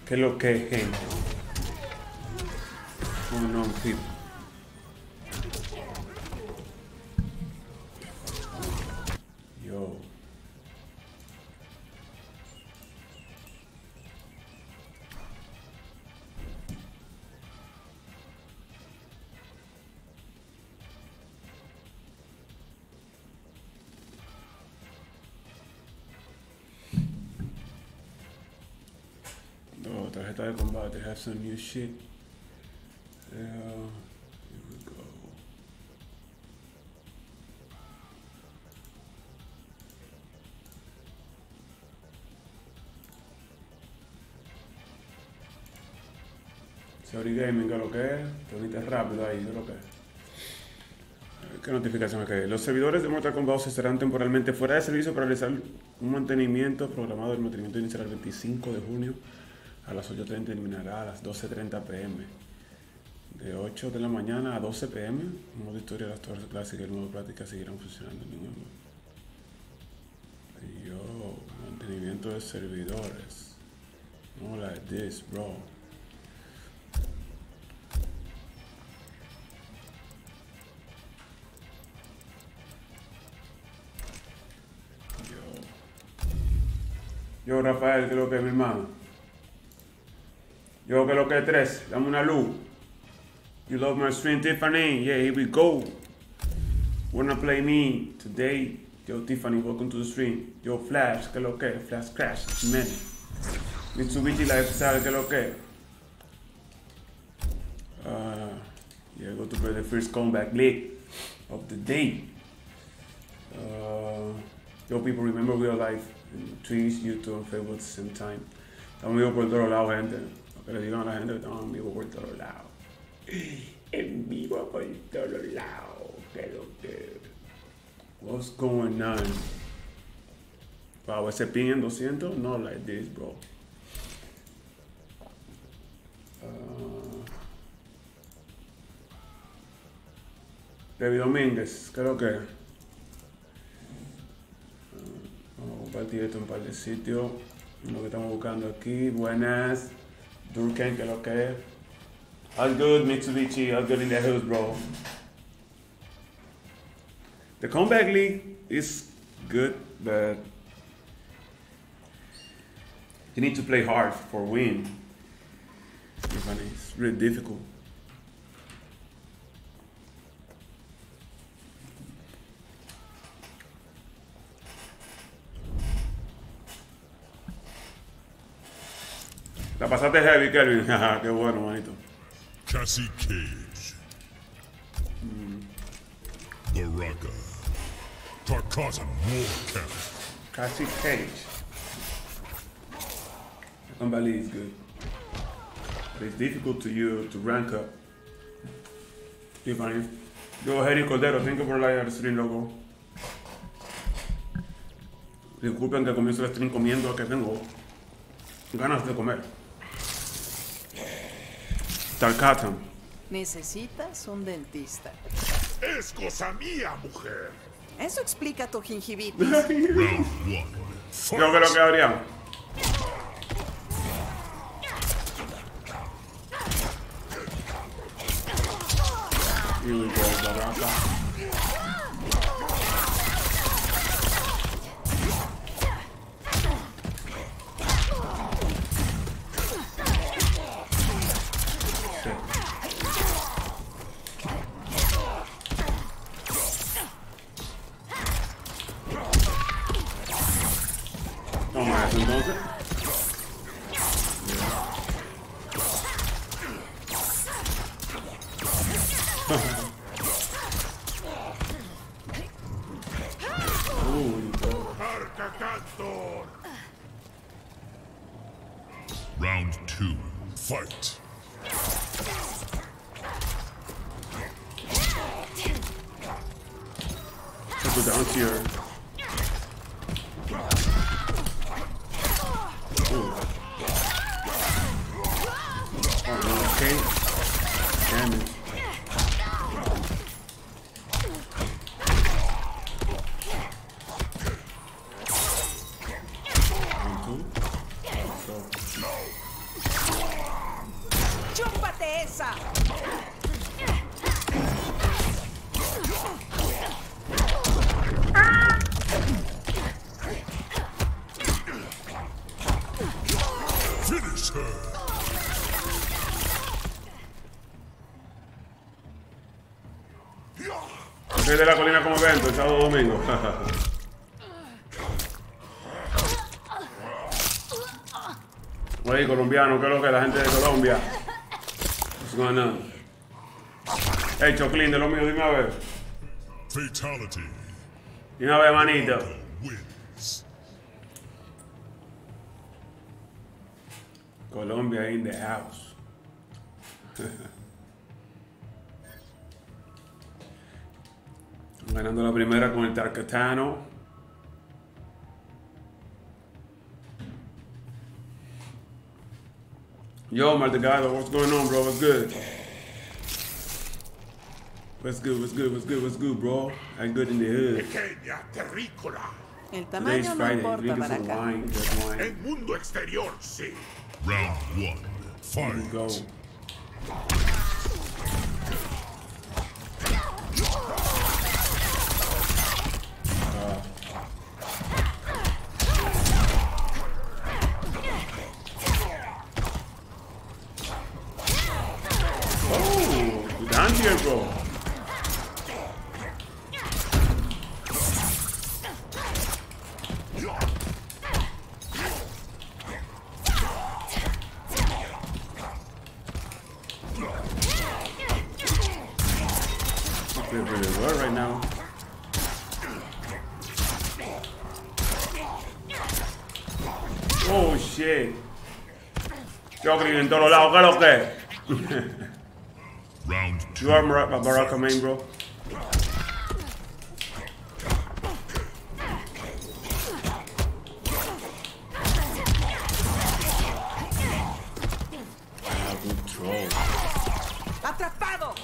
¿Qué es lo que es, gente? Oh no, people. Yo. No, tarjeta de combate. Have some new shit. Here we go. Sorry Gaming, ¿qué es lo que es? Te uniste rápido ahí, ¿qué es lo que es? ¿Qué notificación es que hay? Los servidores de Mortal Kombat estarán temporalmente fuera de servicio para realizar un mantenimiento programado. El mantenimiento iniciará el 25 de junio a las 8:30 y terminará a las 12:30 pm. De 8 de la mañana a 12 pm, el modo historia de las torres clásicas y el modo práctica seguirán funcionando. Yo, mantenimiento de servidores. No like this, bro. Yo, Rafael, ¿qué es lo que es, mi hermano? Yo, ¿qué es lo que es 3? Dame una luz. You love my stream, Tiffany? Yeah, here we go. Wanna play me today? Yo, Tiffany, welcome to the stream. Yo, Flash, ¿qué es lo que es? Flash Crash, man. Mitsubishi Lifestyle, ¿qué es lo que es? Yeah, go to play the first comeback league of the day. Yo, people, remember we are live en Twitch, YouTube and Facebook at the same time. Estamos vivos por todos lados, gente. Lo que le digan a la gente que estamos en vivo por todos lados. En vivo por todos lados. ¿Qué lo que? What's going on? Wow, ese ping en 200? No like this, bro. David Domínguez, creo que vamos a compartir esto en un par de sitios. Lo que estamos buscando aquí. Buenas. Durken, que es lo que es. All good, Mitsubishi. All good in the house, bro. The Comeback League is good, but you need to play hard for win. It's really difficult. La pasaste heavy, Kelvin. Qué bueno, manito. Cassie Cage. Baraka. Tarkatan Warcamp. Cassie Cage. The Combat League is good. But it's difficult to rank up. Tiffany. Yo, Jerry Cordero, thank you for live stream, loco. Disculpen que comienzo el stream comiendo, que tengo ganas de comer. Tarkatan. Necesitas un dentista. Es cosa mía, mujer. Eso explica tu gingivitis. Round 1. Creo que lo que habría. Here we go, Baraka. Toma eso entonces. Arcacantor. Round 2. Fight. Go down to your. Okay. Damage. One, two. So. Soy de la colina como evento, el sábado domingo. Oye, colombiano, ¿qué es lo que es la gente de Colombia? What's going on? Hey, Choclin, de lo mío, dime a ver. Fatality. Dime a ver, manito. Wins. Colombia in the house. Ganando la primera con el Tarkatano. Yo, Maldegado, what's going on, bro? What's good? What's good, what's good, what's good, what's good, bro? I'm good in the hood. Pequeña terrícola. El Today's tamaño no Friday, importa drinking para some acá. wine, just wine. El mundo exterior, sí. Round 1. Here we Fight. go. Oh, down here, bro. Feel really well right now. Oh shit. Yo creo en todos lados, ¿qué es lo que? Round 2. You are Baraka main, bro. Ah, good throw. ¡Atrapado!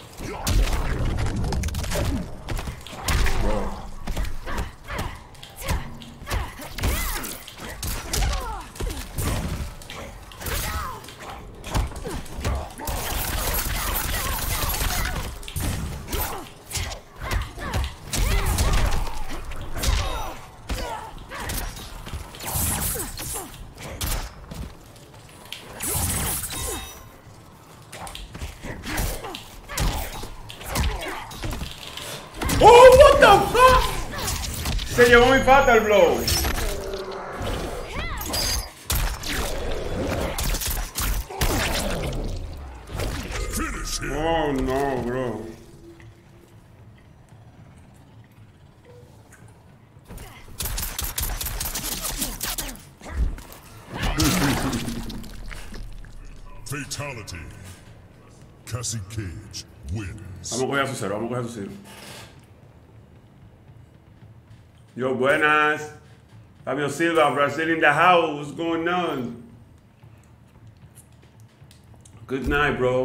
Bro. Oh, what the fuck? Se llevó mi fatal blow. Finish him. Oh no, bro. Fatality. Cassie Cage wins. Vamos a coger a su cero, vamos a coger a su cero. Yo, buenas. Fabio Silva, Brazil in the house. What's going on? Good night, bro.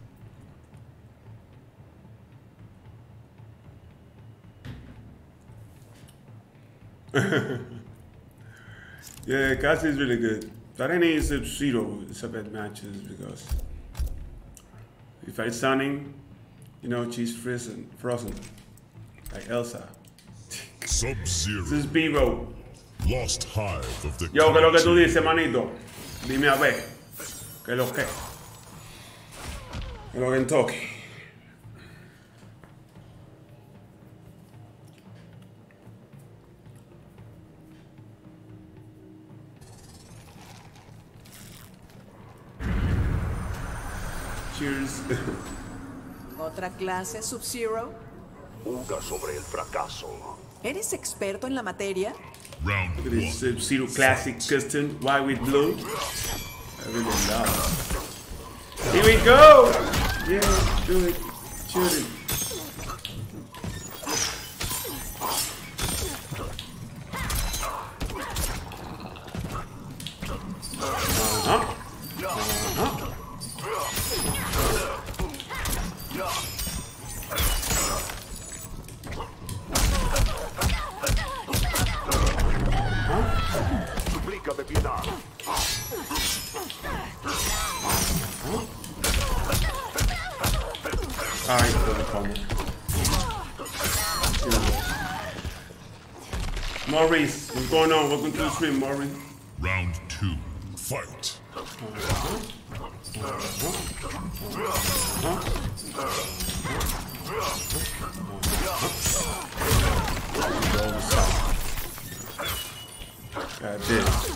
Yeah, Cassie is really good. But any is a zero, it's a bad matches because if I stunning, you know, she's frozen, like Elsa. Sub-Zero. This is B-Row. Lost Hive of the Yo, ¿qué es lo que tú Country. dices, manito? Dime a ver. ¿Qué es lo que? ¿Qué es lo que en toque? Cheers. ¿Otra clase, Sub-Zero? Juga sobre el fracaso. ¿Eres experto en la materia? Round Look at this 1. Sub-Zero Classic Custom, white with blue. I really love it. Here we go! Yeah, do it. Shoot it. Uh-huh. Suplica de piedad. Alright, for the combo. Maurice, what's going on? Welcome to the stream, Maurice. Round 2. Fight. Got this.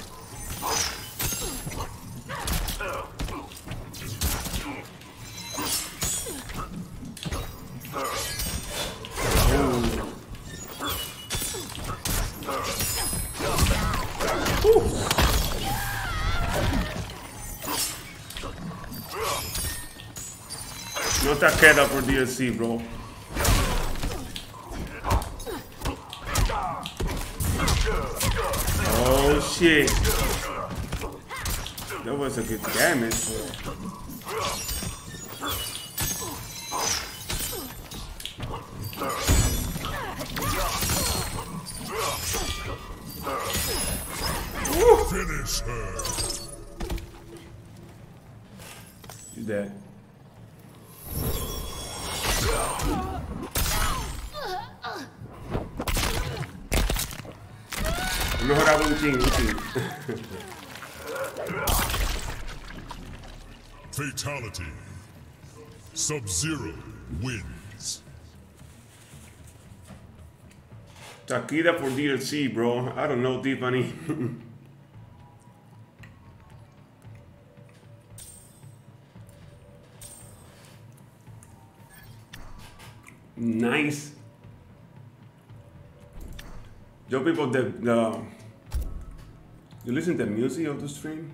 No te queda por DLC, bro. Oh shit. That was a good damage, bro. Finish her. You dead. Mejoraba un chingo. Fatality. Sub-Zero wins. Takeda for DLC, bro. I don't know, Tiffany. Nice. Yo, people, you listen to the music of the stream?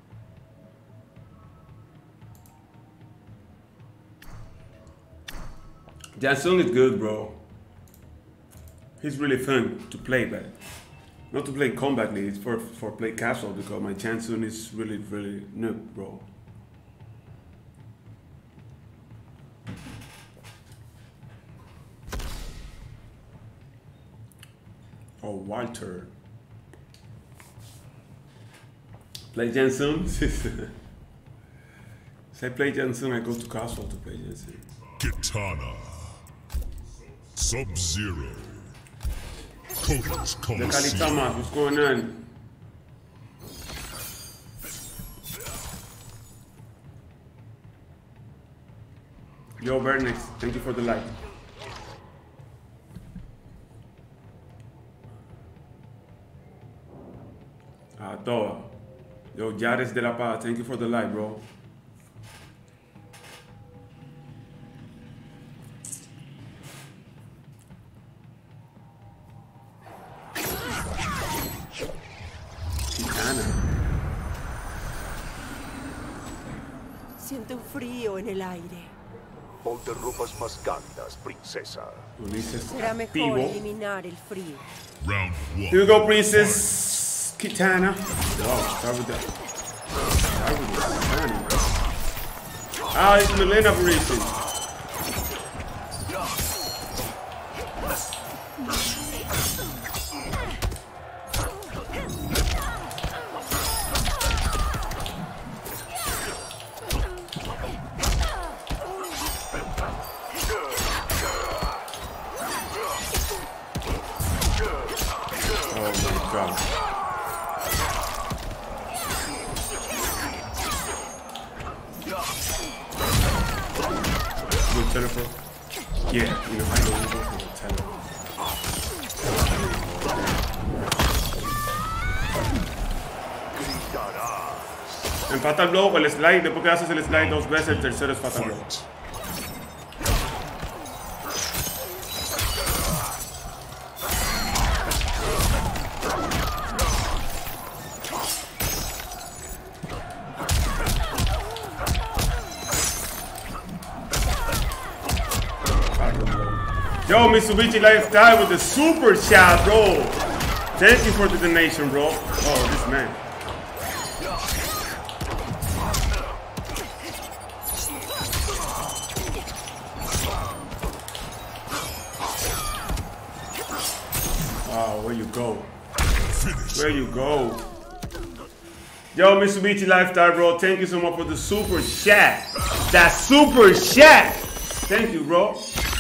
Jansung is good, bro. He's really fun to play, but not to play Combat League, it's for play casual because my Jansung is really noob, bro. Oh, Walter. Play Jansung? Say play Jansung, I go to casual to play Jansung. Kitana. Sub-Zero. Koto's The Coliseum. Kalitama, what's going on? Yo, Bernex, thank you for the like. Toa. Yo, Yares de la Paz, thank you for the like, bro. Siento un frío en el aire. Ponte ropas más cálidas, princesa. Ulises Será mejor activo. eliminar el frío. Round one. Here we go, Princess Kitana. Oh, start with that. Start with the Kitana. Ah, it's Milena Parisi. Teleport? Yeah, you know, I know we go for the teleport. En Fatal Blow, el slide, después que haces el slide dos veces, el tercero es Fatal Blow. Fight. Yo, Mitsubishi Lifestyle with the super chat, bro. Thank you for the donation, bro. Oh, this man. Oh, where you go? Where you go? Yo, Mitsubishi Lifestyle, bro. Thank you so much for the super chat. That super chat. Thank you, bro.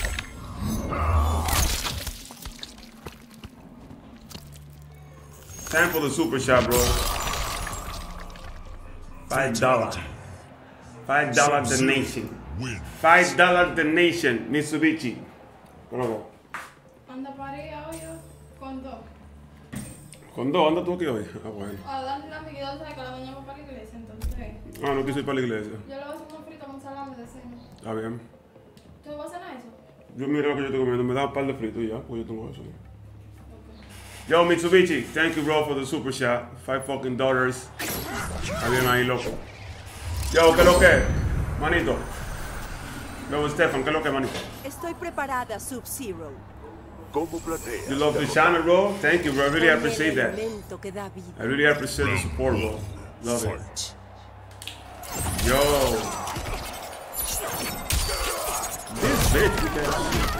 Time for the super shot, bro. $5. $5 donation. wins. $5 donation, Mitsubishi. ¿Cómo? Anda para arriba, oye, con dos. ¿Con dos? ¿Anda tú aquí hoy? Ah, bueno. A darle la amiguita, ¿sabes? Que la doña va para la iglesia, entonces. Ah, no quiso ir para la iglesia. Yo le voy a hacer unos fritos con salame de cena. Está bien. ¿Tú vas a cenar eso? Yo mira lo que yo estoy comiendo. Me da un par de fritos y ya, pues yo tengo eso. Yo, Mitsubishi, thank you, bro, for the super shot. $5 Está bien ahí, loco. Yo, ¿qué es lo que? Manito. Luego, Stefan, ¿qué es lo que, manito? Estoy preparada, Sub-Zero. ¿Cómo planeas? You love the channel, bro? Thank you, bro. I really Con el appreciate that. elemento que da vida. I really appreciate the support, bro. Love it. Fight. Yo. This bitch, we can't.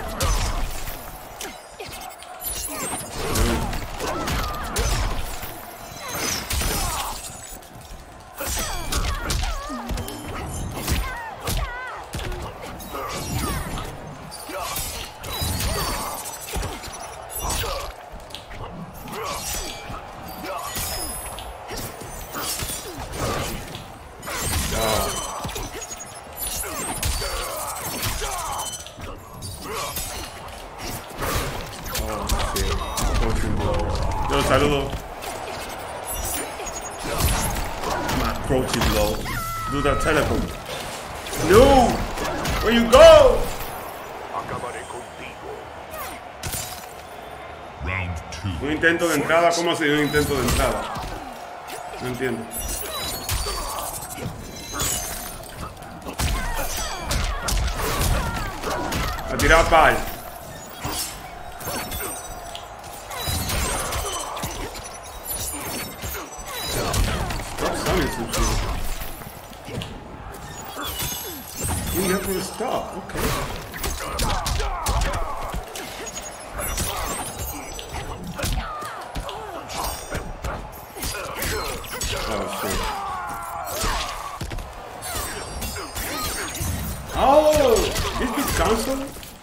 Yo, saludo. My approach is low. Do that teleport. No! Where you go? Acabaré contigo. Round 2. Un intento de entrada, ¿cómo así? Un intento de entrada. No entiendo. A tirar pal. Stop sounding so shit. You never stop. Okay. Oh, this is console?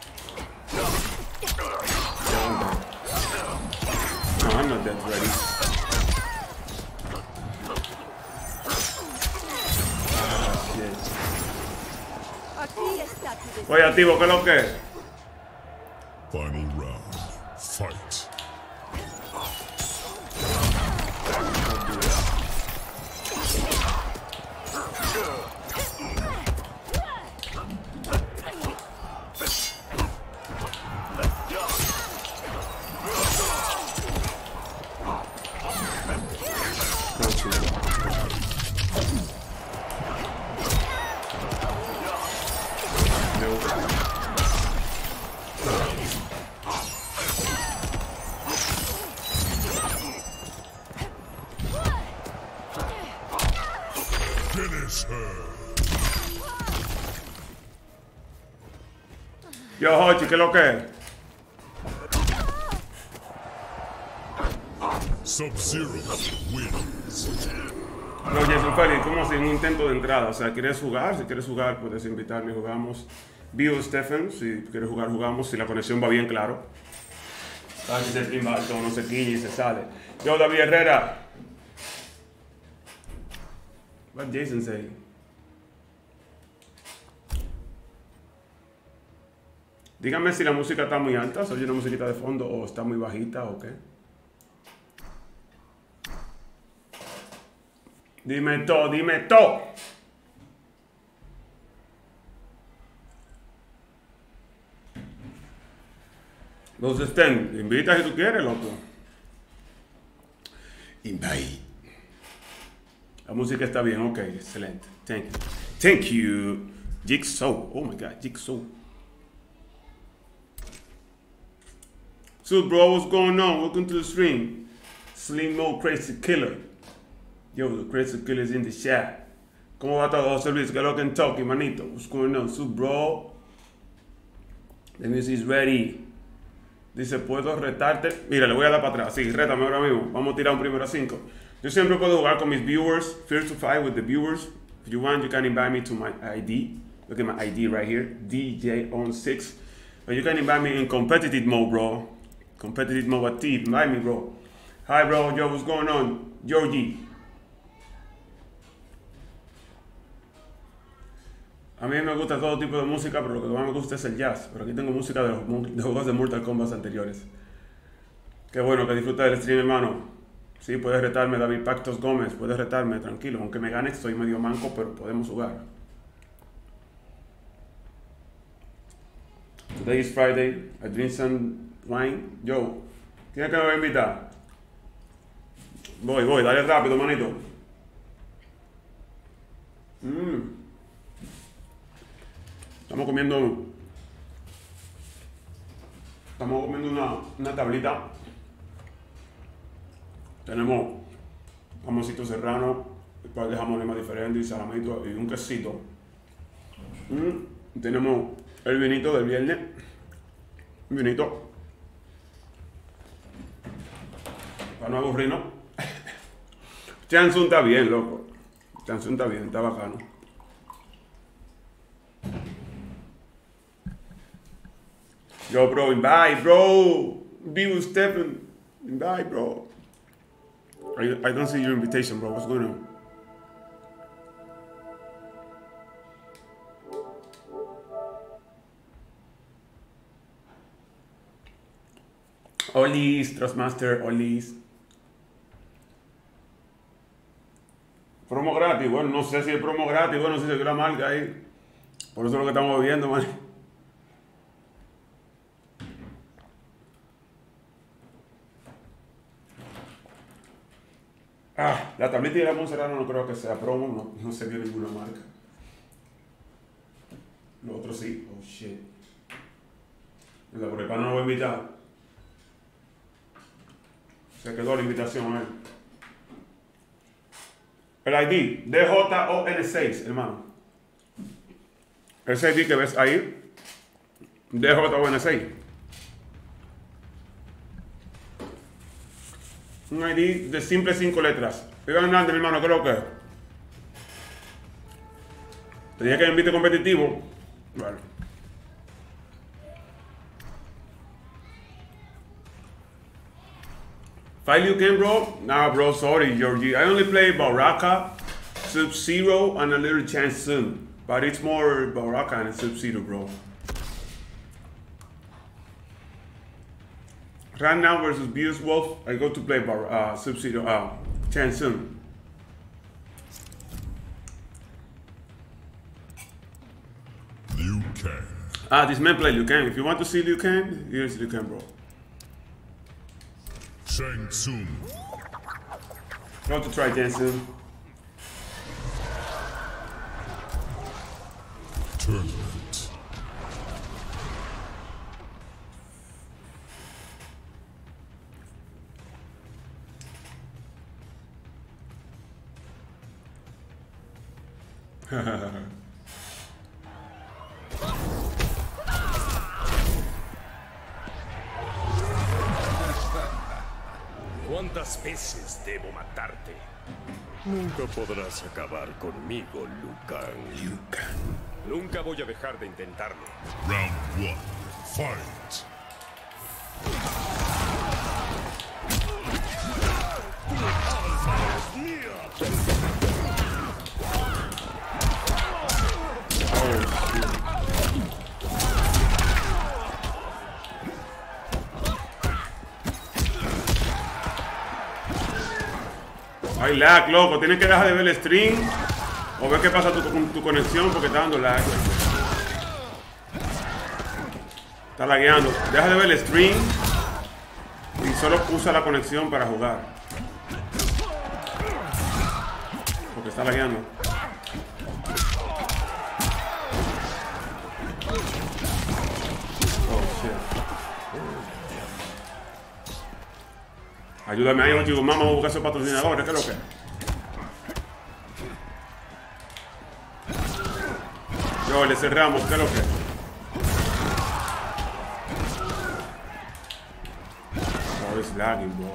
No, I'm not that ready. Ah, shit. Aquí está tu destino. Oye, activo, ¿qué es lo que es? Final round. Fight. Finish her. Yo, Hochi, ¿qué es lo que es? Sub-Zero wins. No, Jason Felix, ¿cómo así? Un intento de entrada. O sea, ¿quieres jugar? Si quieres jugar, puedes invitarme y jugamos. Bio Stephen, si quieres jugar, jugamos. Si la conexión va bien, claro. Ah, si se stream alto, no se quille y se sale. Yo, David Herrera. What Jason say? Díganme si la música está muy alta, si oye una musiquita de fondo, o está muy bajita, o qué. Dime todo, dime todo. Los estén, invita si tú quieres, loco. Invite. La música está bien, ok, excelente. Thank you. Thank you. Jigsaw. Oh my god, Jigsaw. So, bro, what's going on? Welcome to the stream. Slim Mo Crazy Killer. Yo, the Crazy Killer is in the chat. ¿Cómo va todo, José Luis? ¿Qué es lo que en Kentucky, manito? What's going on? So, bro. The music is ready. Dice, ¿puedo retarte? Mira, le voy a dar para atrás. Sí, rétame ahora mismo. Vamos a tirar un primero a 5. Yo siempre puedo jugar con mis viewers. First to fight with the viewers. If you want, you can invite me to my ID. Look at my ID right here. DJ on 6. But you can invite me in competitive mode, bro. Competitive mode active. Invite me, bro. Hi, bro. Yo, what's going on? Georgie. A mí me gusta todo tipo de música, pero lo que más me gusta es el jazz. Pero aquí tengo música de juegos de Mortal Kombat anteriores. Qué bueno que disfruta del stream, hermano. Sí, puedes retarme, David Pactos Gómez. Puedes retarme, tranquilo. Aunque me gane, estoy medio manco, pero podemos jugar. Today is Friday. I drink some wine. Yo, ¿quién es que me va a invitar? Voy, dale rápido, manito. Estamos comiendo una tablita. Tenemos jamoncito serrano, un par de jamones más diferentes y salamito y un quesito. Tenemos el vinito del viernes. Un vinito. Para no aburrirnos. Chansun está bien, loco. Chansun está bien, está bacano. Yo, bro, invite, bro. Be with Stephen. Invite, bro. I don't see your invitation, bro. What's going on? Olis, Trustmaster, Olis. Promo gratis, bueno, no sé si es promo gratis, bueno, si se dio la marca ahí. Por eso es lo que estamos viendo, man. La tablita de la Monserrano no creo que sea promo, no se vio ninguna marca. Lo otro sí, oh shit. Mira, por el pan no lo voy a invitar. Se quedó la invitación a él. El ID, DJON6, hermano. Ese ID que ves ahí, DJON6. Un ID de simples 5 letras. Iván Hernández, mi hermano, creo que. Tenía que me invite competitivo. Vale. Fight Liu Kang, bro? Nah, bro, sorry, Georgie. I only play Baraka, Sub-Zero, and a little Shang Tsung. But it's more Baraka and Sub-Zero, bro. Right now versus Beelzebub, I go to play Sub-Zero, Shang Tsung. Liu Kang. This man play Liu Kang. If you want to see Liu Kang, here's Liu Kang, bro. Shang Tsung. I want to try Shang Tsung. Tournament. ¿Cuántas veces debo matarte? Nunca podrás acabar conmigo, Liu Kang. Nunca voy a dejar de intentarlo. Round 1. Fight. Hay lag, loco. Tienes que dejar de ver el stream o ver qué pasa con tu conexión porque está dando lag. Está lagueando. Deja de ver el stream y solo usa la conexión para jugar. Porque está lagueando. Oh, shit. Ayúdame ahí, chicos. Vamos a buscar esos patrocinadores. ¿Qué es lo que? Yo, le cerramos. ¿Qué es lo que? Oh, it's lagging, bro.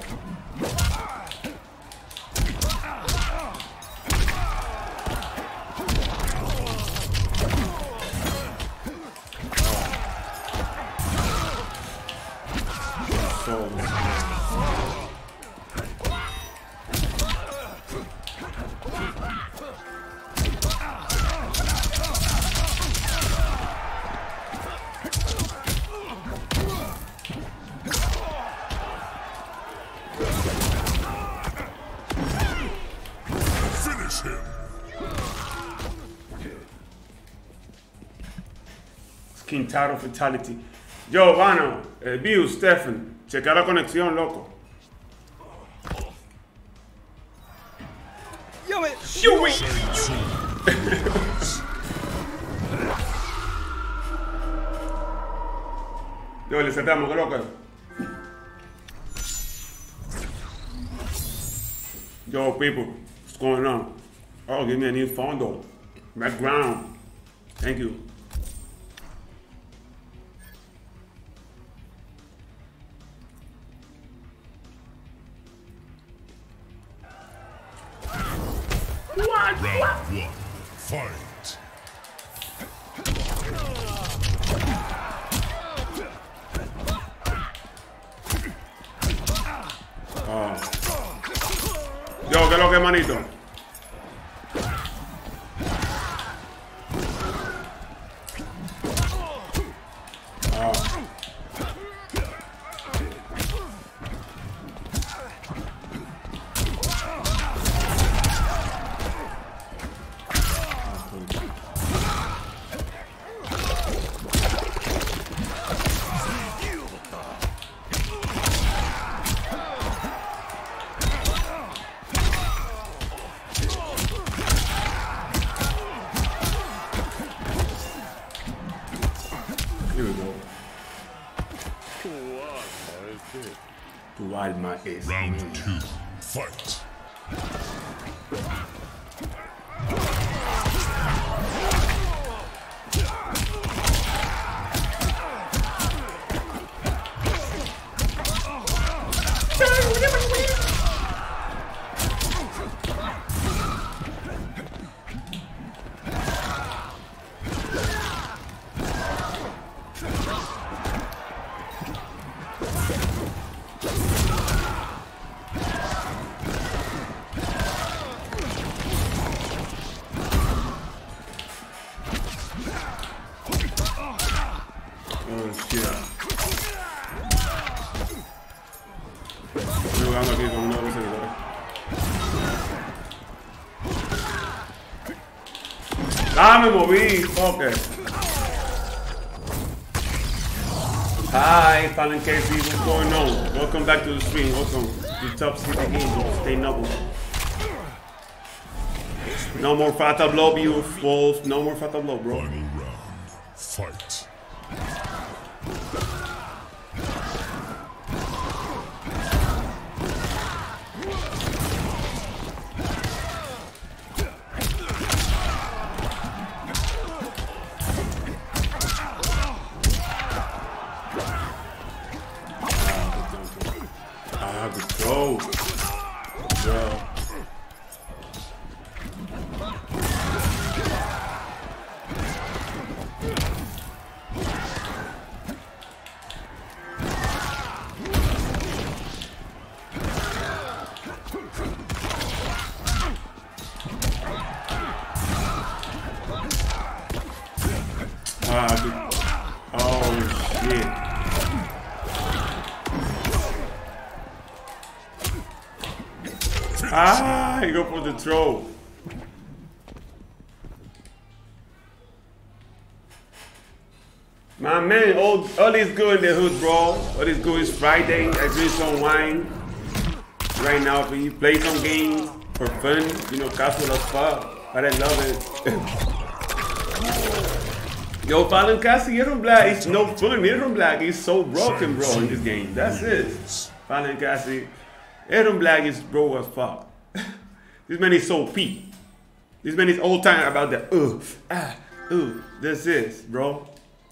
Quintaro Fatality. Yo, Vano, Bill, Stephen, checa la conexión, loco. Yo, le acertamos, qué loco. Yo, people, what's going on? Oh, give me a new fondo. Background. Thank you. Round one. Fight. Yo, ¿qué es lo que, manito? Tu alma es Round two. Fight. Estoy jugando aquí con uno de los seguidores. ¡Ah, me moví! Fucker. Hi, Fallen KC, what's going on? Welcome back to the stream. Welcome to Top Secret Games. Stay noble. No more Fatal Blow, you wolf. No more Fatal Blow, bro. Final round. Fight. Go. Yeah. Oh shit. Ah, he go for the throw. My man, all is good in the hood, bro. All is good. It's Friday. I drink some wine right now for you. Play some games for fun. You know, casual as fuck. But I love it. Yo, Fallen Cassie, Iron Black, it's no fun. Iron Black is so broken, bro, in this game. That's it. Fallen Cassie. Iron Black is bro as fuck. This man is so P. This man is all time about the this is, bro.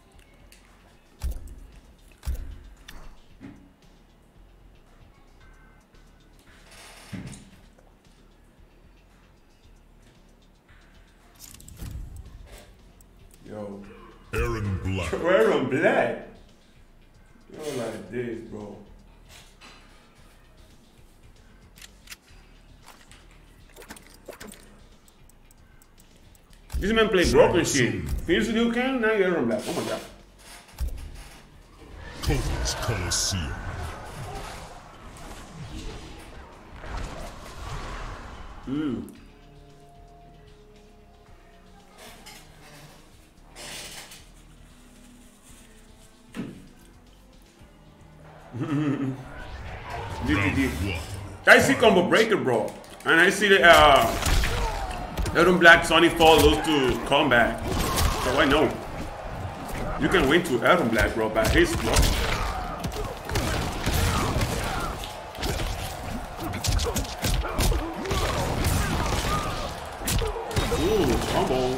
Yo. Aaron Black. Aaron Black. Yo, like this, bro. This man play broken shit. Finish the Liu Kang, now you're Aaron Black. Oh my god. Cody's Coliseum. GGG. I see combo breaker, bro. And I see the Aaron Black Sonic Fall lose to Combat. So I know. You can win to Aaron Black, bro, by his block. Ooh, combo.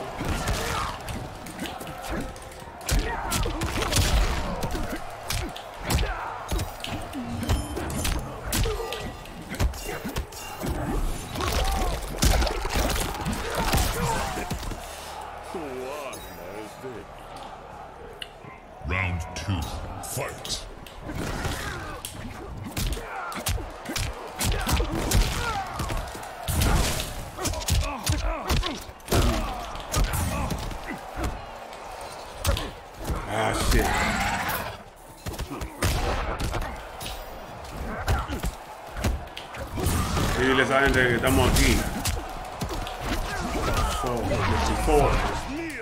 Round 2, fight. Ah, shit. Y le saben de que estamos aquí. So, 54.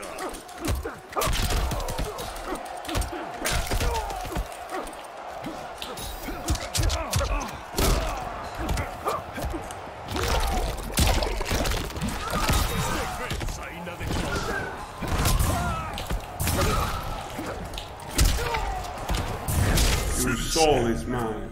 Your soul is mine.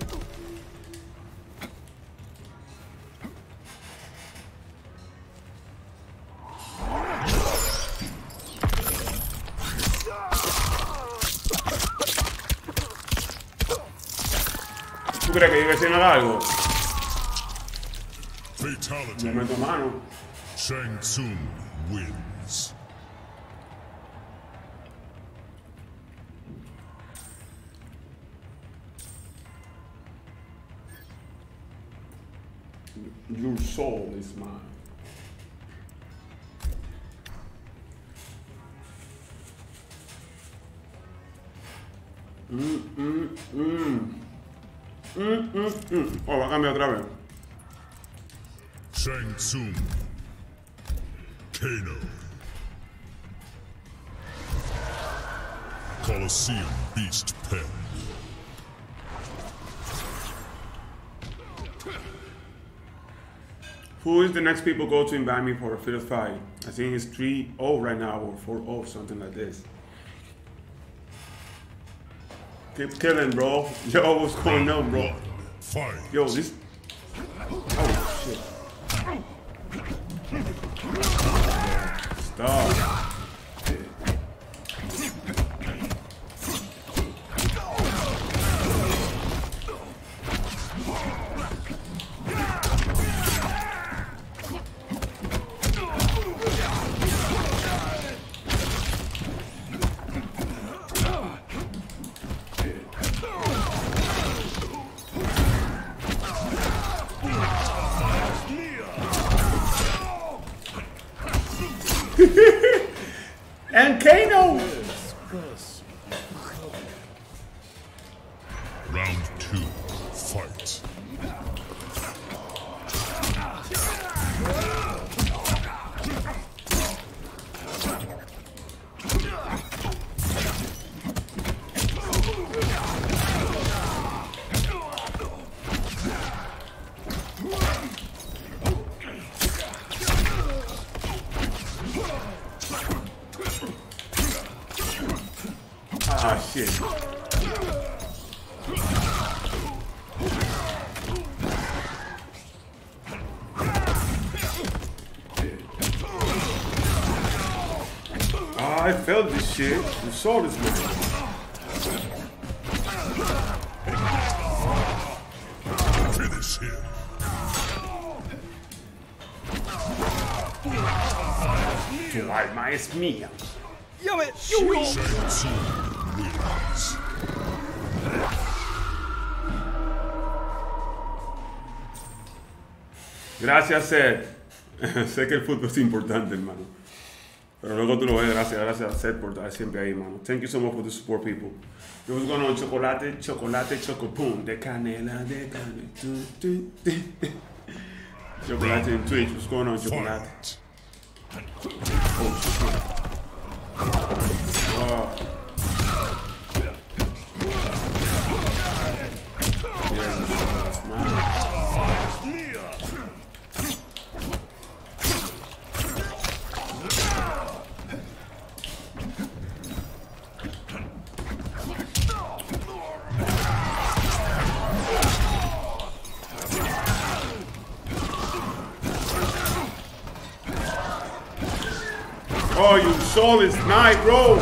¿Tú crees que iba a decir algo? Fatality. Me meto mano. Shang Tsung wins. Your soul is mine. Oh, va a cambiar otra vez. Shang Tsung. Kano. Colosseum Beast Pen. Who is the next people go to invite me for a field fight? I think it's 3-0 right now or 4-0, something like this. Keep killing, bro. Yo, what's going on, bro? Fight. Yo, this. Oh, shit. Stop. And Kano! Round 2, fight. Ah, shit. Ah, I felt this shit. You saw this man. Finish him. Tu alma es mía. Shang Tsung wins. Gracias, Seth. Sé que el fútbol es importante, hermano. Pero luego tú lo ves. Gracias, Seth, por estar siempre ahí, hermano. Thank you so much for the support, people. Yo was going on chocolate, chocopum, de canela, de canela. Chocolate in Twitch. What's going on, chocolate? Oh, shit. Oh. Yeah, that's mine. Oh, you solid snipe, bro.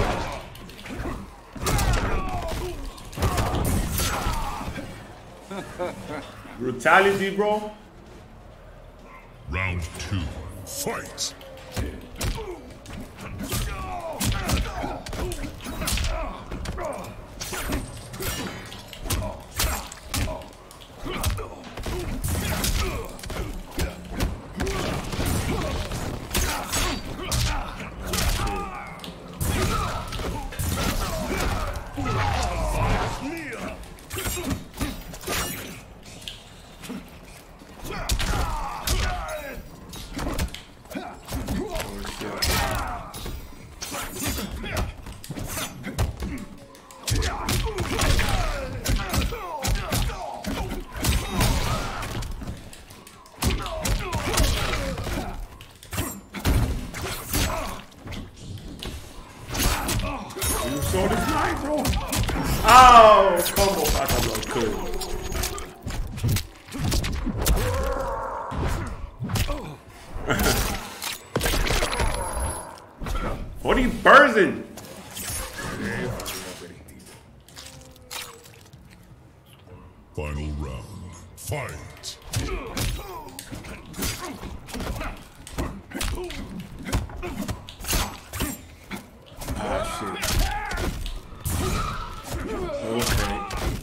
Brutality, bro. Round 2. Fight! Oh, combo back up like good. What are you bursing? Final round. Fight! Ah, shit. Okay.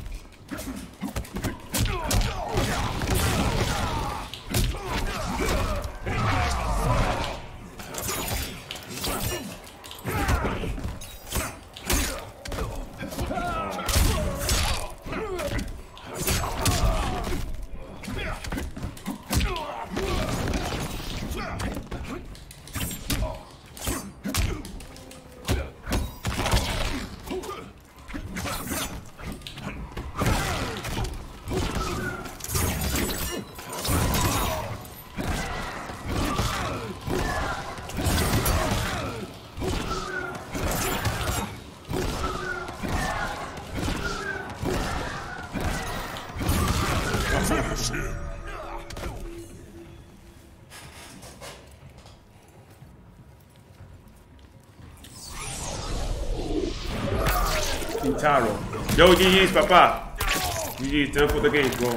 Taro. Yo, GG's, papá. GG's, time for the game, bro.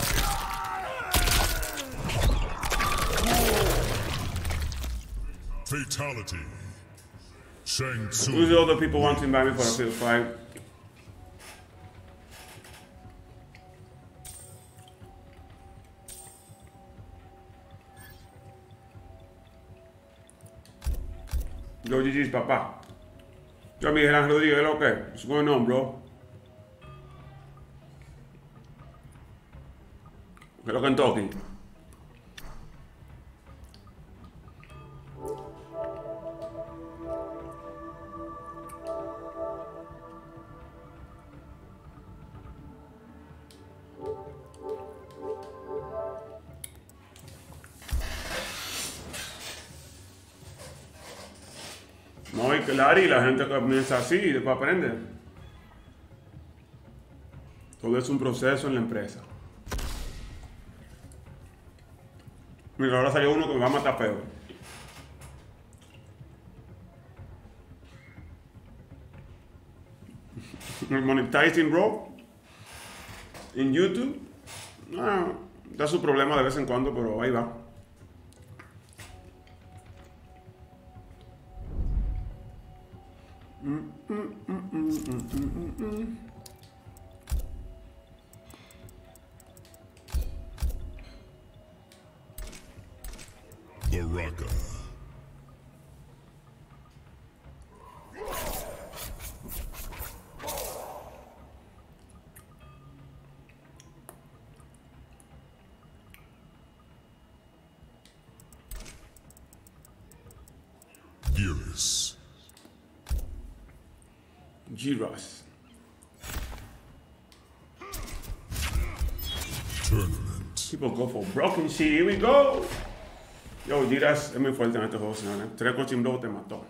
Fatality. Shang Tsung. Who's the other people want to invite me for a field fight? Yo, GG's, papá. Yo, Miguel Ángel Rodríguez, ¿lo que? What's going on, bro? ¿Qué es lo que en talking? No, y claro, y la gente comienza así y después aprende. Todo es un proceso en la empresa. Mira, ahora salió uno que me va a matar peor. Monetizing Raw en YouTube. Da su problema de vez en cuando, pero ahí va. Baraka. Geras. Giras. Tournament. People go for broken shit. Here we go. Yo, Giras es muy fuerte en este juego, señores. 3 coaching blow te mató.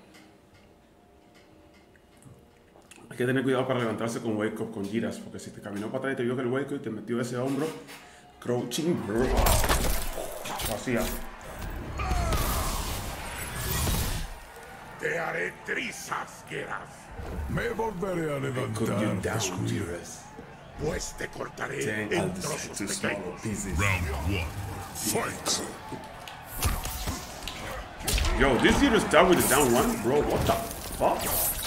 Hay que tener cuidado para levantarse con wake up con Giras, porque si te caminó para atrás y te vio que el wake up y te metió ese hombro, crouching blow. Lo hacía. Te haré trizas, Geras. Me volveré a levantar después. Pues te cortaré Dang, en I'll just trozos too small pequeños. pieces. Round 1. Fight! Yo, this hero start with a down one, bro. What the fuck?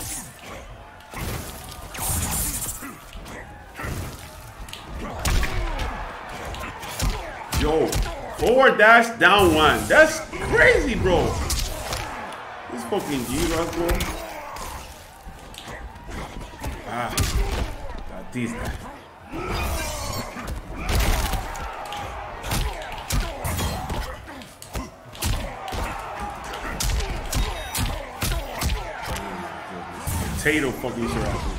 Yo, forward dash down one. That's crazy, bro. This fucking G-Rock, bro. Ah, Batista. Potato fucking shit out.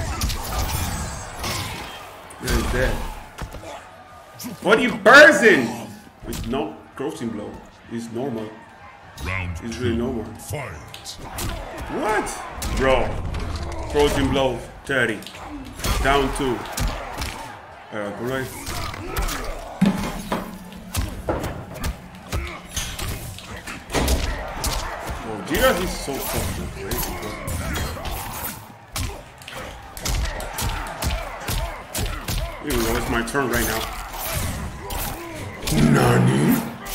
He's dead. What are you bursting? It's no crossing blow. It's normal. Round It's 2. really normal. Fight! What? Bro. Crossing blow 30. Down 2. Right. Oh, Jiras is so fucking crazy, bro. Even though it's my turn right now. Nani?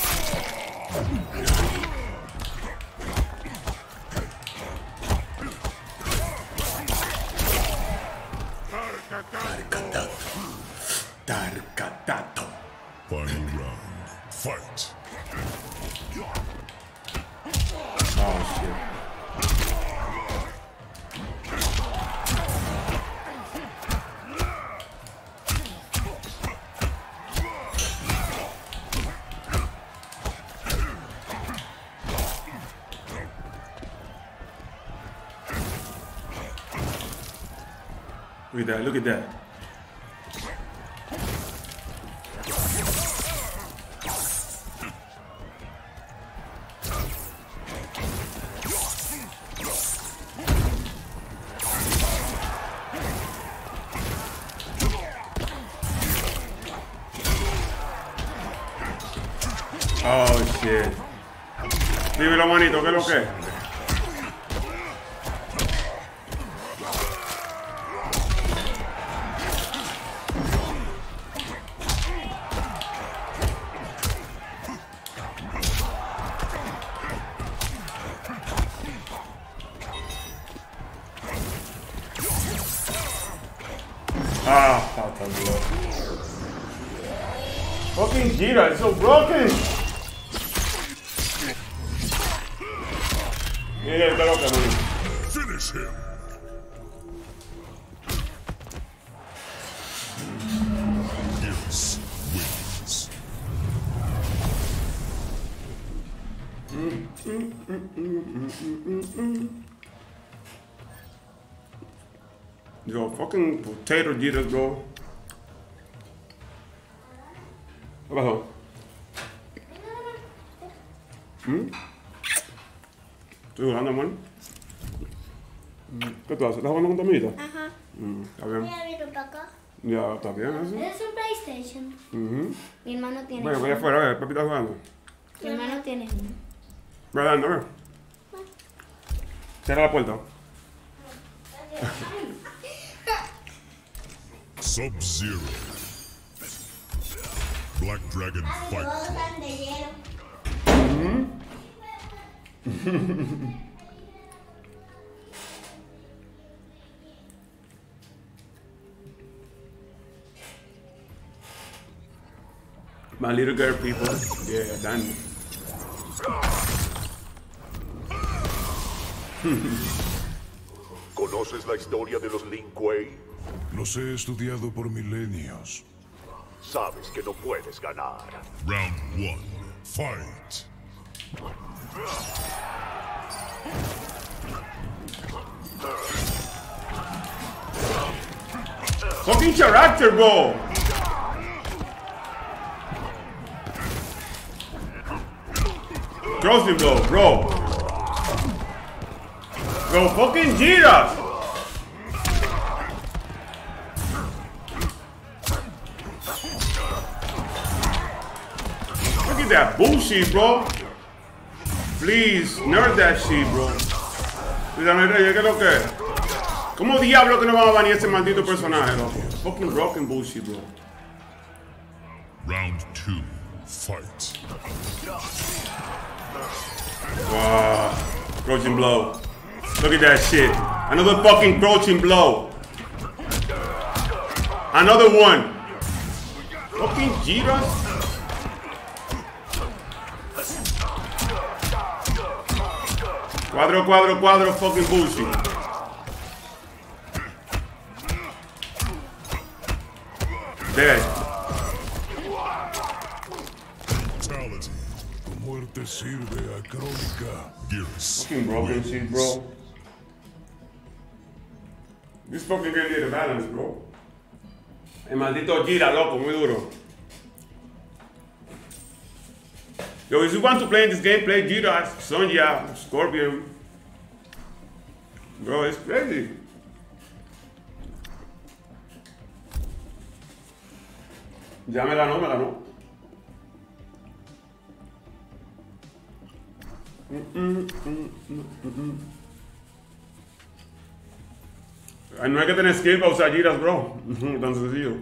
Tarkatato. Final round. Fight! Oh shit. Look at that, look at that. Oh shit. Dímelo, manito, ¿qué es lo que es? Ah, falta blood. Fucking Jira, it's so broken. Yeah, está loca, man. Finish him! Geras wins. Yo, fucking potato Jiras, bro. ¿Qué pasó? ¿Estoy jugando, amor? ¿Qué tú haces? ¿Estás jugando con tu amiguita? Ajá. Está bien. Mira, vino para acá. Ya, está bien, así. Es un PlayStation. Mi hermano tiene Bueno, voy uno. afuera, a ver, papi está jugando. Mi hermano tiene uno. Ve dando, a ver. Cierra la puerta. Sub-Zero. Black Dragon Fight. Todos están de hielo. My little girl people. Yeah, done. ¿Conoces la historia de los Lin Kuei? Los he estudiado por milenios. Sabes que no puedes ganar. Round 1. Fight! Fucking character, bro. Crossing blow, bro. Bro, fucking Jira. Look at that bullshit, bro. Please, nerf that shit, bro. Dígame, Rey, ¿qué es lo que es? ¿Cómo diablo que no va a banear ese maldito personaje, loco? Fucking rock and bullshit, bro. Round 2. Fight. Wow. Crouching blow. Look at that shit. Another fucking crouching blow. Another one. Fucking Jiras. Cuadro, cuadro, cuadro, fucking bullshit. Dead. Fatality. Tu muerte sirve a Crónica. Gears. Fucking broken shit, bro. This fucking game need a balance, bro. El maldito Jira, loco, muy duro. Yo, if you want to play this game, play Jira, Sonja, Scorpion. Bro, it's crazy. Ya me ganó, me ganó. Ay, no hay que tener skill para usar giras, bro. Tan sencillo.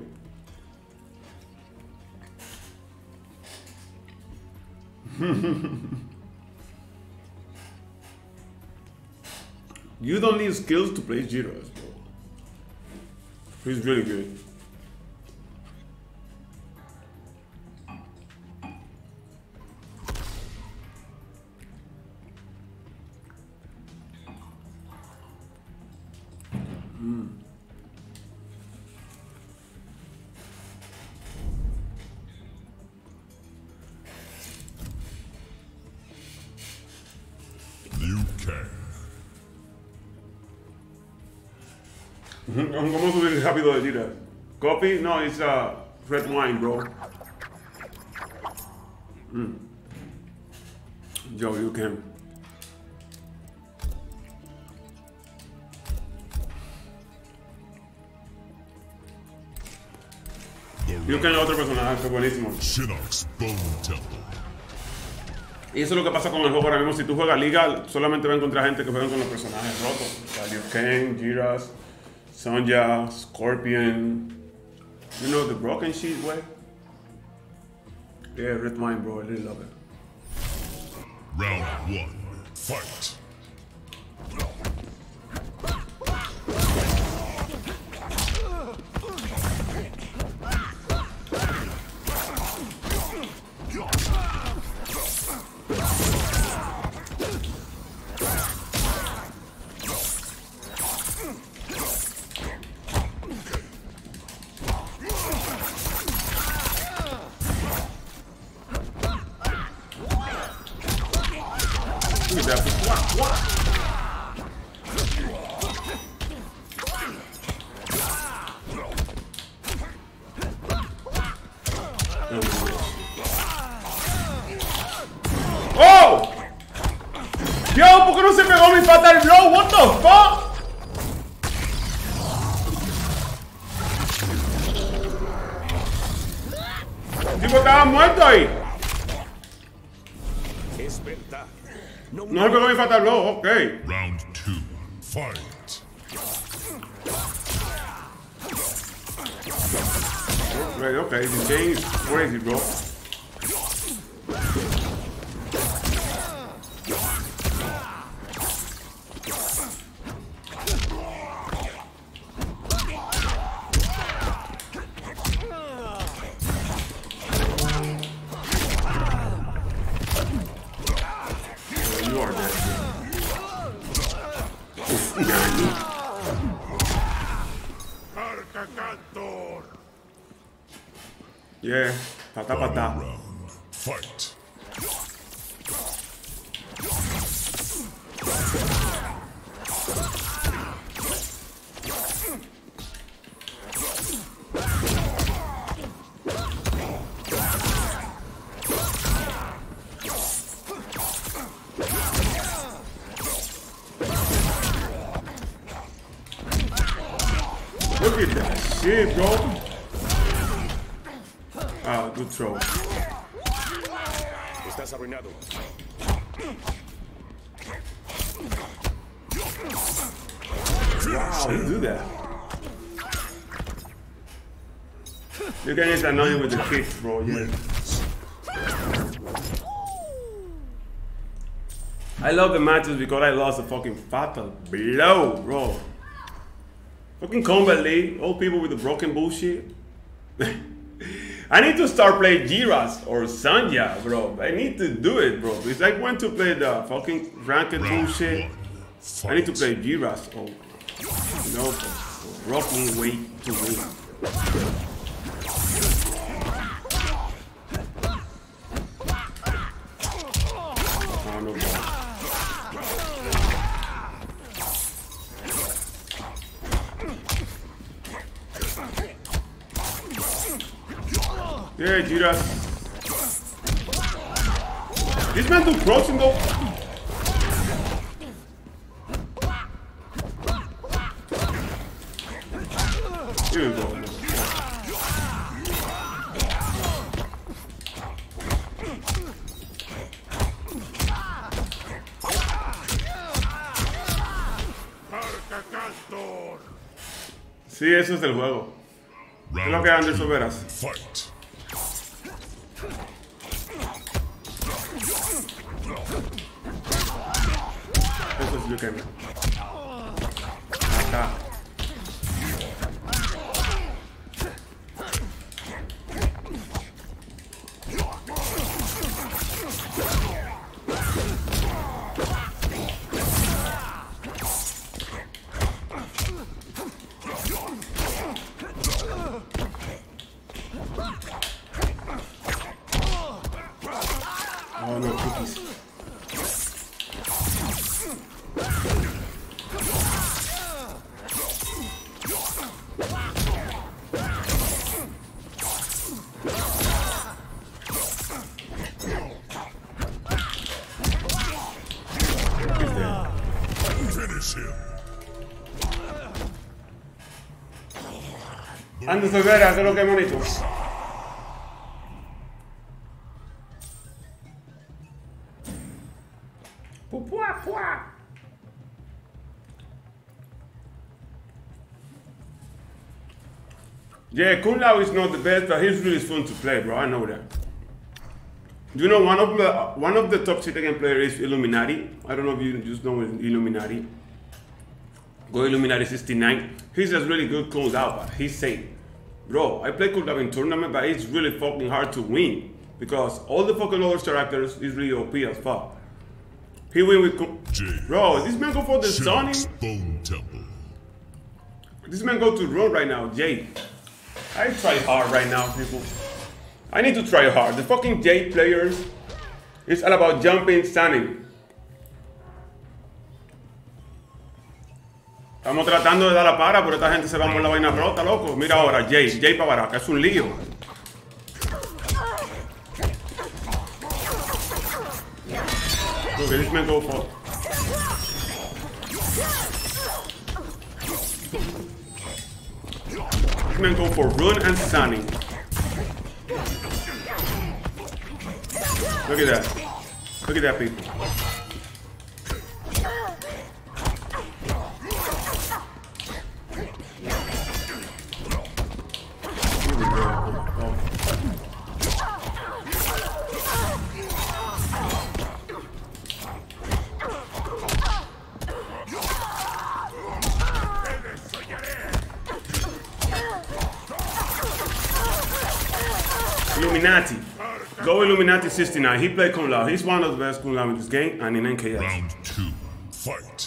You don't need skills to play giras, bro. He's really good. Liu Kang. ¿Cómo subir rápido de gira? Copy? No, it's red wine, bro. Yo, you can. You can otro personaje, buenísimo. Shinnok's Bone Temple. Y eso es lo que pasa con el juego ahora mismo. Si tú juegas Liga, solamente vas a encontrar gente que juega con los personajes rotos. O sea, Liu Kang, Jiras, Sonja, Scorpion. You know the broken shit, way? Yeah, red wine, bro. I really love it. Round 1. Fight. Look at that. What? ¡Oh! Yo, ¿por qué no se pegó mi fatal blow? What the fuck? El tipo estaba muerto ahí. Es verdad. No se pegó mi fatal blow, ok. Round 2. Fight. Okay, this game is crazy, bro. You are dead. Arca Cantor. Yeah, patá, patá. Final round. Fight. Look at that shit, bro. Ah, good throw. Estás arruinado. Wow, you do that. You can just annoy you with the kicks, bro. Yeah. I love the matches because I lost a fucking fatal blow, bro. Fucking Combat League, old people with the broken bullshit. I need to start playing Jiras or Sanja, bro. I need to do it, bro. Because I want to play the fucking ranked bullshit. I need to play Jiras or, you know, rocking weight to win. Oh, no, bro. Yeah, Jiras. This man do crossing though. Here we go. Sí, eso es el juego. Es lo que Anderson verás. Fight. Eso es lo que veo. Acá. Oh no, cookies. Finish him. Anderson Vera, ¿qué es lo que es bonito? Yeah, Kung Lao is not the best, but he's really fun to play, bro. I know that. Do you know one of the top Citizen players is Illuminati? I don't know if you just know Illuminati. Go Illuminati 69. He's just really good Kung Lao, but he's safe. Bro, I play Kung Lao in tournament, but it's really fucking hard to win because all the fucking other characters is really OP as fuck. He win with bro, this man go for the Sonic. Bone Temple. This man go to run right now, Jade. I try hard right now, people. I need to try hard. The fucking Jade players, it's all about jumping, standing. Estamos tratando de dar la para, pero esta gente se va por la vaina rota, loco. Mira ahora, Jade para Baraka, es un lío. Look at this man go for. This man go for run and standing. Look at that. Look at that, people. Here we go. Oh. Illuminati. Go Illuminati 69. He played Kung Lao. He's one of the best Kung Lao in this game and in NKS. Round 2. Fight.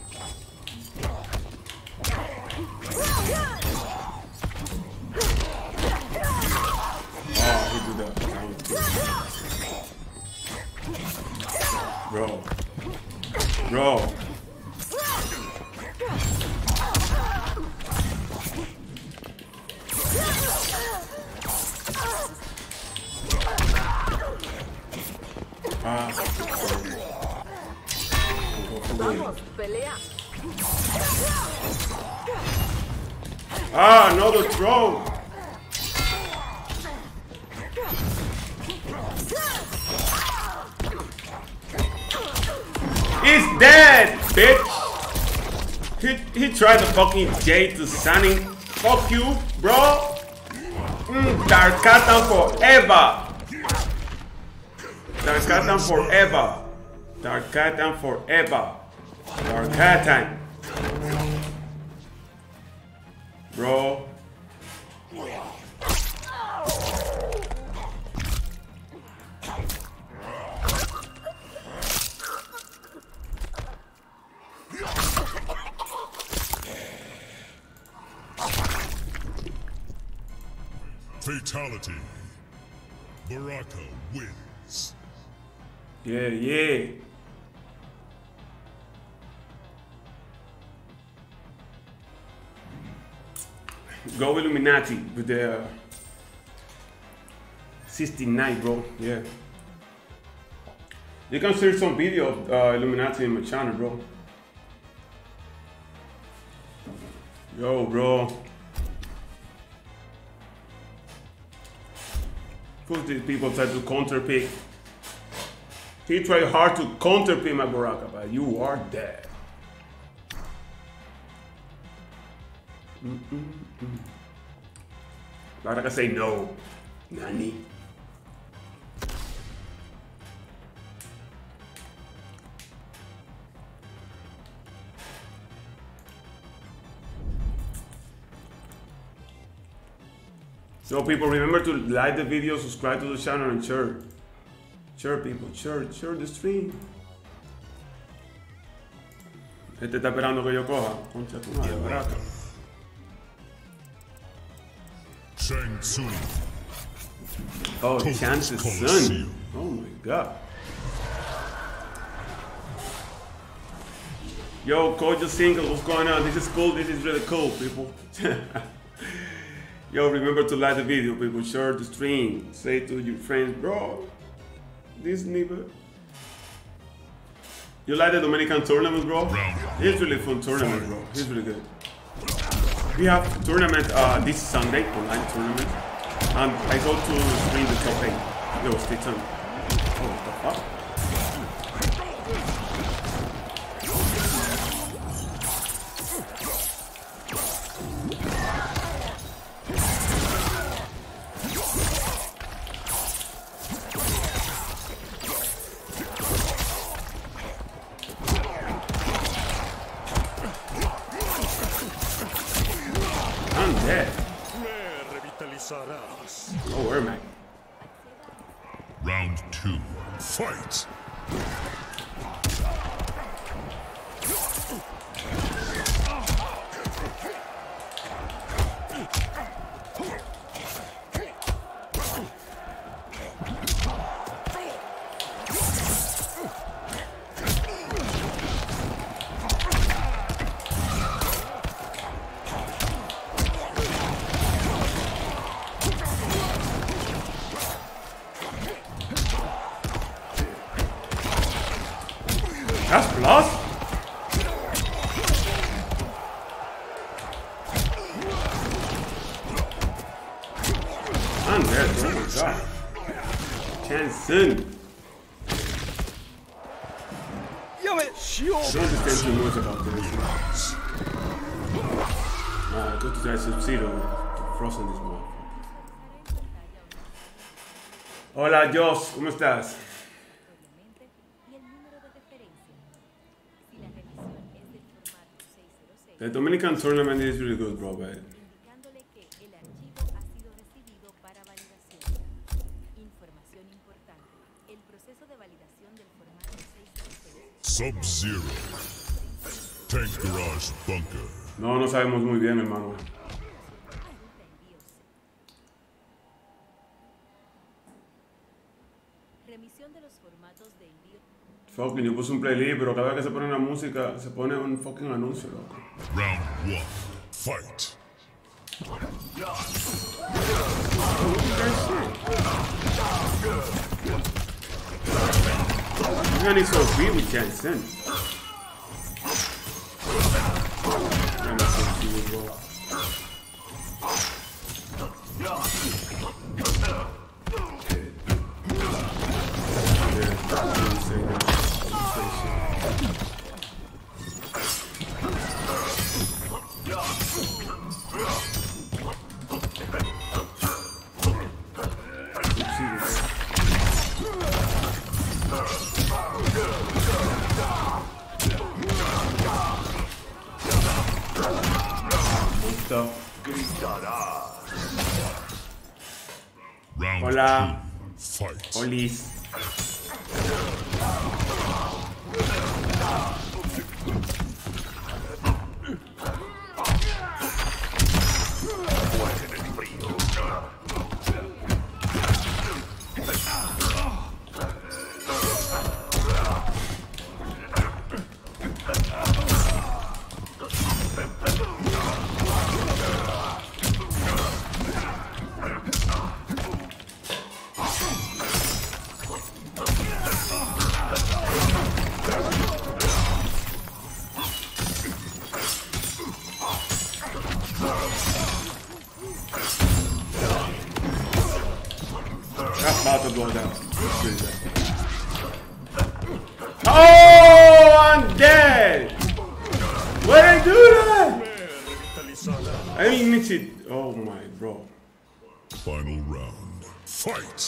Oh, he did that. Bro. Bro. Vamos, pelea. Ah, another throw. He's dead, bitch. He tried to fucking J to Sunny. Fuck you, bro. Darkatan forever. Darkatan forever. Darkatan forever. Darkatan. Bro. Fatality. Baraka wins. Yeah, yeah. Go Illuminati with the 69, bro. Yeah. You can search some video of Illuminati in my channel, bro. Yo, bro. Put these people try to counterpick. He tried hard to counterpick my Baraka, but you are dead. Baraka say no. Nani? So people, remember to like the video, subscribe to the channel, and share. Share, people, share the stream. Este está esperando que yo coja. Concha tu madre, Baraka. Shang Tsung. Oh, Chance's son. Oh my god. Yo, Kojo Single, what's going on? This is cool. This is really cool, people. Yo, remember to like the video, people. Share the stream. Say to your friends, bro, this nigga. You like the Dominican tournament, bro? It's really fun tournament, bro. It's really good. We have tournament this Sunday, online tournament. And I go to stream the top 8. Yo, stay tuned. Oh, what the fuck? Oh, where am I? Round 2. Fight! That's plus? I'm dead, oh my god. Chanson. I don't understand too much about this. Go to that Sub-Zero to frozen this one. Hola, Joss, ¿cómo estás? The Dominican tournament is really good, bro, man. Sub-Zero. Tank Garage Bunker. No, no sabemos muy bien, hermano. Fucking, yo puse un playlist, pero cada vez que se pone una música, se pone un fucking anuncio, loco. Round 1. Fight. Man, he's so free with Chanson. Listo. Round Hola. 2. Fight. Olis. Muere en el frío. That's about to go down. Oh, I'm dead! Why did I do that? I didn't mix it. Oh my, bro. Final round. Fight.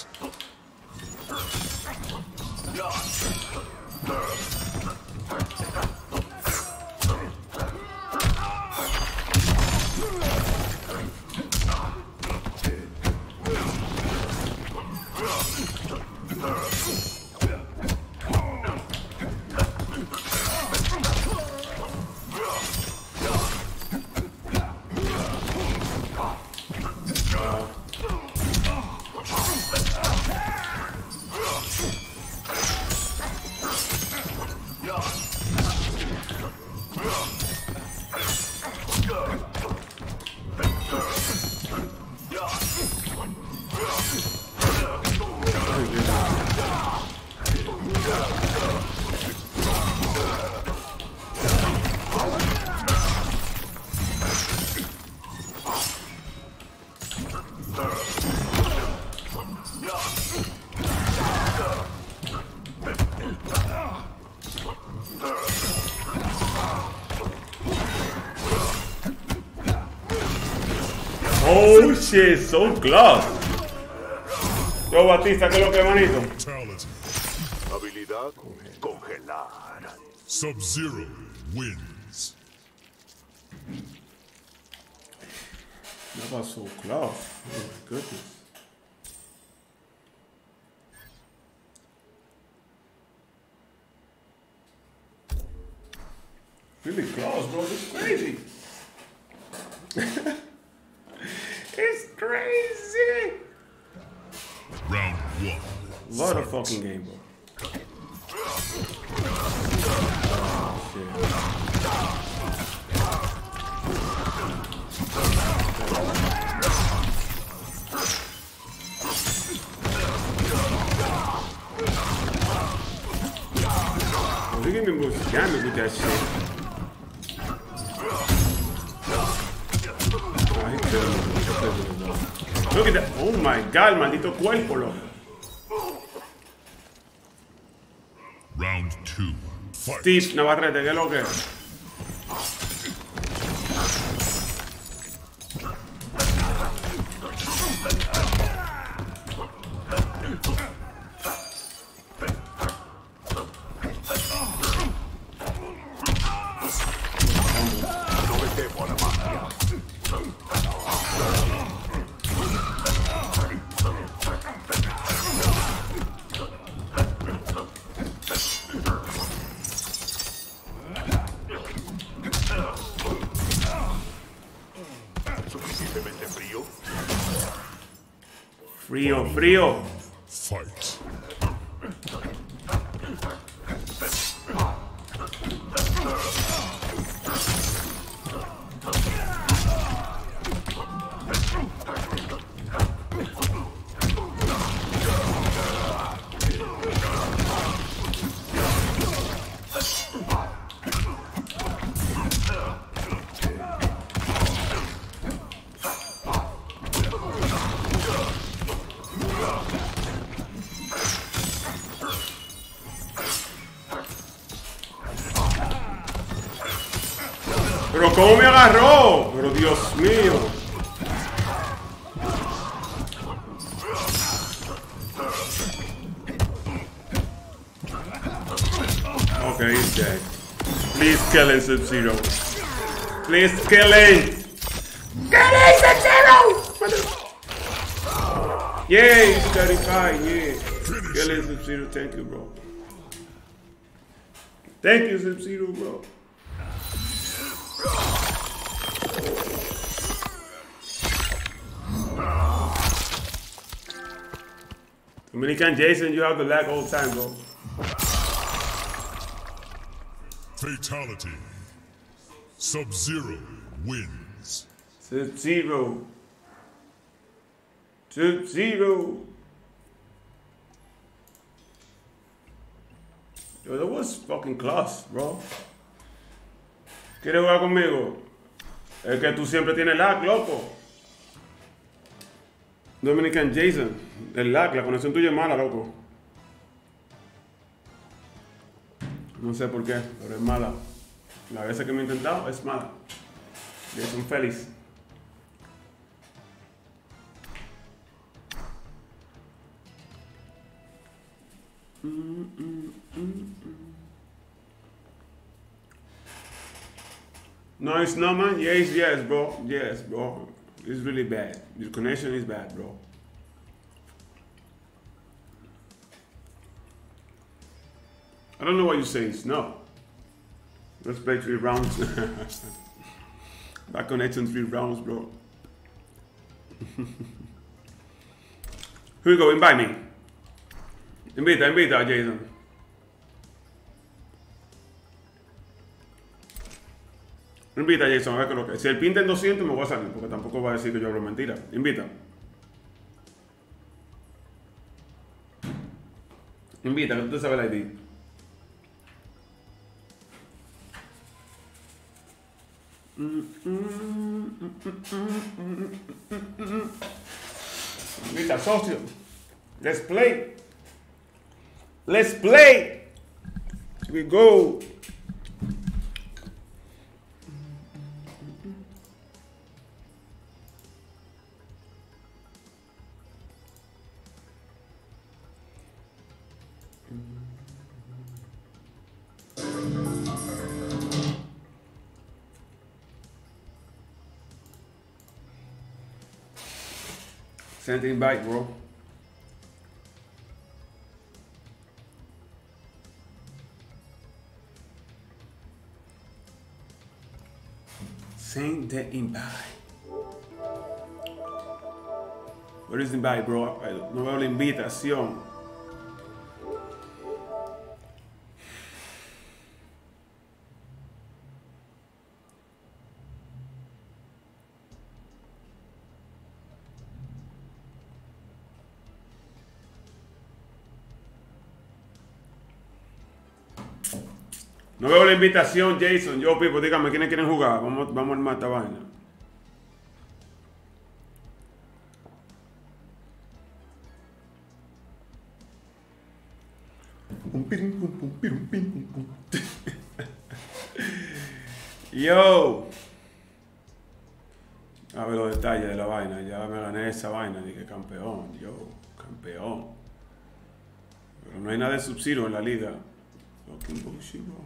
Oh shit, so close. Yo, Batista, ¿qué es lo que, manito? Fatality. Habilidad congelar. Sub-Zero wins. That was so close. Oh my goodness. Really close, bro. This is crazy. It's crazy. Round 1. What a fucking game, bro. Oh, shit. Oh, they give me more damage with that shit. Oh, he killed me. Look at that. Oh my god, maldito cuerpo, loco. Round 2. Fight. Steve Navarrete, ¿qué es lo que es? No me temo a la magia. ¿Suficientemente frío? Frío, frío. Fight. Pero ¿cómo me agarró? Pero Dios mío. Okay, he's dead. Please kill him, Sub-Zero. Please kill him! Kill him, Sub-Zero! Yeah, he's 35, yeah. Kill him, Sub-Zero. Thank you, bro. Thank you, Sub-Zero, bro. Dominican Jason, you have the lag all the time, bro. Fatality. Sub-Zero wins. Sub-Zero. Sub-Zero. Yo, that was fucking class, bro. ¿Quieres jugar conmigo? Es que tú siempre tienes lag, loco. Dominican Jason, el lag, la conexión tuya es mala, loco. No sé por qué, pero es mala. Las veces que me he intentado es mala. Jason feliz. No, it's not, man. Yes, bro. Yes, bro. It's really bad. Your connection is bad, bro. I don't know what you say. It's no. Let's play 3 rounds. Back connection 3 rounds, bro. Here we go. Invite me. Invita, Jason. Invita, Jason, a ver qué es lo que es. Si el pinta en 200 me voy a salir, porque tampoco va a decir que yo hablo mentira. Invita, que tú te sabes el ID. Invita, socio. Let's play. Let's play. Here we go. Send invite, bro. Send the invite. Where is the invite, bro? No veo la invitación. No veo la invitación, Jason. Yo, Pipo, dígame quiénes quieren jugar. Vamos a armar esta vaina. Yo. A ver los detalles de la vaina. Ya me gané esa vaina. Dije campeón. Yo, campeón. Pero no hay nada de Sub-Zero en la liga. Fucking bullshit, bro.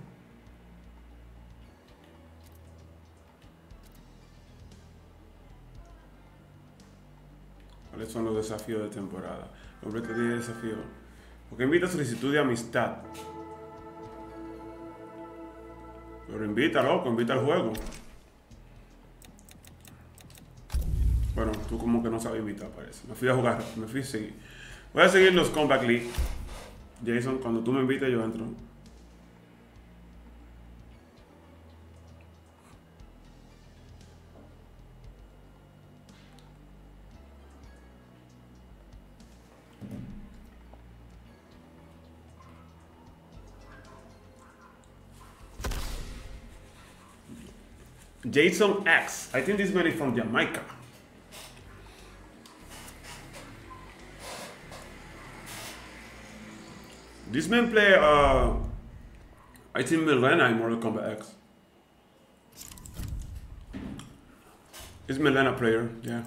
¿Cuáles son los desafíos de temporada? Hombre, que tiene desafío. Porque invita solicitud de amistad. Pero invita, loco, invita al juego. Bueno, tú como que no sabes invitar, parece. Me fui a jugar, me fui a seguir. Voy a seguir los Combat League. Jason, cuando tú me invites, yo entro. Jason X. I think this man is from Jamaica. This man play, I think Milena in Mortal Kombat X. It's Milena player, yeah.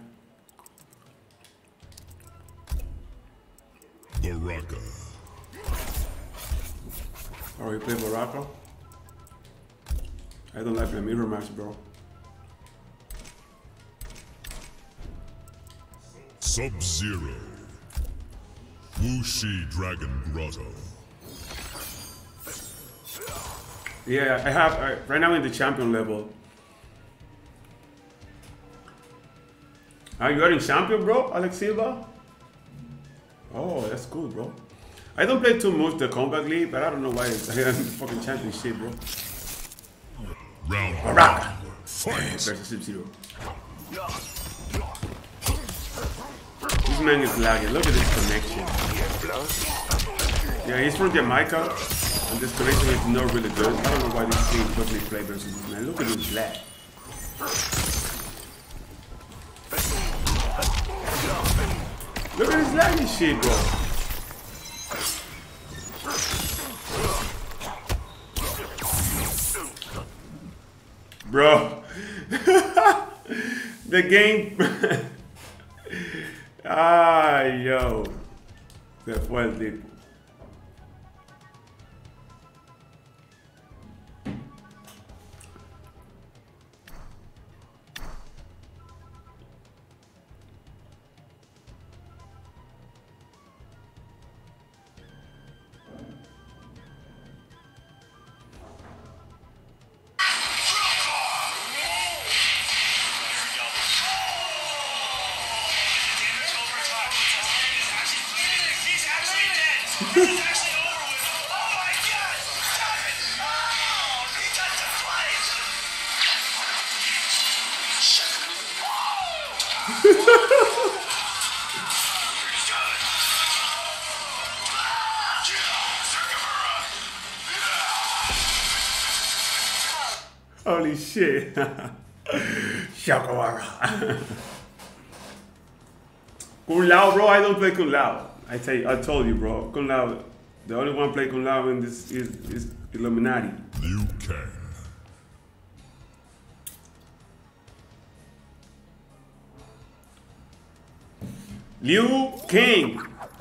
Baraka. Oh, you play Baraka? I don't like the mirror match, bro. Sub-Zero. Wuxi Dragon Grotto. Yeah, I have right now in the champion level. You are in champion, bro, Alex Silva? Oh, that's cool, bro. I don't play too much the Combat League, but I don't know why I'm fucking championship, bro. Round Baraka fight. versus Sub-Zero. This man is lagging. Look at this connection. Yeah, he's from Jamaica, and this connection is not really good. I don't know why this team totally play versus this man. Look at this lag. Look at this laggy shit, bro. Bro, the game. Yo, se fue el tipo. Holy shit. Shakawara. Kung Lao, bro, I don't play Kung Lao. I told you, bro. Kung Lao, the only one play Kung Lao in this is Illuminati. Liu Kang. Liu Kang.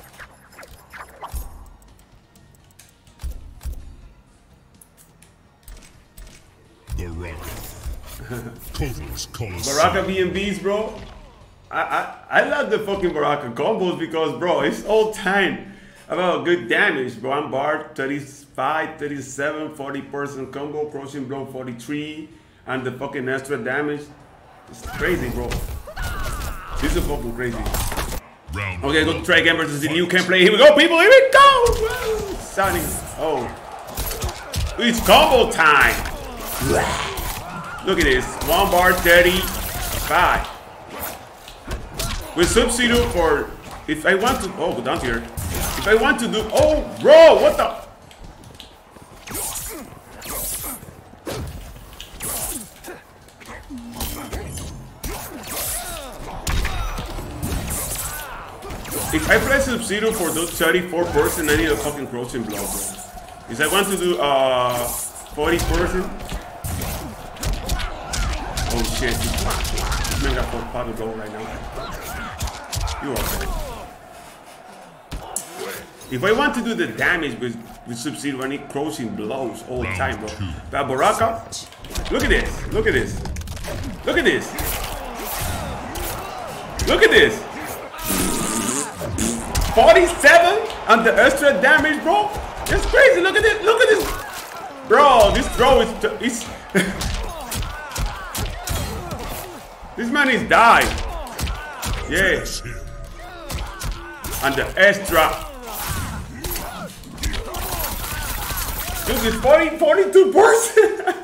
Baraka BMBs, bro. I love the fucking Baraka combos because, bro, it's all time about good damage, bro. I'm barred 35, 37, 40% combo, crushing blow 43, and the fucking extra damage. It's crazy, bro. This is fucking crazy. Okay, go to try again versus the Liu Kang play. Here we go, people. Here we go. Sounding. Oh, it's combo time. Look at this. 1 bar 35. With Sub-Zero for, if I want to, oh, go down here. If I want to do, oh, bro, what the? If I play Sub-Zero for those 34%, I need a fucking crouching blow, bro. If I want to do 40%, oh shit, this man got full powder blow right now. You okay. If I want to do the damage with Sub-Zero, I need crouching blows all the time, bro. That Baraka, look at this, look at this, look at this, look at this. 47 and the extra damage, bro. It's crazy. Look at this, look at this, bro. This throw is this man is died. Yeah. And the extra. Dude, it's 42%.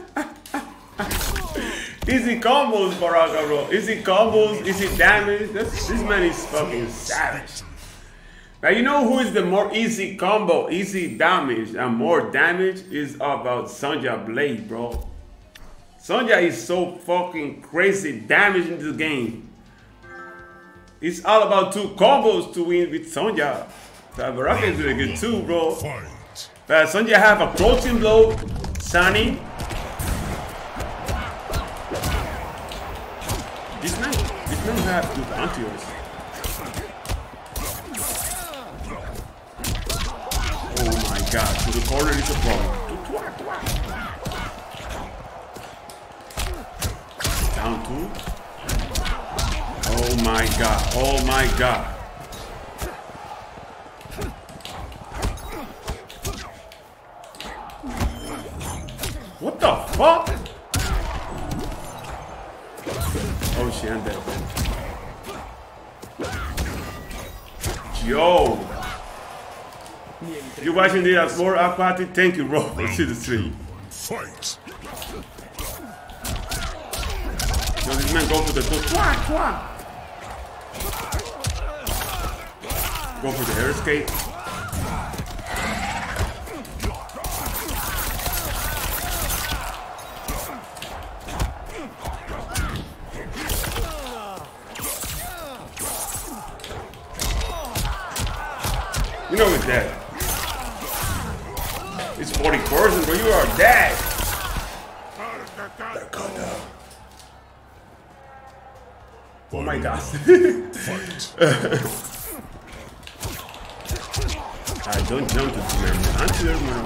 Easy combos, Baraka, bro. Easy combos, easy damage. This man is fucking savage. Now, you know who is the more easy combo, easy damage, and more damage is about Sonja Blade, bro. Sonja is so fucking crazy damage in this game. It's all about 2 combos to win with Sonja. So Baraka is really good too, bro. But Sonja have a crouching blow, Sunny. This man have 2 anti-airs. Oh my god, to the corner is a problem. Round 2. Oh my god. Oh my god. What the fuck? Oh shit, I'm dead. Yo. You watching this for a party? Thank you, bro. Let's see the stream. Fight! Yo, this man go for the two. Go for the air skate. You know it's dead. It's 40%, but you are dead. Oh my god. I don't jump to this man. Anti-air.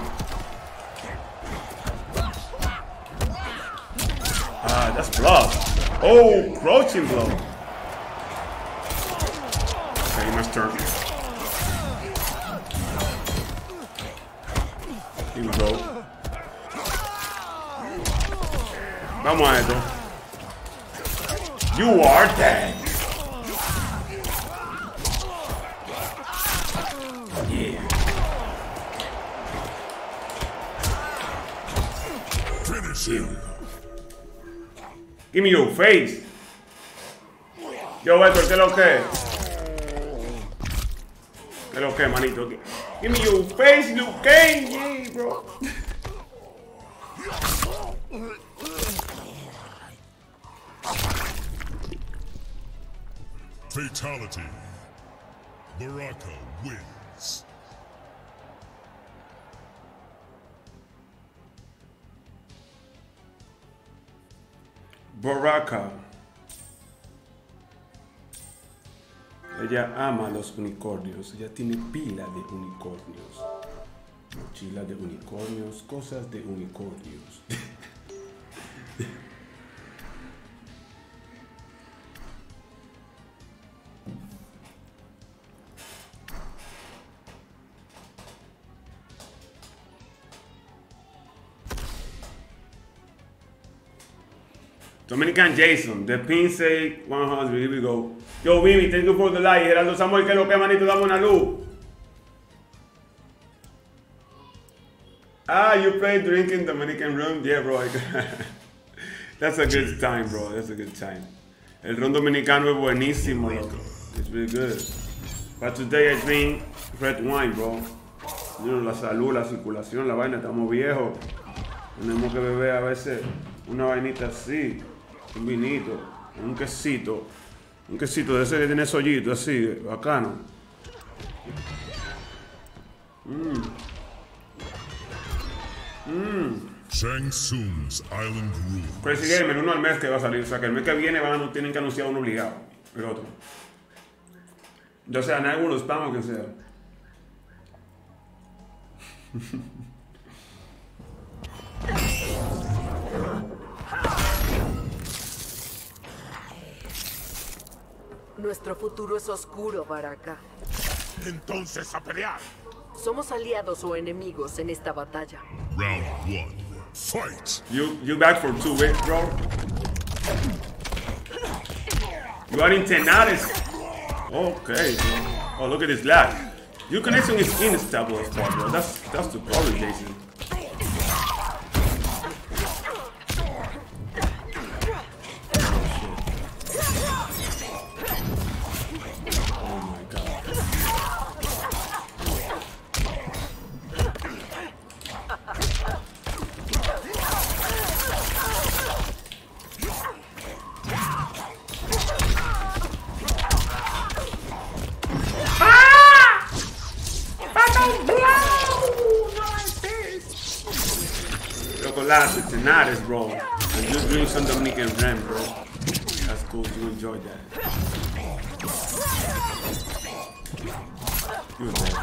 Ah, that's block. Oh, crouching blow. Okay, my turn. Here we go. Vamos a esto. You are dead. Yeah. Finish him! Give me your face. Yo, Héctor, ¿qué es lo que? ¿Qué es lo que, manito? Give me your face, Liu Kang. Yeah, bro. Fatality. Baraka wins. Baraka. Ella ama los unicornios. Ella tiene pila de unicornios. Mochila de unicornios. Cosas de unicornios. Dominican Jason, the pin say 100, here we go. Yo, Mimi, thank you for the like. Geraldo Samuel, que lo que, manito, dame una luz. Ah, you play drinking Dominican rum? Yeah, bro. That's a good time, bro. That's a good time. El ron dominicano es buenísimo, loco. It's really good. But today I drink red wine, bro. You know, la salud, la circulación, la vaina, estamos viejos. Tenemos que beber a veces una vainita así. Un vinito, un quesito de ese que tiene sollito, así, bacano. Shang Tsung's Island Rule. Crazy Gamer, uno al mes que va a salir, o sea que el mes que viene tienen que anunciar uno obligado, el otro. Ya sea en alguno spam o que sea. Nuestro futuro es oscuro, Baraka. Entonces a pelear. ¿Somos aliados o enemigos en esta batalla? Round 1. Fight! You back for 2 weeks, bro? You are in Tenares. Okay. Oh, look at this lag. Your connection is unstable as fuck, bro. That's the problem, Jason. Tenares, bro. And just doing some Dominican ram, bro. That's cool. You enjoy that. Good, man.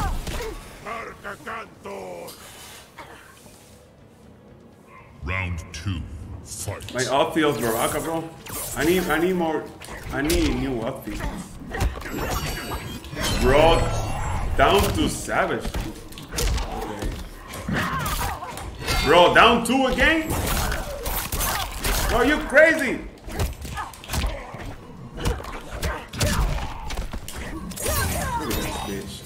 Round 2. Fight. My outfield Baraka, bro. I need more. I need new outfits. Bro, down to Savage. Okay. Bro, down 2 again? Bro, you crazy? Look at this bitch.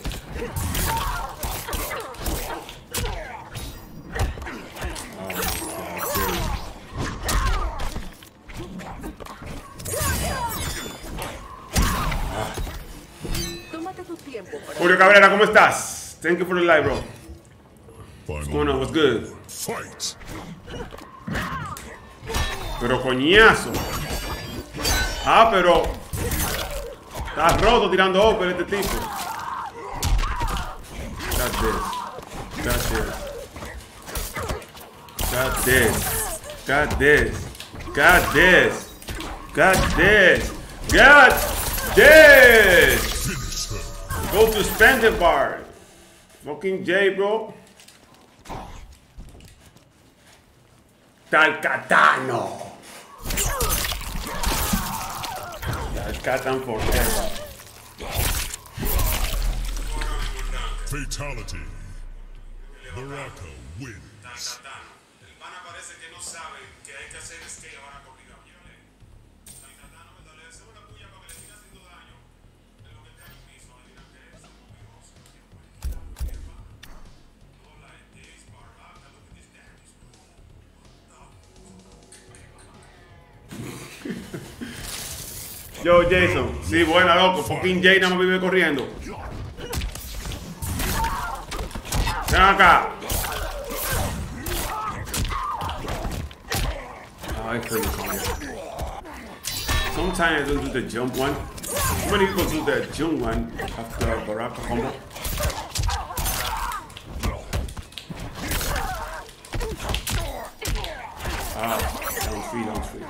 Tómate tu tiempo para... Julio Cabrera, ¿cómo estás? Thank you for the live, bro. What's Final going on? What's good? fight. Pero coñazo. Ah, pero está roto tirando over este tipo. Got this. Got this. Got this. Got this. Got this. Got this. Go to Spender Bar. Fucking J, bro. Talcatano. Talcatan forever. Fatality. Baraka wins. El pana parece que no sabe que hay que hacer scale ahora complicado. Talcatano me le deseo una puya para que le siga haciendo daño. En lo que está en el piso, me dirán que es un poderoso. Yo, Jason. Sí, buena, loco. Fucking Jay nada más vive corriendo. Ven acá. I couldn't come here. Sometimes I don't do the jump one. How many people do the jump one after Baraka combo? Don't free.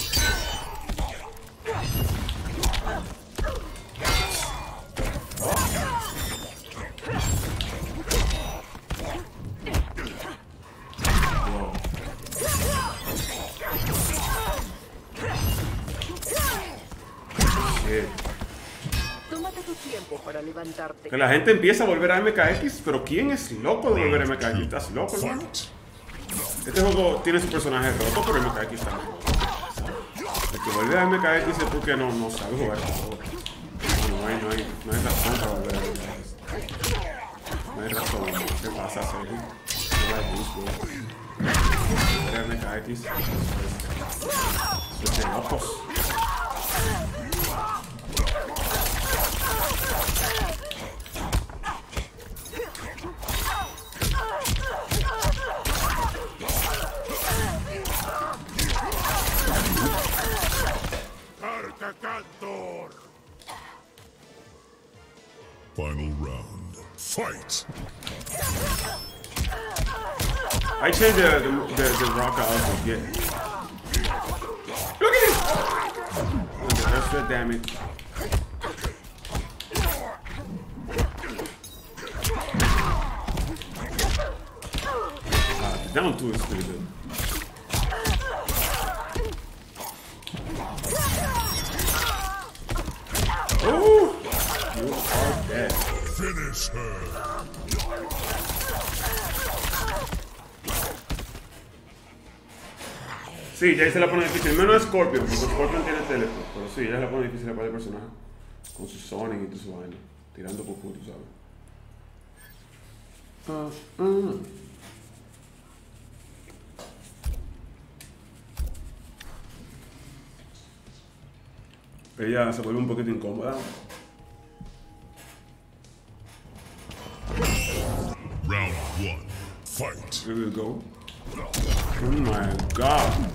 Tómate tu tiempo para levantarte. Que la gente empieza a volver a MKX, pero ¿quién es loco de volver a MKX? ¿Estás loco, hermano? Este juego tiene su personaje roto, pero MKX también. El que vuelve a MKX es porque no sabe jugar este juego. No hay razón para volver a MKX. No hay razón. ¿Qué pasa, Sergio? No la busco. Volver a MKX. Eso es de locos. Final round. Fight. I changed the rocker outfit, yeah. Look at this! Okay, extra damage. Down 2 is pretty good. Oh! You are dead. Finish her. Sí, ya se la pone difícil. Menos Scorpion, porque Scorpion tiene teleport. Pero sí, ya se la pone difícil para el personaje. Con su Sonic y toda su vaina. Tirando Goku, tú sabes. Ella se vuelve un poquito incómoda. Round 1. Fight. Here we go. Oh my god.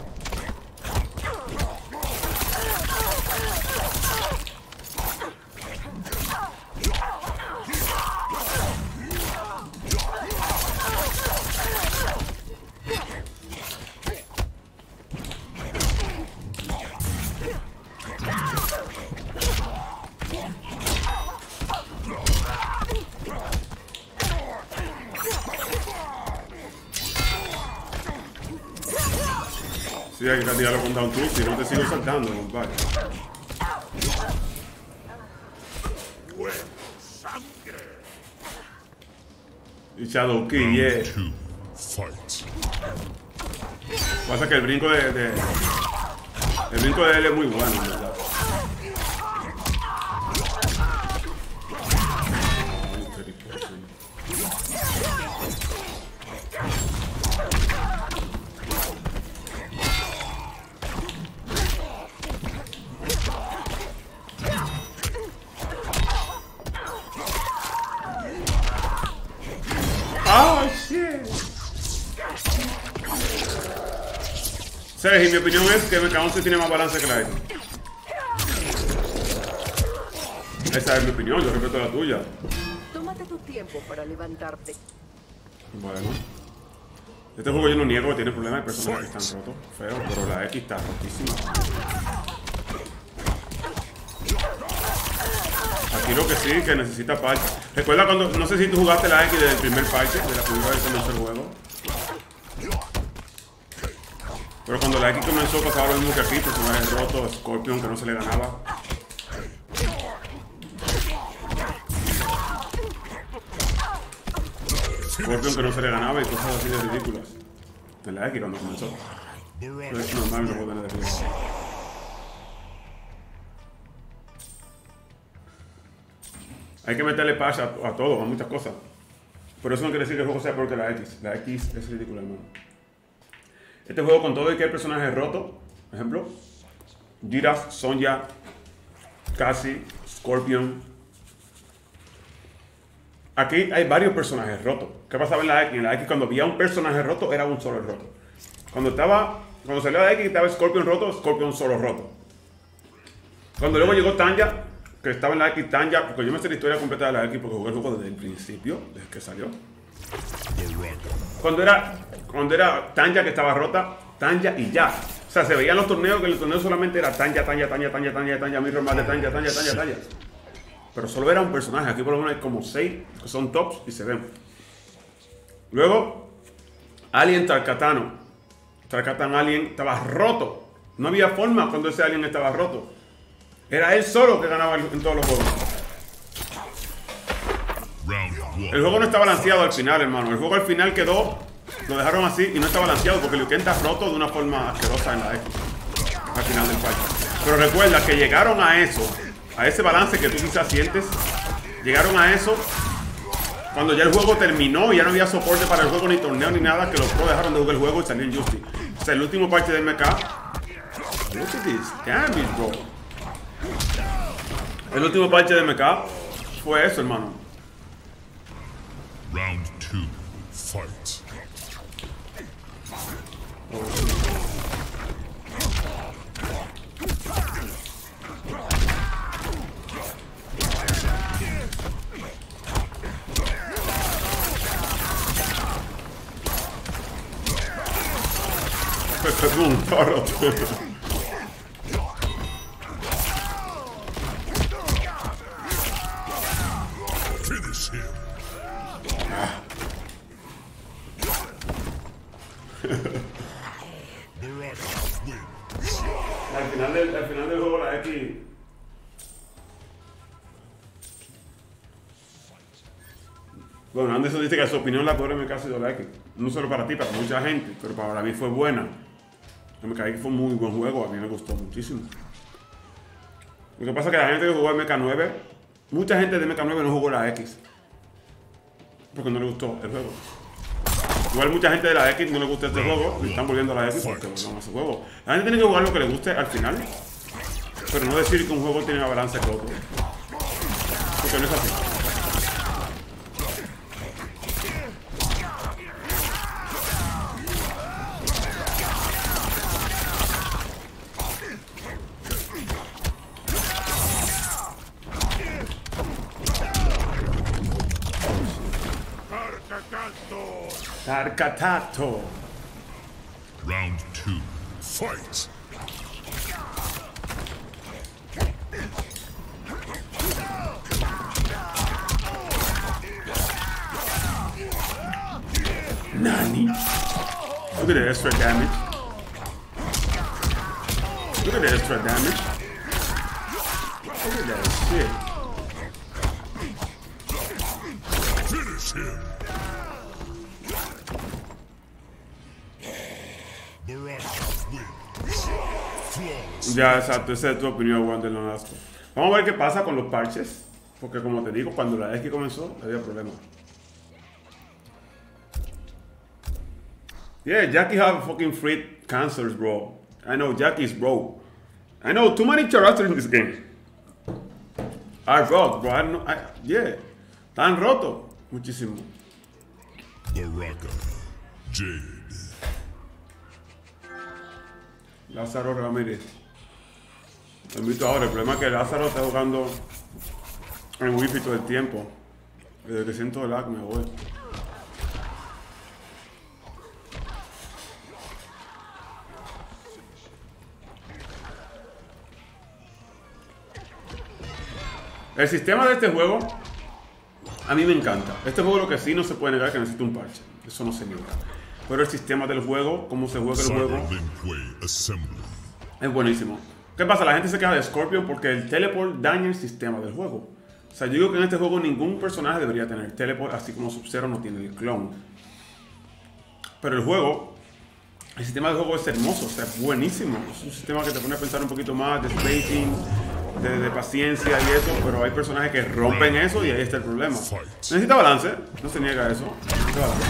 Sí, hay que castigarlo con down two, si no te sigo saltando, compadre. Y Shadow Key, yeah. Two, fight. Pasa que el brinco de él es muy bueno, en verdad. Oh, shit. Sergio, mi opinión es que MK11 tiene más balance que la X. Esa es mi opinión, yo respeto la tuya. Tómate tu tiempo para levantarte. Bueno. Este juego yo no niego que tiene problemas de personajes que están rotos, feo, pero la X está rotísima. Aquí lo que sí, que necesita parche. Recuerda cuando, no sé si tú jugaste la X desde el primer parche, de la primera vez que comenzó el juego. Pero cuando la X comenzó pasaba lo mismo que aquí, personajes rotos, Scorpion que no se le ganaba. Scorpion que no se le ganaba y cosas así de ridículas. En la X cuando comenzó. Pero es normal que no puedo tener de ridículo. Hay que meterle patch a todo, a muchas cosas. Pero eso no quiere decir que el juego sea peor que la X. La X es ridícula, hermano. Este juego con todo y que el personaje es roto, por ejemplo, Giraffe, Sonja, Cassie, Scorpion. Aquí hay varios personajes rotos. ¿Qué pasaba en la X? En la X cuando había un personaje roto, era un solo roto. Cuando salió la X estaba Scorpion roto, Scorpion solo roto. Cuando luego llegó Tanya, que estaba en la X, Tanya, porque yo me sé la historia completa de la X porque jugué el juego desde el principio, desde que salió. Cuando era Tanya que estaba rota, Tanya y ya. O sea, se veían los torneos que en el torneo solamente era Tanya, Mirror más de Tanya. Pero solo era un personaje. Aquí por lo menos hay como 6 que son tops y se ven. Luego, Alien Tarkatano. Tarkatan Alien estaba roto. No había forma cuando ese Alien estaba roto. Era él solo que ganaba en todos los juegos. El juego no está balanceado al final, hermano. El juego al final quedó, lo dejaron así y no está balanceado porque Liu Kang está roto de una forma asquerosa en la X. Al final del fight. Pero recuerda que llegaron a eso, a ese balance que tú quizás sientes. Llegaron a eso cuando ya el juego terminó y ya no había soporte para el juego, ni torneo, ni nada, que los pros dejaron de jugar el juego y salió en Justice. O sea, el último parche del MK. Look at this damage, bro. El último parche de MK fue eso, hermano. Round 2, fight. Questo è un toro. Finish him. Al final del juego la X. Bueno, Anderson dice que su opinión la peor MK ha sido la X. No solo para ti, para mucha gente, pero para mí fue buena. MK fue un muy buen juego, a mí me gustó muchísimo. Lo que pasa es que la gente que jugó MK9, mucha gente de MK9 no jugó la X. Porque no le gustó el juego. Igual mucha gente de la X no le gusta este juego y están volviendo a la X porque volvamos a ese juego. La gente tiene que jugar lo que le guste al final, pero no decir que un juego tiene una balance que otro. Porque no es así. Tarkatato. Round 2, fight. Nani? Look at the extra damage. Look at the extra damage. Look at that shit. Finish him. Baraka wins. Flawless. Ya, exacto, esa es tu opinión, Wander Nolasco. Vamos a ver qué pasa con los parches. Porque como te digo, cuando la X comenzó, había problemas. Yeah, Jackie have fucking freak cancers, bro. I know, Jackie's bro. I know, too many characters in this game. I rot, bro. I don't know. Yeah. Están rotos. Muchísimo. Baraka. Jade. Lázaro Ramírez. Lo invito ahora. El problema es que Lázaro está jugando en Wi-Fi todo el tiempo. Desde que siento el lag me voy. El sistema de este juego a mí me encanta. Este juego lo que sí no se puede negar es que necesita un parche. Eso no se niega. Pero el sistema del juego, cómo se juega el juego, Cyberlink Assembly. es buenísimo. ¿Qué pasa? La gente se queja de Scorpion porque el teleport daña el sistema del juego. O sea, yo digo que en este juego ningún personaje debería tener teleport, así como Sub-Zero no tiene el clon. Pero el juego, el sistema del juego es hermoso, o sea, es buenísimo. Es un sistema que te pone a pensar un poquito más de spacing, de paciencia y eso, pero hay personajes que rompen eso y ahí está el problema. Necesita balance, no se niega eso. Necesita balance.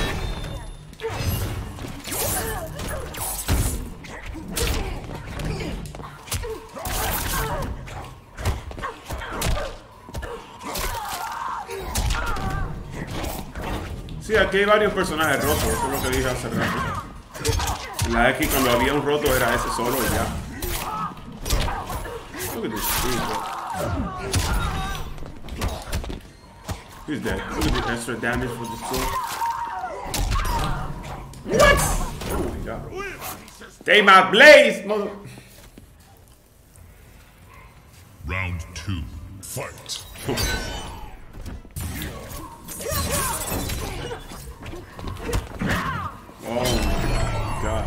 Sí, aquí hay varios personajes rotos, eso es lo que dije hace rato. En la X cuando había un roto era ese solo y ya. Look at this shit, bro. He's dead. Look at the extra damage for the sword. What? Oh my god. Stay my blaze, mother. Round 2. Fight. Oh my god.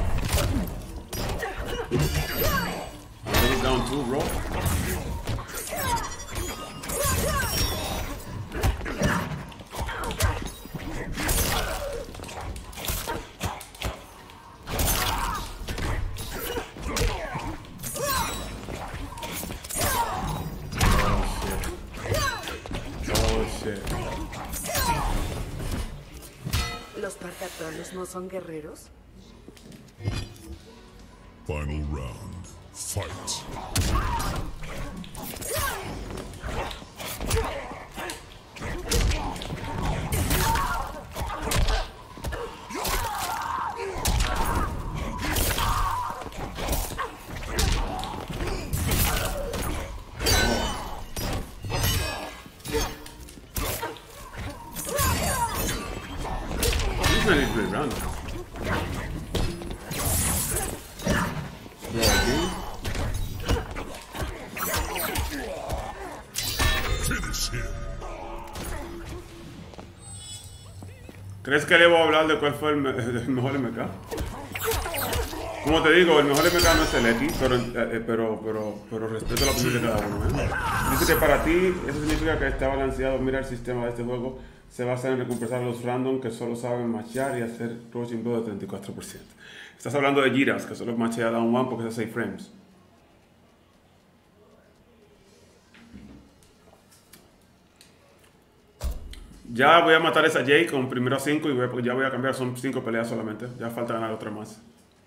He's down too, bro. ¿Los parcatones no son guerreros? Final round. Fight. ¿Crees que le voy a hablar de cuál fue el mejor MK? Como te digo, el mejor MK no es el X, pero respeto la opinión de cada uno. Dice que para ti eso significa que está balanceado. Mira, el sistema de este juego se basa en recompensar a los random que solo saben machear y hacer crouching blow de 34%. Estás hablando de Giras, que solo machea down one porque es 6 frames. Ya voy a matar a esa Jay con primero a 5 y ya voy a cambiar, son 5 peleas solamente. Ya falta ganar otra más.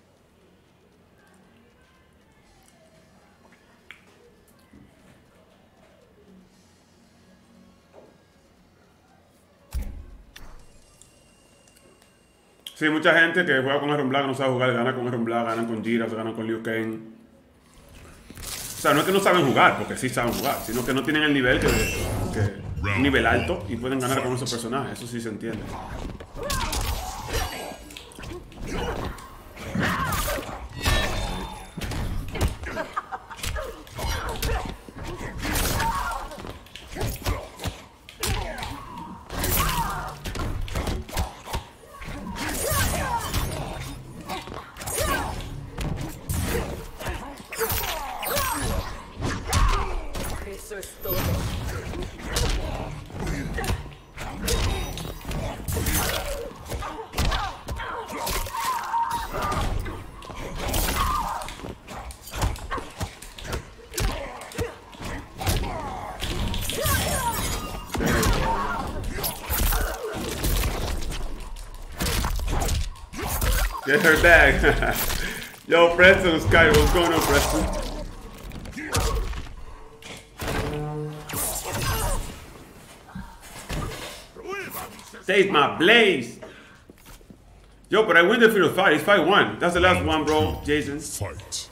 Sí, mucha gente que juega con Iron Black no sabe jugar, gana con Iron Black, gana con Giras, gana con Liu Kang. O sea, no es que no saben jugar, porque sí saben jugar, sino que no tienen el nivel un nivel alto y pueden ganar con esos personajes, eso sí se entiende. Get her back. Yo, Preston, Sky, what's going on, Preston? Save my blaze. Yo, but I win the field fight. It's 5-1. That's the last one, bro. Jason. Fight.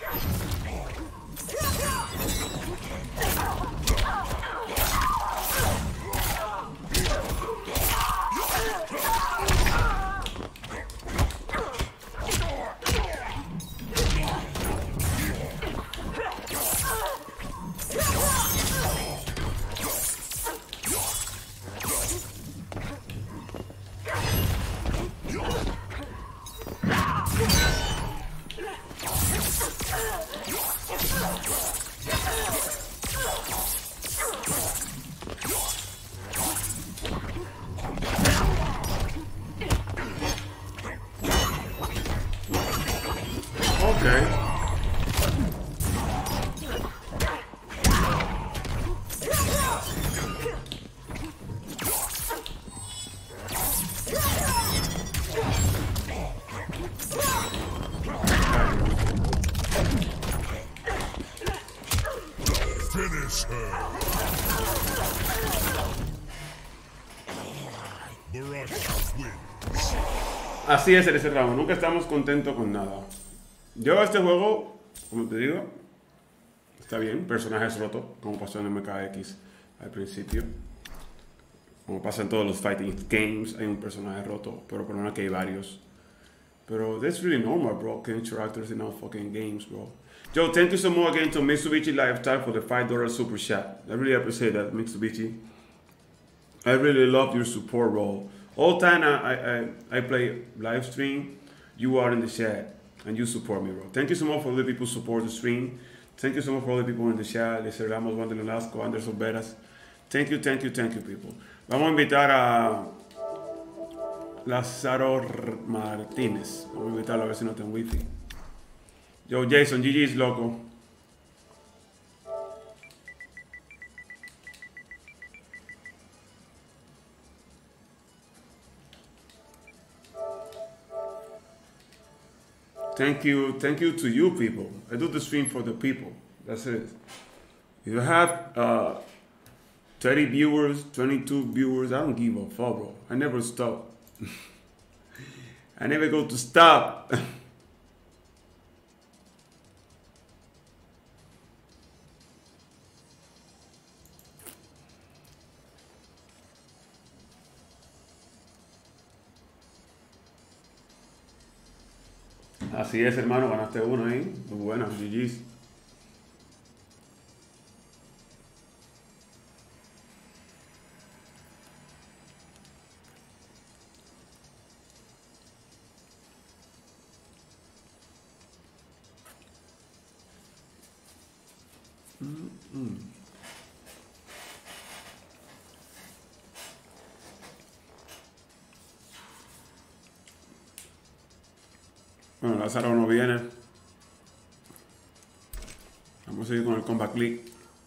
Así es ese ramo, nunca estamos contentos con nada. Yo este juego, como te digo, está bien, personajes rotos, como pasó en MKX al principio. Como pasa en todos los fighting games, hay un personaje roto, pero por lo menos que hay varios. Pero that's really normal, bro, que characters in all fucking games, bro. Joe, thank you so much again to Mitsubishi Lifestyle for the $5 super chat. I really appreciate that, Mitsubishi. I really love your support, bro. All time I play live stream, you are in the chat and you support me, bro. Thank you so much for all the people who support the stream. Thank you so much for all the people in the chat. Les Ramos, Wander Nolasco, Anderson Veras. Thank you, people. Vamos a invitar a Lázaro Martínez. Vamos a invitarlo a ver si no tiene wifi. Yo, Jason, GG's, loco. Thank you to you people. I do the stream for the people. That's it. If you have 30 viewers, 22 viewers, I don't give a fuck, bro. I never stop. I never go to stop. Así es, hermano, ganaste uno ahí. Muy buena, GG's. Bueno, Lázaro no viene. Vamos a seguir con el Combat Click.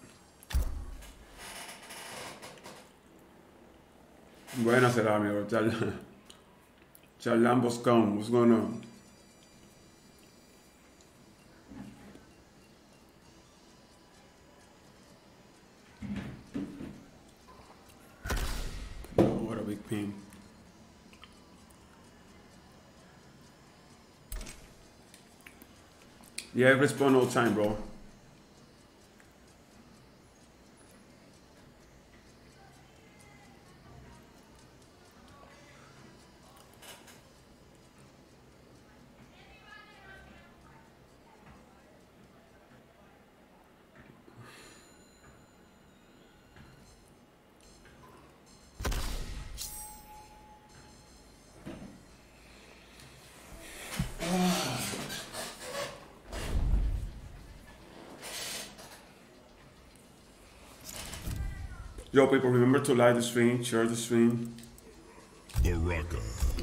Buenas, será, amigo. Charlan Boscón, what's going on? Oh, what a big pain. Yeah, I respawn all time, bro. Yo, people, remember to like the stream, share the stream. Baraka.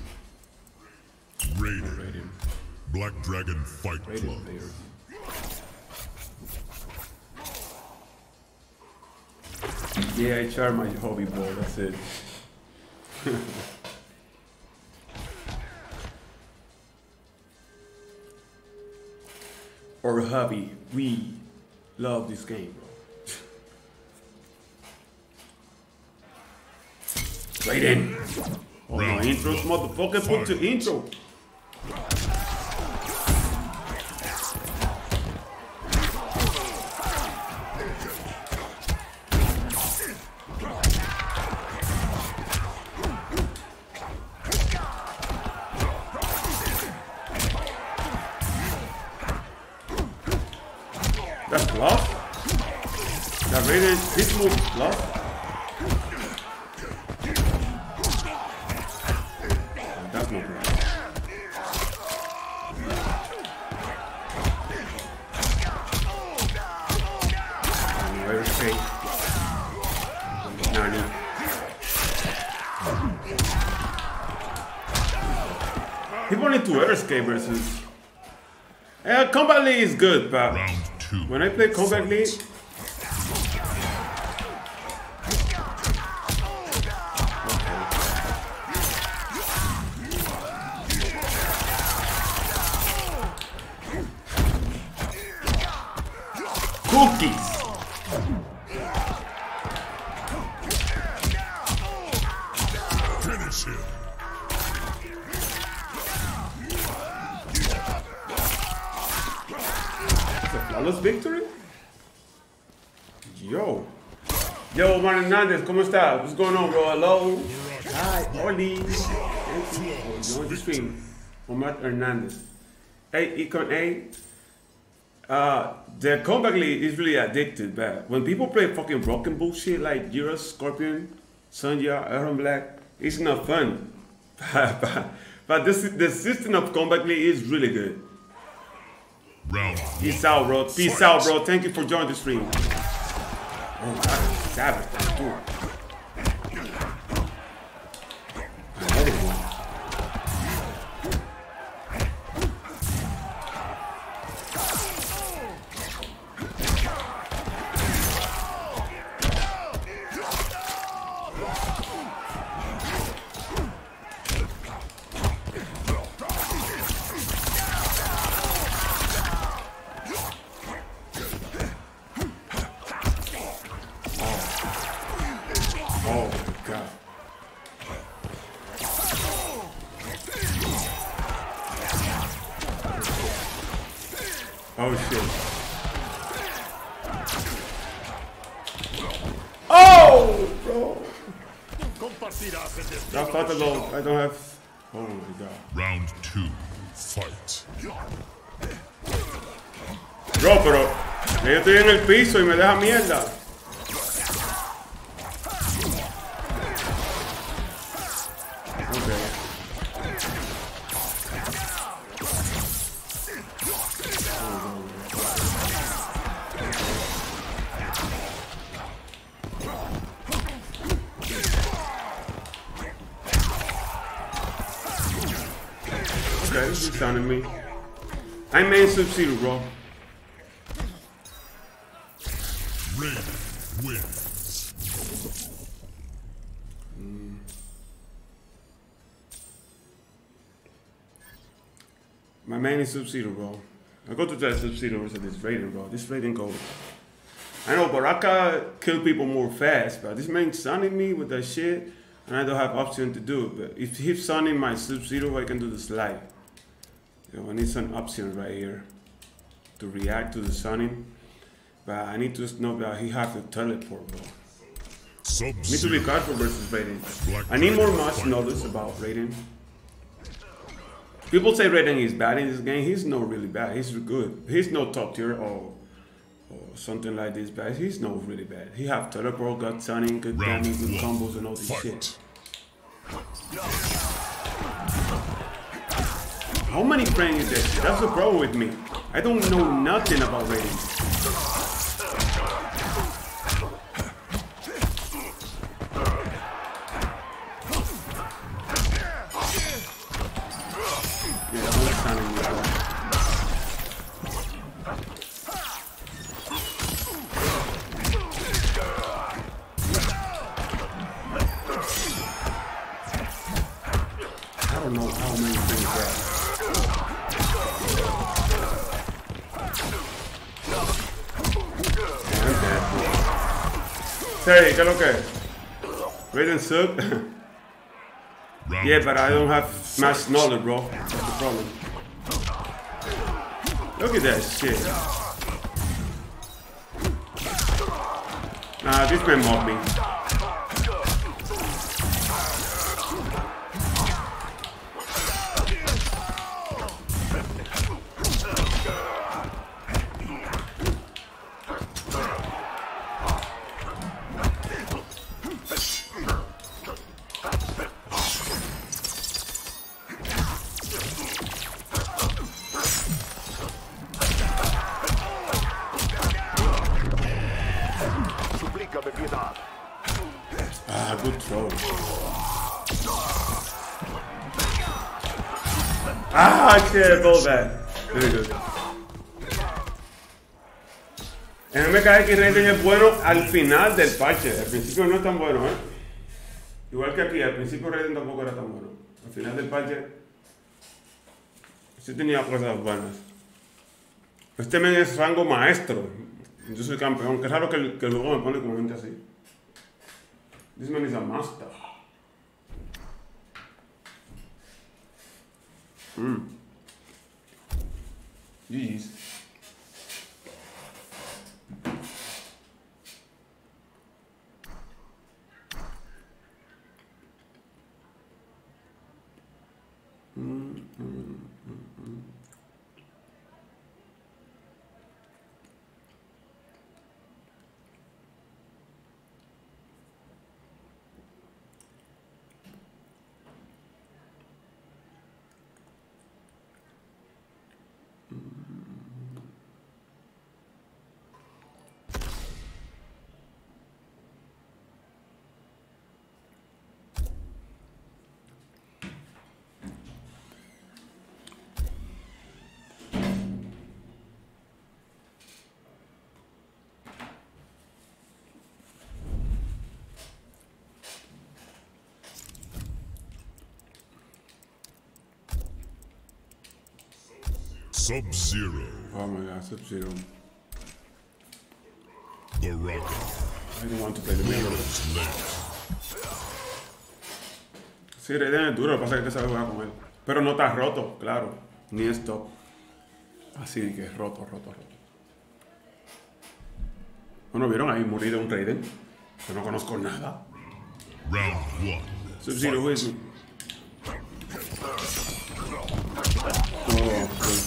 Raiden. Black Dragon Fight Club. Yeah, I share my hobby, bro. That's it. or hobby, we love this game, bro. Raiden. Oh no, intro, motherfucker, put the intro. That's bluff? That Raiden, this move is bluff? That's no problem. Very straight. Nani. People need to air escape versus. Yeah, Combat League is good, but when I play Combat League, cookies. Finish him. Flawless victory? Yo, Juan Hernandez, ¿cómo está? What's going on, bro? Hello. Hi, Oli. Thank you for joining the stream. Omar Hernandez. Hey, Econ A. The Combat League is really addictive, but when people play fucking broken bullshit like Jira, Scorpion, Sonja, Aaron Black, it's not fun. But the system of Combat League is really good. Peace out, bro. Peace out, bro. Thank you for joining the stream. Oh, God, savage. Thank you. Oh shit. Oh, bro. That fought alone. I don't have. Oh my god. Round 2, fight. Bro, pero yo estoy en el piso y me deja mierda. Okay, he's sounding me. I main Sub-Zero, bro. Raiden wins. My main is Sub-Zero, bro. I go to that Sub-Zero versus this Raiden, bro. This Raiden goes. I know Baraka kill people more fast, but this man sunning me with that shit, and I don't have option to do it. But if he's sunning my Sub-Zero, I can do the slide. Yo, I need some options right here to react to the sunning. But I need to know that he has to teleport, bro. Need to be careful versus Raiden. I need more much knowledge about Raiden. People say Raiden is bad in this game. He's not really bad. He's good. He's no top tier or something like this, but he's not really bad. He have teleport, got sunning, good damage, good combos, and all this shit. How many frames is that? That's the problem with me. I don't know nothing about Raiden. I don't know how many things that. Say, ¿qué es lo que es? Raiden suck? Yeah, but I don't have mass knowledge, bro. That's the problem. Look at that shit. Nah, this man mobbed me. Suplícame piedad. Ah, good throw. Ah, shit, pull that. Very good. A mí me cae que Raiden es bueno al final del parche. Al principio no es tan bueno, ¿eh? Igual que aquí, al principio Raiden tampoco era tan bueno. Al final del parche sí tenía cosas buenas. Este men es rango maestro. Yo soy campeón. Qué raro que el juego me pone como gente así. This man is a master. GG's. Sub-Zero. Oh my god, Sub-Zero. Baraka. I don't want to play the middle. Hero's Lair. Sí, Raiden es duro, lo que pasa es que te sabes jugar con él. Pero no está roto, claro. Ni esto. Así que roto. Bueno, ¿vieron ahí morir de un Raiden? Yo no conozco nada. Round 1. Sub-Zero, who is it? Oh, good.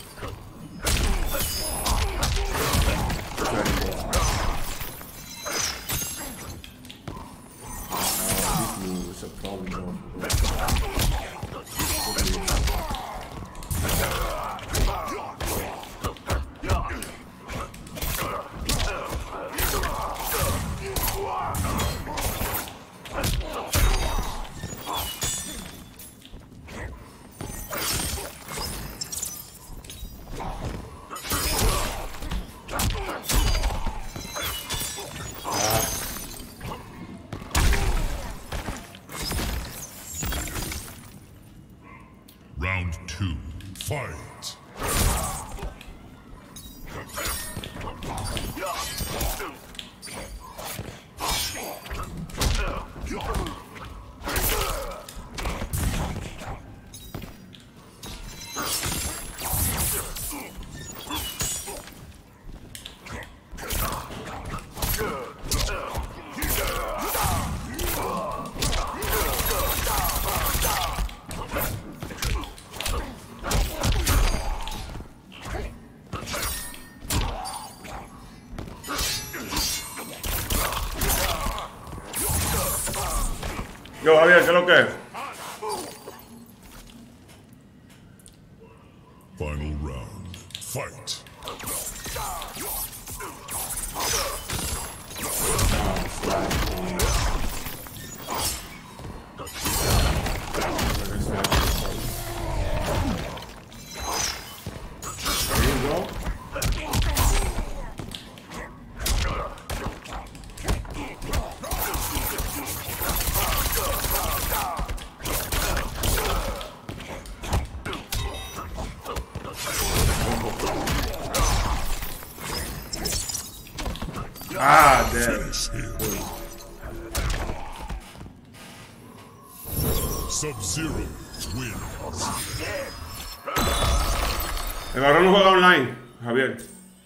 It's a problem, Round 2. Fight. Yo, Javier, ¿qué es lo que es? Final round. Fight. Ah, dead. Finish him. Sub-Zero wins. El varón no juega online, Javier.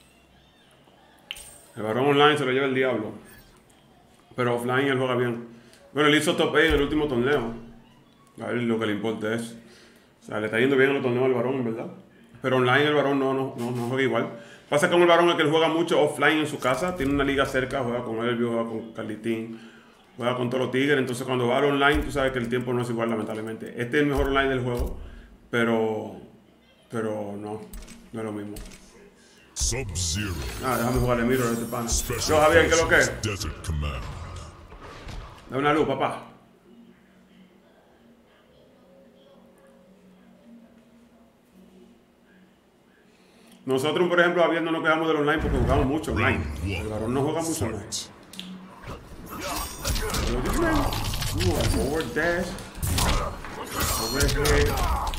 El varón online se lo lleva el diablo. Pero offline él juega bien. Bueno, él hizo top 8 en el último torneo. A ver, lo que le importa es. O sea, le está yendo bien en los torneos al varón, en verdad. Pero online el varón no juega igual. Pasa que el varón es que él juega mucho offline en su casa. Tiene una liga cerca, juega con Elvio, juega con Carlitín, juega con todos los tigres. Entonces cuando va al online, tú sabes que el tiempo no es igual, lamentablemente. Este es el mejor online del juego. Pero no es lo mismo. Sub-Zero. Déjame jugar el Mirror a este pana. Special Yo, Javier, ¿qué es lo que es? Forces Desert Command. Dame una luz, papá. Nosotros, por ejemplo, Javier, no nos quedamos del online porque jugamos mucho online. El varón no juega mucho online. Forward dash. Overhead.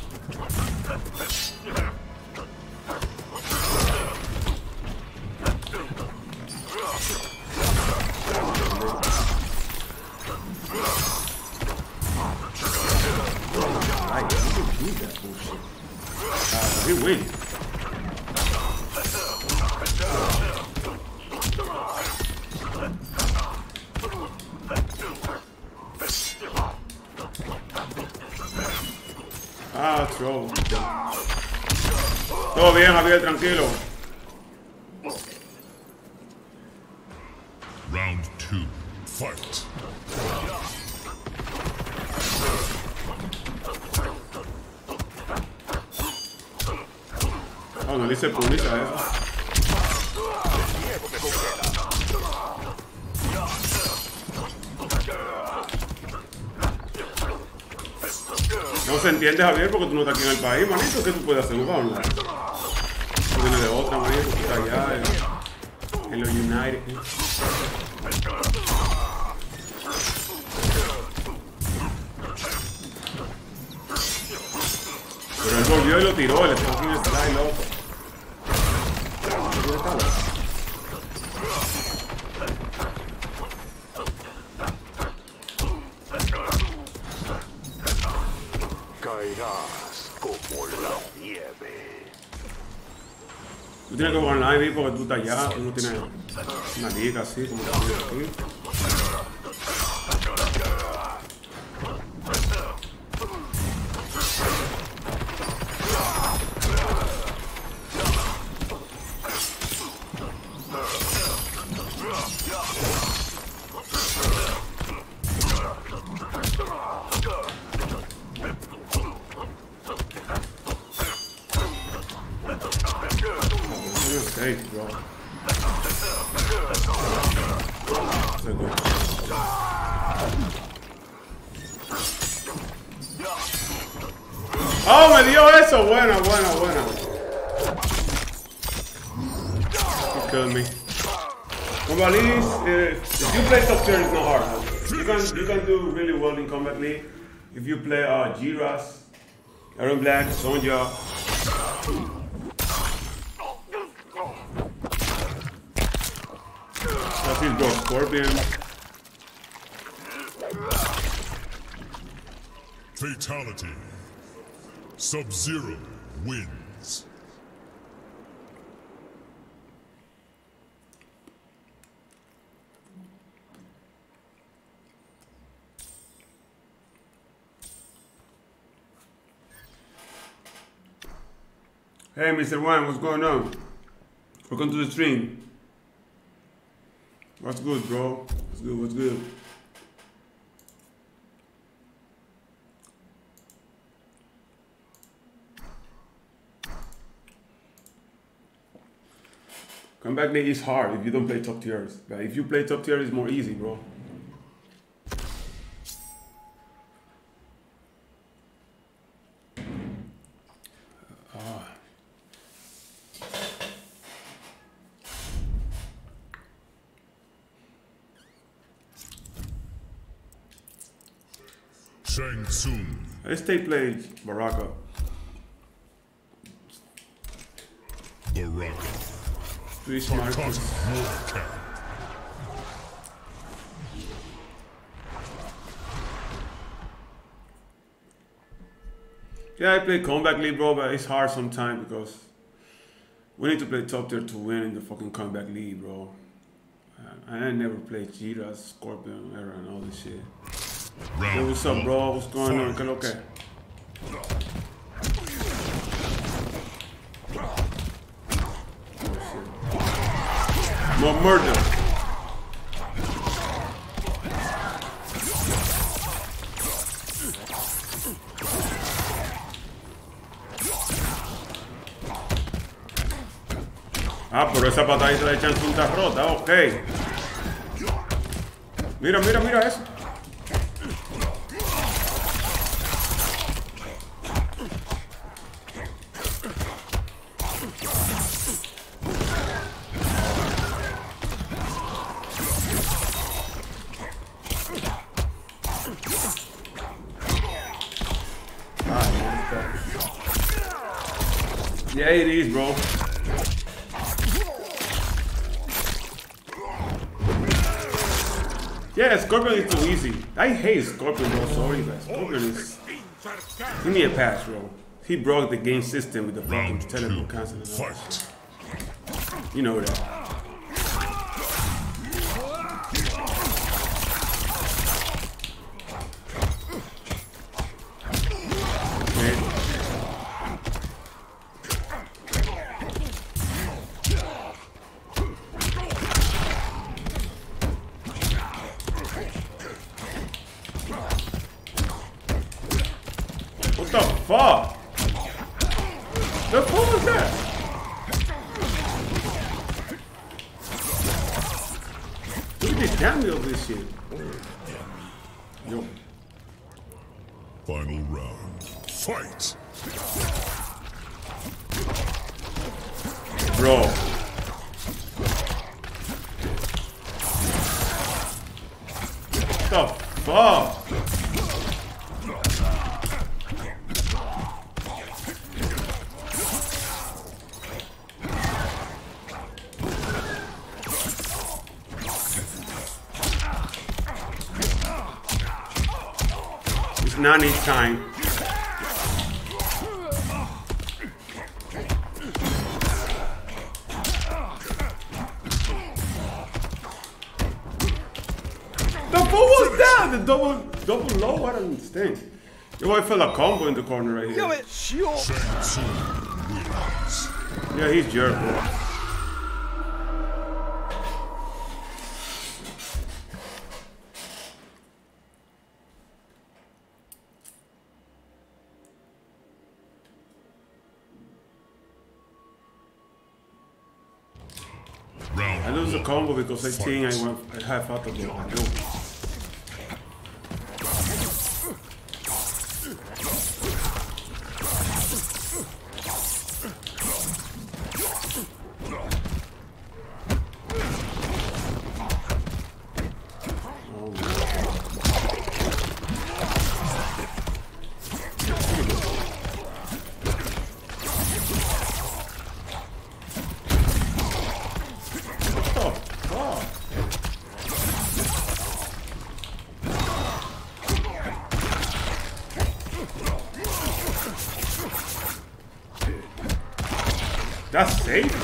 We win. Throw. Todo bien, Javier, tranquilo. Round 2. Fight. Oh, no le hice publica eso. No se entiende, Javier, porque tú no estás aquí en el país, manito. ¿Qué tú puedes hacer? Vamos. Tú vienes de otra, manito. Tú estás allá en los United. Pero él volvió y lo tiró. Le pegó un slide, loco. Caerás como la nieve. Tú tienes que jugar online porque tú estás allá. Tú no tienes una liga así como la tienes aquí. Safe, bro. ¡Oh, me dio eso! Buena. You killed me. Combat League, if you play top tier, it's not hard. You can do really well in Combat League if you play G-Ras, Aaron Black, Sonja. That's his bro, Scorpion. Fatality. Sub-Zero wins. Hey, Mr. Wang, what's going on? Welcome to the stream. What's good, bro? What's good? Comeback League is hard if you don't play top tiers. But if you play top tier, it's more easy, bro. Shang Tsung. Let's take play Baraka. Baraka. Pretty smart. Cosmic Warcat. Yeah, I play Comeback League, bro, but it's hard sometimes because we need to play top tier to win in the fucking Comeback League, bro. I never played Cheetah, Scorpion, era, and all this shit. Hey, what's up, bro? What's going on? ¿Qué lo que? More murder. Ah, pero esa patadita de Chansung está rota, ok. Mira, mira, mira eso. Yeah, it is, bro. Yeah, Scorpion is too easy. I hate Scorpion, bro. Sorry, but Scorpion is... Give me a pass, bro. He broke the game system with the fucking teleport cancel. You know that. What the fuck? The fuck was that? Look at the cameo of this shit. Yo. Final round. Fight! Bro. What the fuck? It's Nani's time. The fuck was that? The double low? I don't understand. Yo, I felt a combo in the corner right here. Shang Tsung wins. Yeah, he's jerk, bro. I lose the combo because I think I have out of it. I know. That's safe?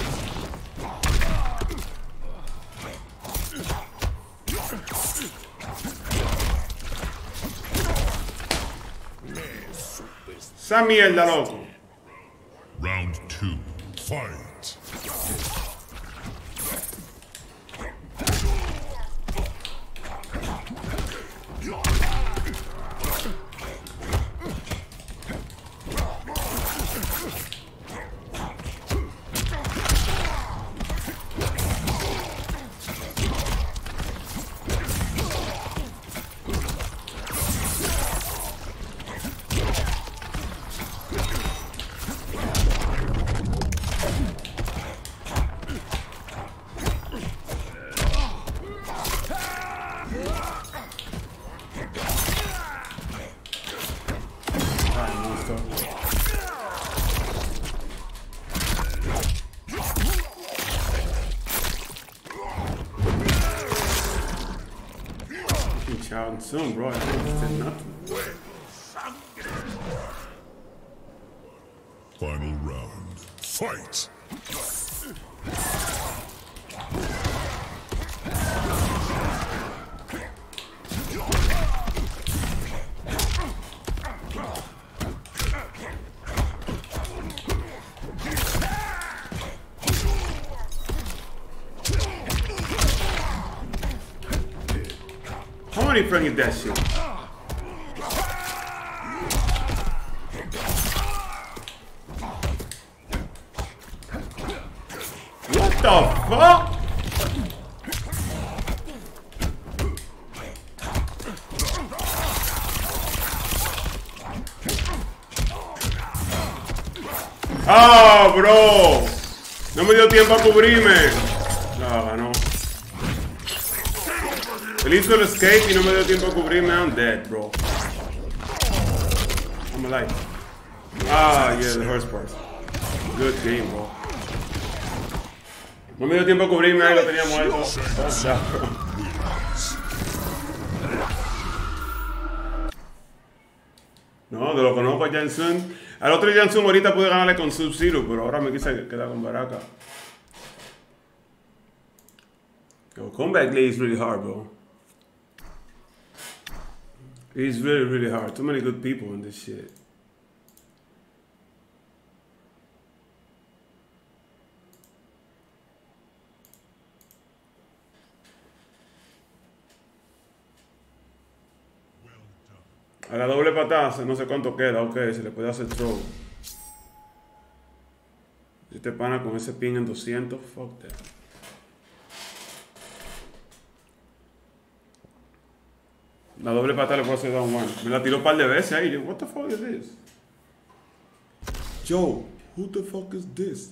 Esa mierda, loco. Round 2. Fight! Shang Tsung, bro. I think he said nothing. Final round. Fight! How many friggin' that shit? What the fuck? ¡Ah, bro! No me dio tiempo a cubrirme. No, ganó. Él hizo el escape y no me dio tiempo a cubrirme. I'm dead, bro. I'm alive. Ah, yeah, the horse part. Good game, bro. No me dio tiempo a cubrirme, ahí lo tenía muerto. No, de lo que conozco a Jansun. Al otro Jansun ahorita pude ganarle con Sub-Zero, pero ahora me quise quedar con Baraka. Yo, Comeback League is really hard, bro. It's really, really hard. Too many good people in this shit. A la doble patada, no sé cuánto queda, ok, se le puede hacer throw. Este pana con ese ping en 200, fuck that. La doble patada le puedo hacer down one. Me la tiró un par de veces ahí. Yo, what the fuck is this? Yo, who the fuck is this?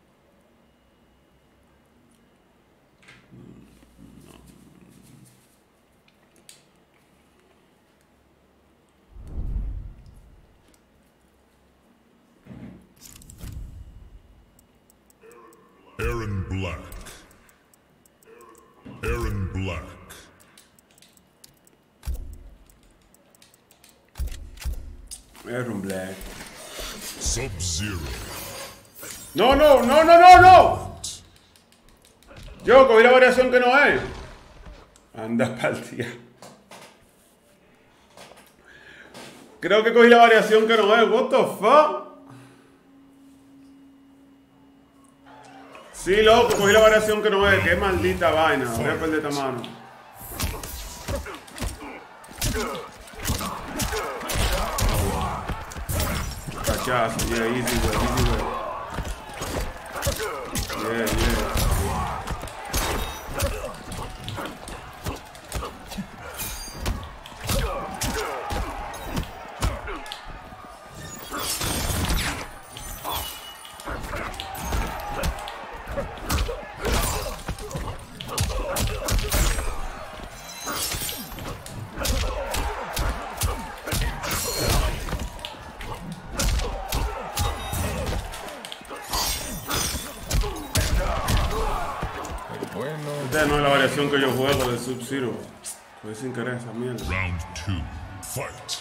Aaron Black. Aaron Black. Aaron Black. Sub-Zero. No, no, no, no, no, no. Yo cogí la variación que no es. Anda partida. Creo que cogí la variación que no es. What the fuck? Sí, loco, cogí la variación que no es. Qué maldita vaina. Voy a perder esta mano. Cachazo, yeah, easy way, easy way. Yeah, yeah. Esta no es la variación que yo juego de Sub-Zero. Fue sin querer esa mierda. Round 2. Fight.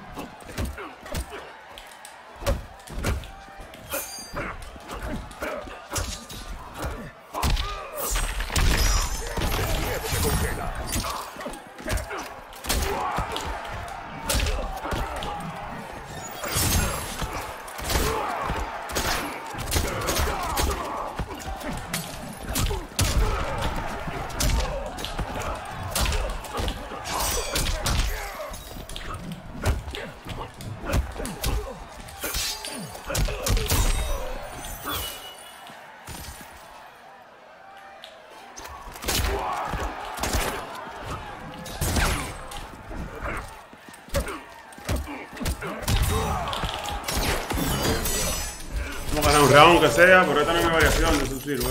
Vamos a ganar un round que sea, pero esta no es mi variación de Sub-Zero,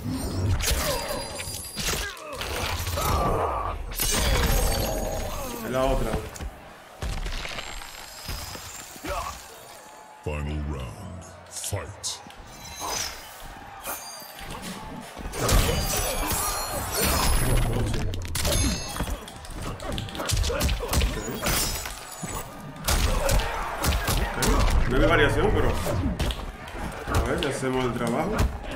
Es la otra. Final round. Fight. No es mi variación, pero A ver, ya hacemos el trabajo.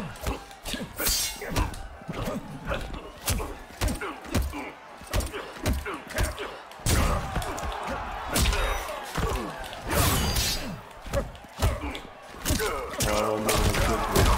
Oh, my goodness.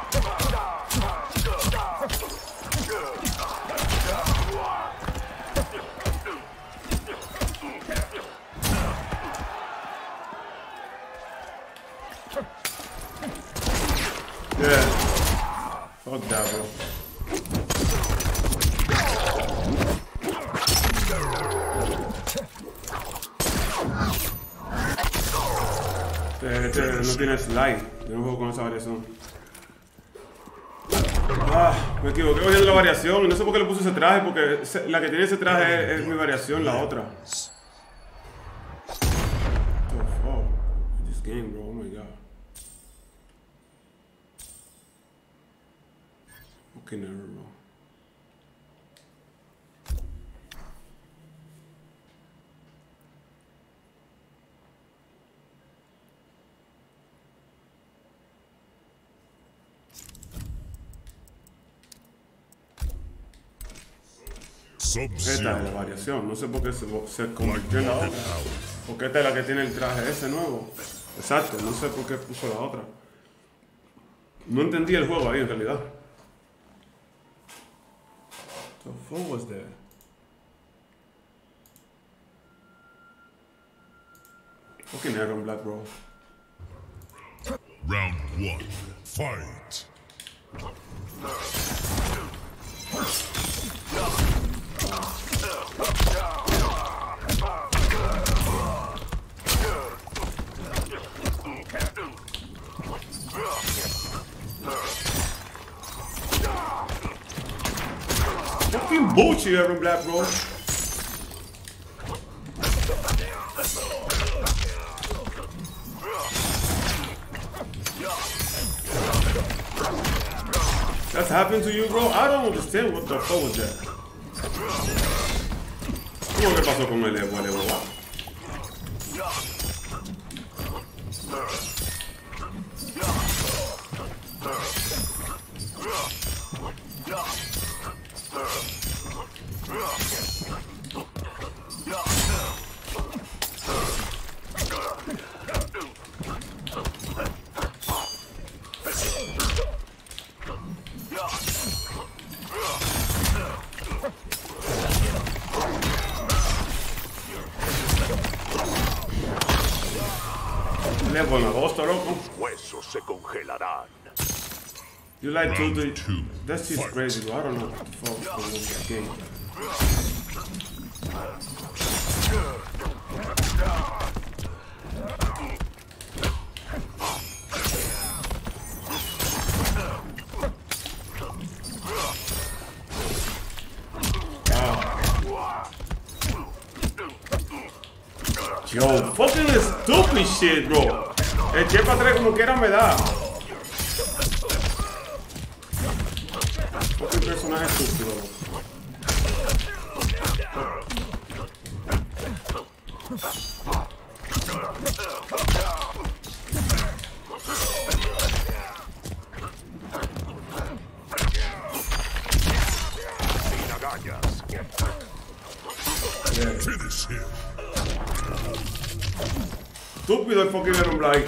Yeah. Fuck that, bro. Este no tiene slide. Yo no juego con esa variación. Ah, me equivoqué cogiendo la variación. No sé por qué le puse ese traje, porque la que tiene ese traje es mi variación, la otra. Oh, fuck. This game, bro. Oh my god. Fucking error, bro. Esta es la variación, no sé por qué se convirtió en la otra. Porque esta es la que tiene el traje ese nuevo. Exacto, no sé por qué puso la otra. No entendí el juego ahí en realidad. The fuck was that? Fucking Iron Black, bro. Round 1. Fight. Fucking bullshit, Iron Black, bro. That's happened to you, bro? I don't understand what the fuck was that. ¿Cómo que pasó con el Evo? Con agosto, loco. Huesos se congelarán. You like to do that shit's crazy, bro. I don't know what the fuck is going on in this game. Yo, fucking stupid shit, bro. Eché para atrás como quiera me da. Fucking personaje estúpido. Sin agallas. Finish him. Estúpido el fucking Iron Black.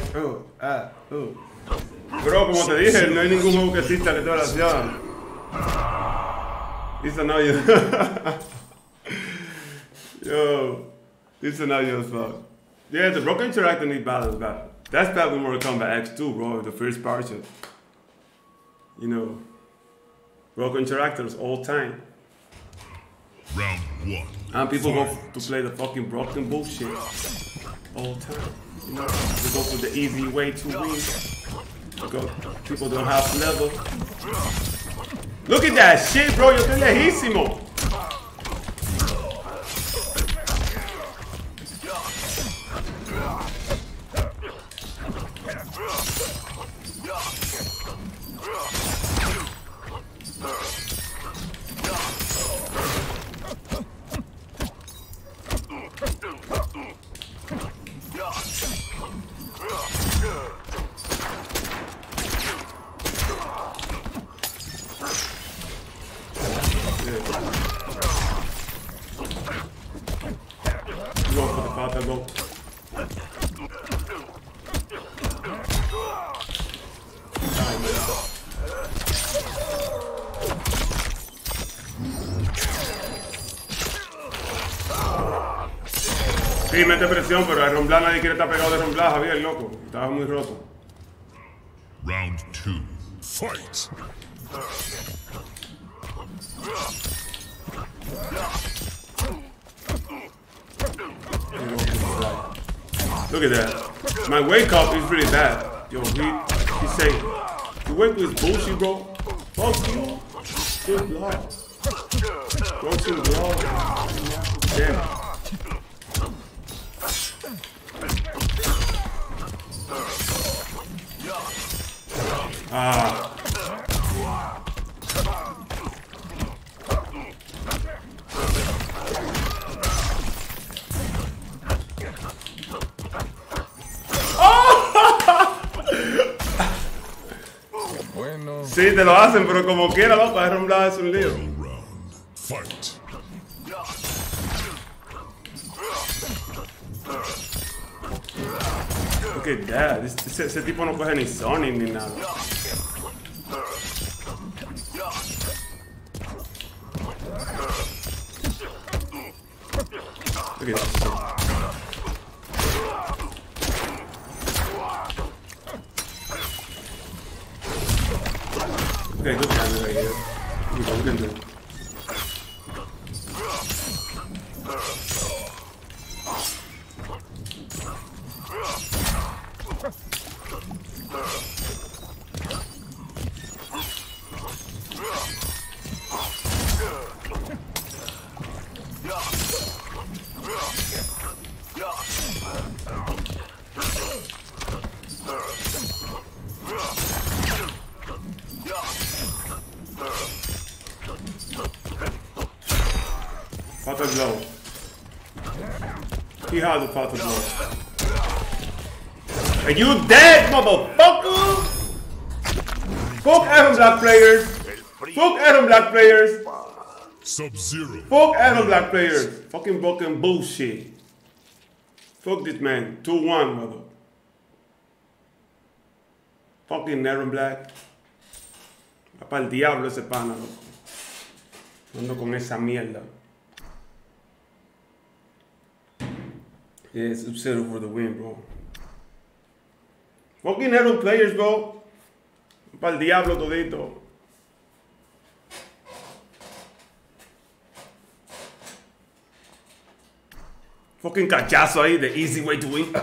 Bro, como te dije, no hay ningún juego que exista que te relaciona. Listen now, you. Yo, listen now, you as fuck. Yeah, the Broken Interactor need balance back. That's back with Mortal Kombat X2, bro, the first part. You know, Broken Interactors all time. Round 1. And people go to play the fucking broken bullshit all time. You know, they go for the easy way to win. Because people don't have level. Look at that shit, bro. Yo estoy lejísimo. go. Sí, mete presión, pero el Ron Blanc nadie quiere estar pegado de Ron Blanc, Javier, loco. Estaba muy roto. Round 2. Fight! Look at that. My wake up is really bad. Yo, he say, you wake with bullshit, bro. Fuck you. Good blood. Broken blood. Damn. Ah. Bueno. Sí, te lo hacen, pero como quiera, loco, a Ron Blanc es un lío. Round. Fight! Look at that. Ese tipo no coge ni Sonic ni nada. Look at that. Okay, good time right here. We can do it. Fatal blow. He has a fatal blow. Are you dead, motherfucker? Fuck Iron Black players. Fuck Iron Black players. Sub-Zero. Fuck Iron Black players. Fucking broken bullshit. Fuck this man. 2-1, mother. Fucking Iron Black. Va para el diablo ese pana, loco. Ando con esa mierda. Yeah, Sub-Zero for the win, bro. Fucking Iron players, bro. Para el diablo todito. Fucking cachazo ahí, the easy way to win.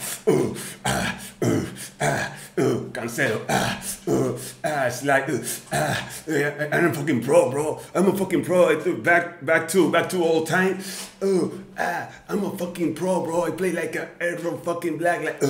Cancelo. It's like, I'm a fucking pro, bro. I'm a fucking pro. I do back to all time. I'm a fucking pro, bro. I play like a Aaron fucking Black, like,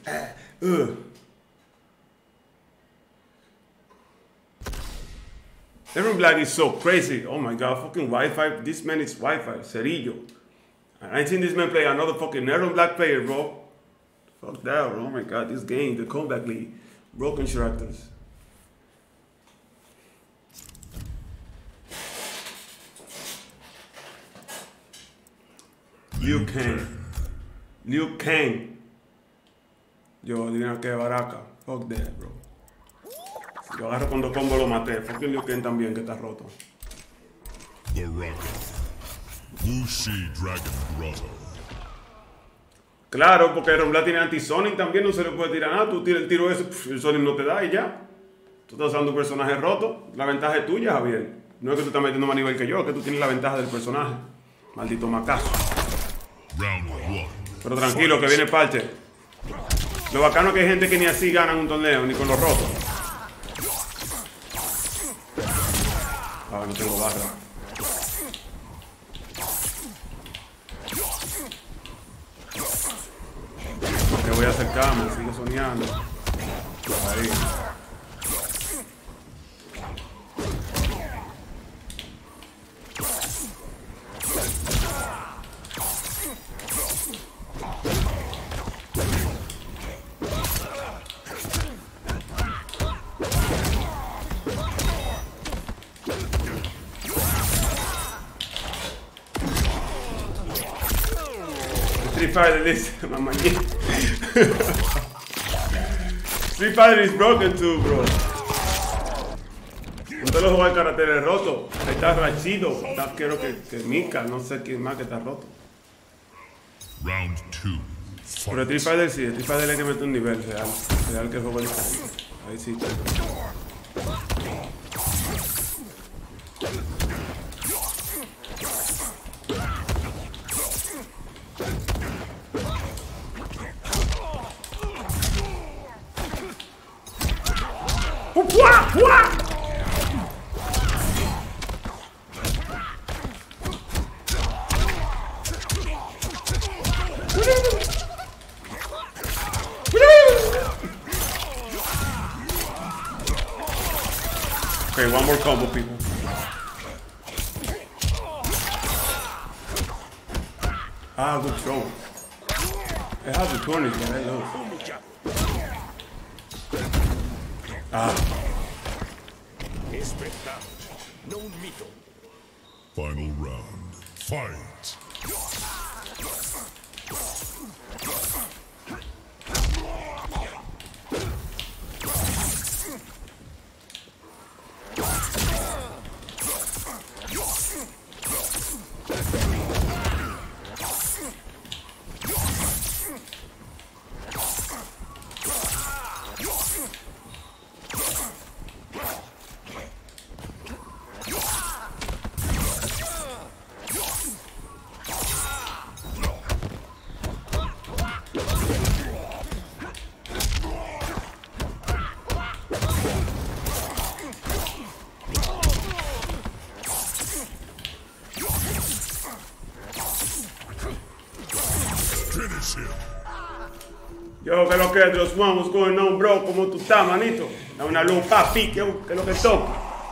Aaron Black is so crazy. Oh my god, fucking Wi-Fi. This man is Wi-Fi. Cerillo. I ain't seen this man play another fucking Aaron Black player, bro. Fuck that, bro. Oh my god, this game, the Comeback League. Broken characters. Liu Kang. Yo, adivina que Baraka. Fuck that, bro. Si lo agarro cuando combo lo maté. Fucking Liu Kang también, que está roto. Baraka. Wuxi Dragon Grotto. Claro, porque Iron Black tiene anti-Sonic también, no se le puede tirar nada. Tú tiras el tiro ese, el Sonic no te da y ya. Tú estás usando un personaje roto. La ventaja es tuya, Javier. No es que tú estás metiendo más nivel que yo, es que tú tienes la ventaja del personaje. Maldito macazo. Round 1. Pero tranquilo, que viene parche. Lo bacano es que hay gente que ni así ganan un torneo, ni con los rotos. Ah, no tengo barra. Me voy a acercarme, sigue soñando. Ahí. Street Fighter, listen, mamá. Street Fighter is broken too, bro. Usted lo juega el carácter roto. Ahí está Rachido. Está, quiero que Mika, no sé quién más que está roto. Round 2. Pero Street Fighter sí, Street Fighter hay que meter un nivel real. Real que el juego es diferente. Ahí sí está. ¡Fuá! ¡Fuá! Okay, one more combo, people. Ah, good throw. It has the corners, man. I love it. Ah. Es verdad, no un mito. Final round. Fight. Yo, que lo que los one, what's going on, bro? ¿Cómo tú estás, manito? Da una luz, papi, que lo que toca.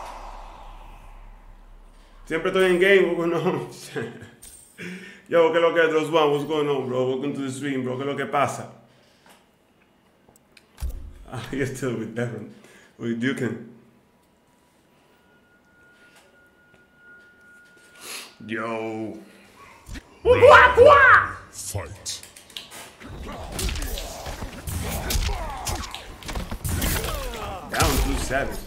Siempre estoy en game, what's going on? Yo, que lo que los one, what's going on, bro? Welcome to the stream, bro. ¿Qué lo que pasa? Ah, you're still with Devon. With Dukin. Yo. Fight. Down too savage.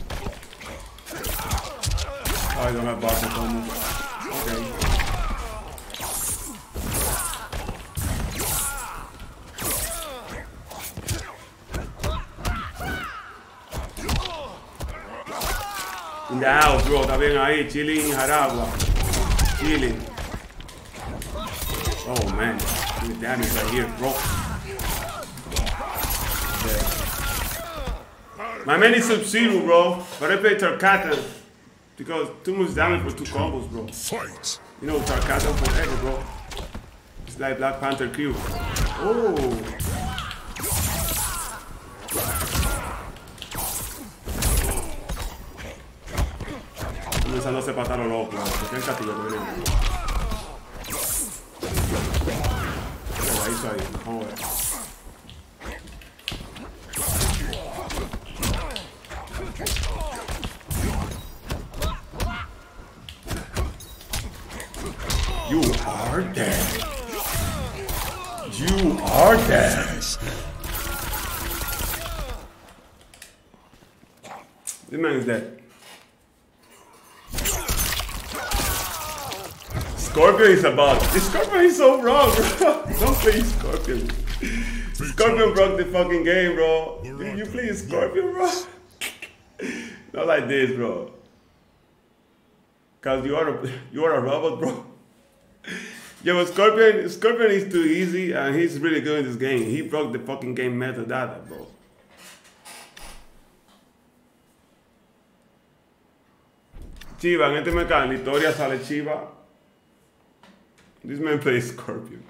Oh, I don't have boxing combos. Okay. In the house, bro. Está bien ahí. Chilling in Aragua. Chilling. Oh, man. The damage right here, bro. Yeah. My man is Sub-Zero, bro, but I play Tarkatan because too much damage for 2 combos, bro. Fight. You know Tarkatan forever, bro. It's like Black Panther Q. Oh. Comenzando a hacer patar los locos, porque el castillo que viene. Ahí está ahí, vamos a ver. You are dead. You are dead. This man is dead. Scorpion is about. Scorpion is so wrong, bro. Don't play Scorpion. Scorpion broke the fucking game, bro. You play Scorpion, bro? Not like this, bro. Cause you are a robot, bro. Yeah, but Scorpion is too easy, and he's really good in this game. He broke the fucking game metadata, bro. Chiva, en este mercado, en la historia sale Chiva. This man plays Scorpion.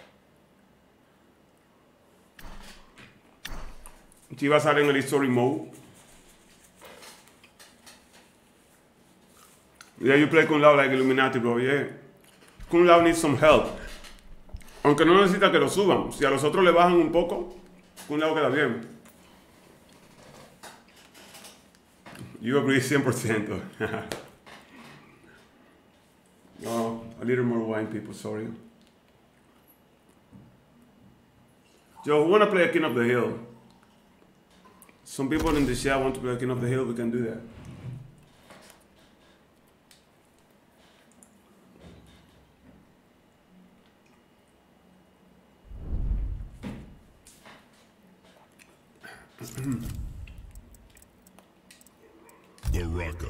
Chiva sale en el history mode. Yeah, you play Kung Lao like Illuminati, bro, yeah. Kung Lao needs some help. Aunque no necesita que lo suban. Si a los otros le bajan un poco, Kung Lao queda bien. You agree 100%. No, a little more wine, people, sorry. Yo, who wanna play a King of the Hill? Some people in the chat want to play a King of the Hill. We can do that. Baraka.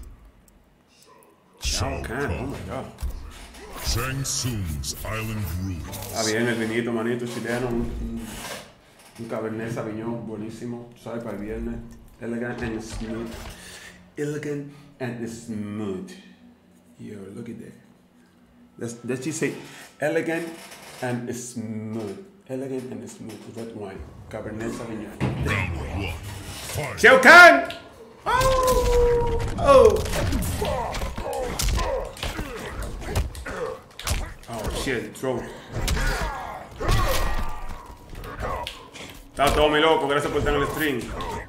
Shao Kahn, oh my god. Shang Tsung's island rules. Está bien, el vinito, manito, chileno, un Cabernet Sauvignon buenísimo, ¿sabes? Para el viernes. Elegant and smooth. Elegant and smooth. Yo, look at that. Let's just say elegant and smooth. Elegant and smooth. Red wine. Cabernet Sauvignon. Round 1. Fight. Shao Kahn! Oh! Oh! Oh shit, throw. Está todo muy loco, gracias por estar en el stream.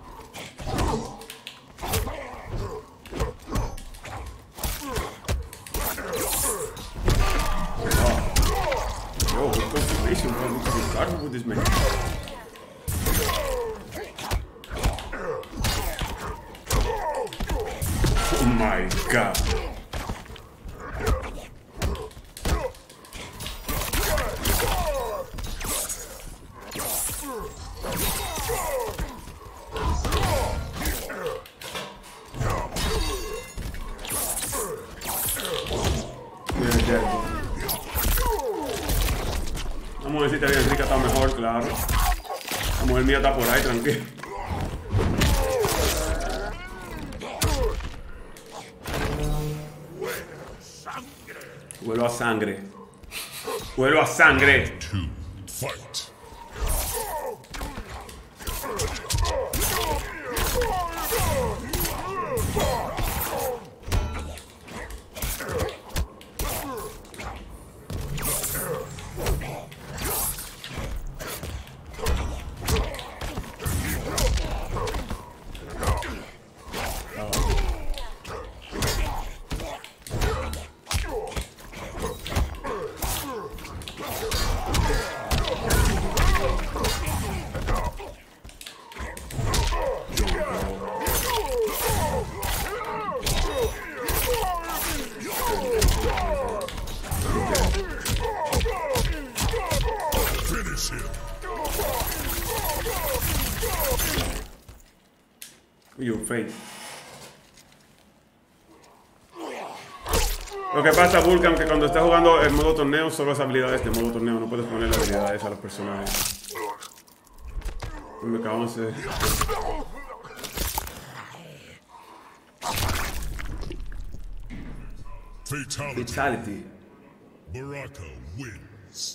Yo, what concentration, bro? We can start with this man. Oh my god. La mujercita bien rica está mejor, claro. La mujer mía está por ahí, tranquilo. Vuelvo a sangre. Vuelvo a sangre. 2. Fight. You fake. Lo que pasa, Vulcan, que cuando estás jugando en modo torneo, solo es habilidades de modo torneo. No puedes ponerle habilidades a los personajes. Me cago en ese. Fatality. Baraka wins.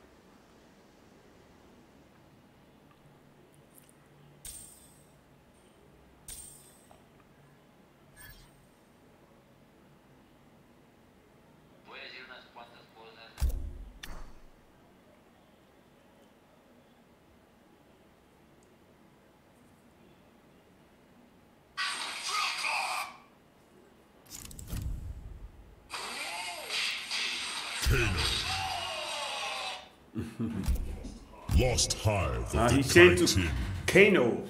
Lost Hive of He the changed to Titan. Kano.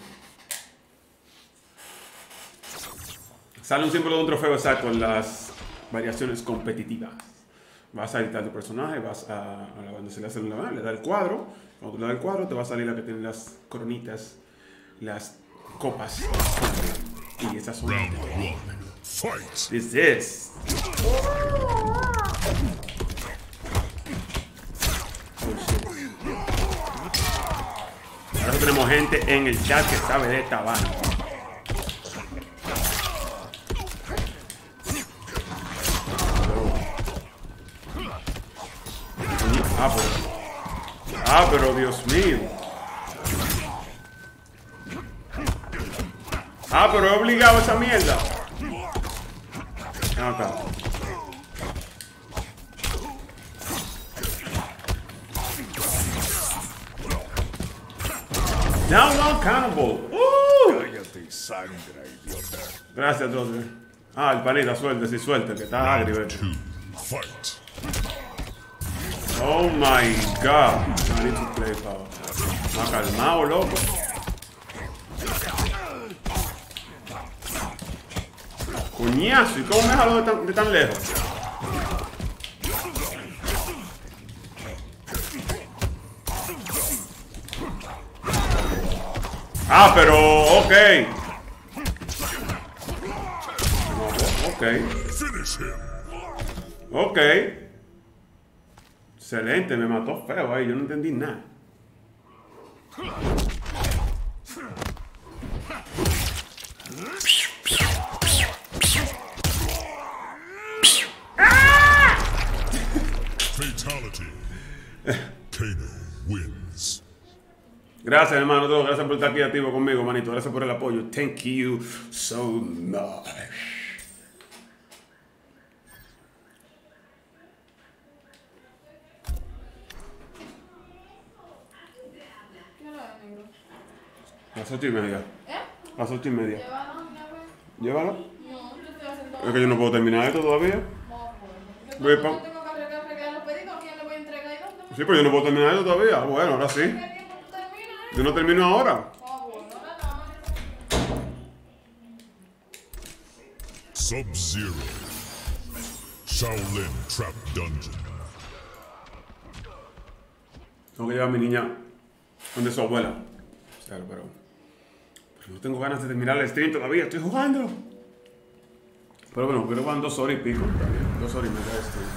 Sale un símbolo de un trofeo exacto en las variaciones competitivas. Vas a editar tu personaje, vas a donde se le hace una, le da el cuadro. Cuando tú le das el cuadro, te va a salir la que tiene las coronitas, las copas. Y esas son. Round 1. Fight. This is. Ahora tenemos gente en el chat que sabe de esta vaina. Pero Dios mío. Pero he obligado a esa mierda. Acá. Down on Cannibal. Cállate, sangre, idiota. Gracias, Dodger. El panita, suelta, sí, suelta, que está agrio. 2. Fight. Oh my god. I need to play power. Más calmado, loco. Coñazo, ¿y cómo me jaló de tan lejos? Ah, pero, ok. Ok. Ok. Excelente, me mató feo ahí, yo no entendí nada. Fatality. Kano wins. Gracias, hermano. Gracias por estar aquí activo conmigo, manito. Gracias por el apoyo. Thank you so much. Las 8:30. Las 8:30. Llévalo. No, yo estoy haciendo. Es que yo no puedo terminar esto todavía. Yo Voy tengo pa- que arreglar los pedidos. ¿A quién le voy a entregar y dónde? Sí, pero yo no puedo terminar esto todavía. Bueno, ahora sí. ¿Qué tiempo tú terminas? Yo no termino ahora. Bueno, nada más. Sub-Zero. Shaolin Trap Dungeon. Tengo que llevar a mi niña donde su abuela. Claro, pero no tengo ganas de terminar el stream todavía. Estoy jugando. Pero bueno, quiero jugar 2 horas y pico. 2 horas y media de stream.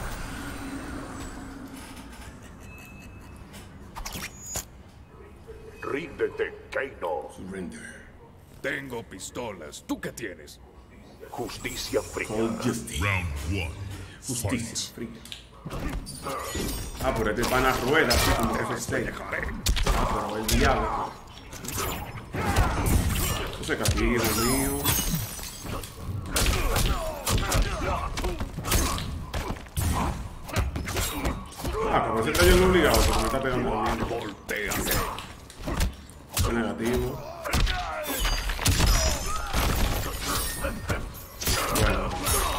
Ríndete, Kano. Surrender. Tengo pistolas. ¿Tú qué tienes? Justicia fría. Cold justice. Round 1. Justicia Fight. fría. Ah, pero este pana rueda así como que se Ah, pero el diablo. Ese castigo mío. Ah, pero ese está yendo obligado porque me está pegando conmigo. Voltéate. Qué negativo. Bueno.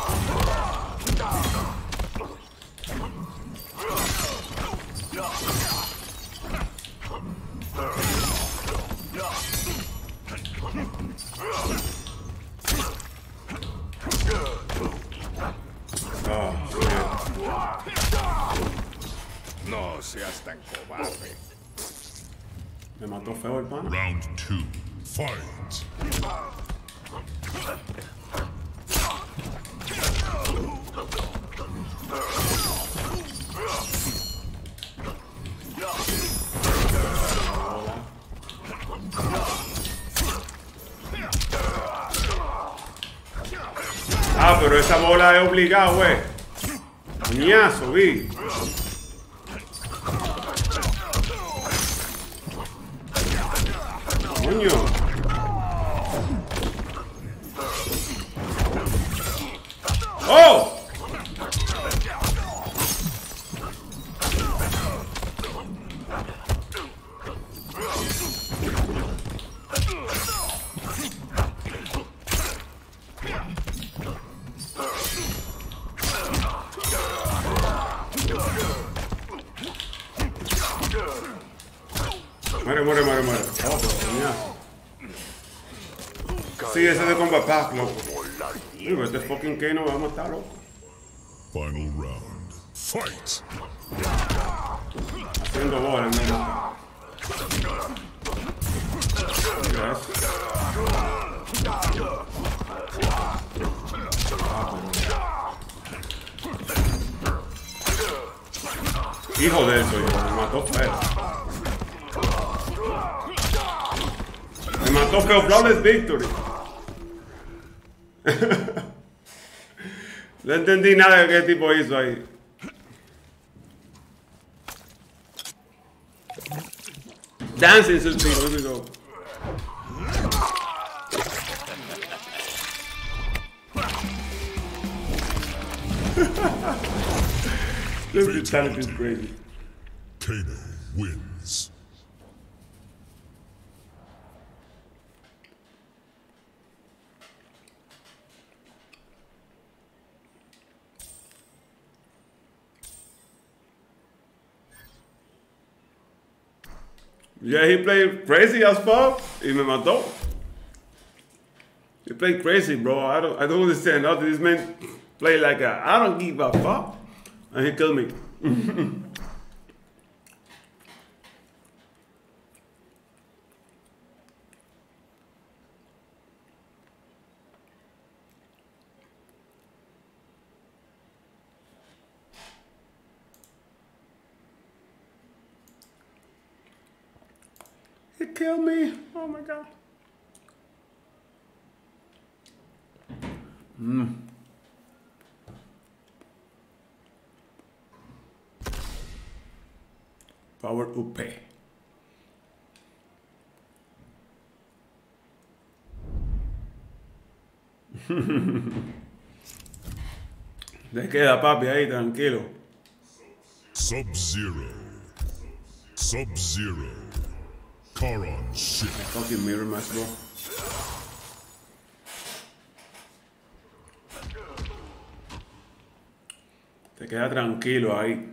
No seas tan cobarde. Me mató feo el pana. Round 2. Fight. Ah, pero esa bola es obligada, güey. Coñazo, vi. Coño. ¡Oh! Muere. Oh, pero coñazo. Sí, ese es de Combat Pack, loco. Digo, este fucking Kano va a matar, loco. Final round. Fight. Haciendo bola, mira. Mira eso. Hijo de eso, yo, me mató feo. Me mató feo, flawless victory. No entendí nada de qué tipo hizo ahí. Dancing Suspiro, here we go. This brutality is crazy. Kano wins. Yeah, he played crazy as fuck. Y me mató. He played crazy, bro. I don't understand how this man play like a I don't give a fuck. And he killed me. He killed me. Oh my god. Power UP. Le queda papi ahí, tranquilo. Sub-Zero. Sub-Zero. Charon ship. Fucking mirror match, bro. Te queda tranquilo ahí.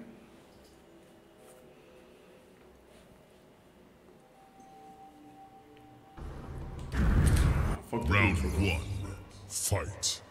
Fuck the Round intro. 1. Fight.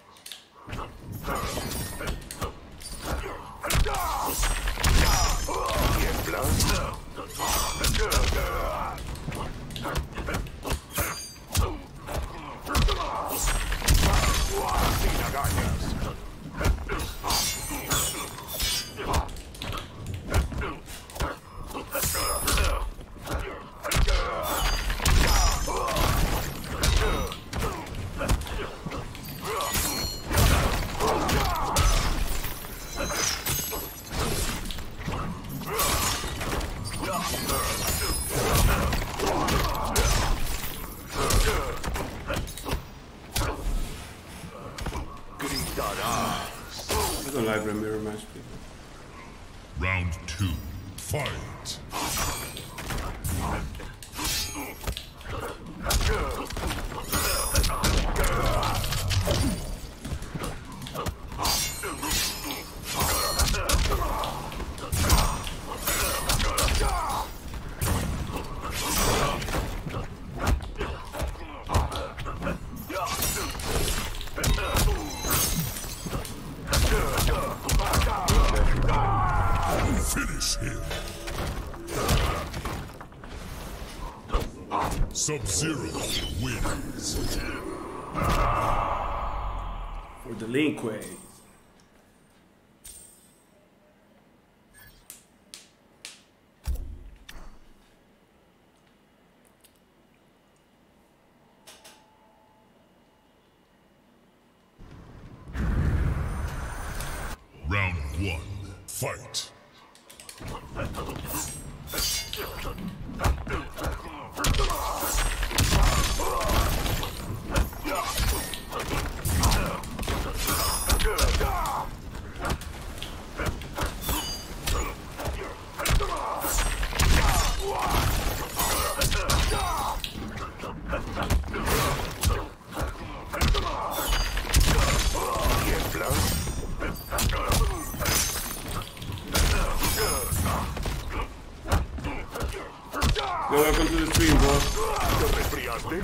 I don't like the mirror match, people. Round 2. Fight. Finish him. Sub-Zero wins. For the Lin Kuei. Round 1. Fight. Yo, welcome to the stream, bro. ¿Te resfriaste?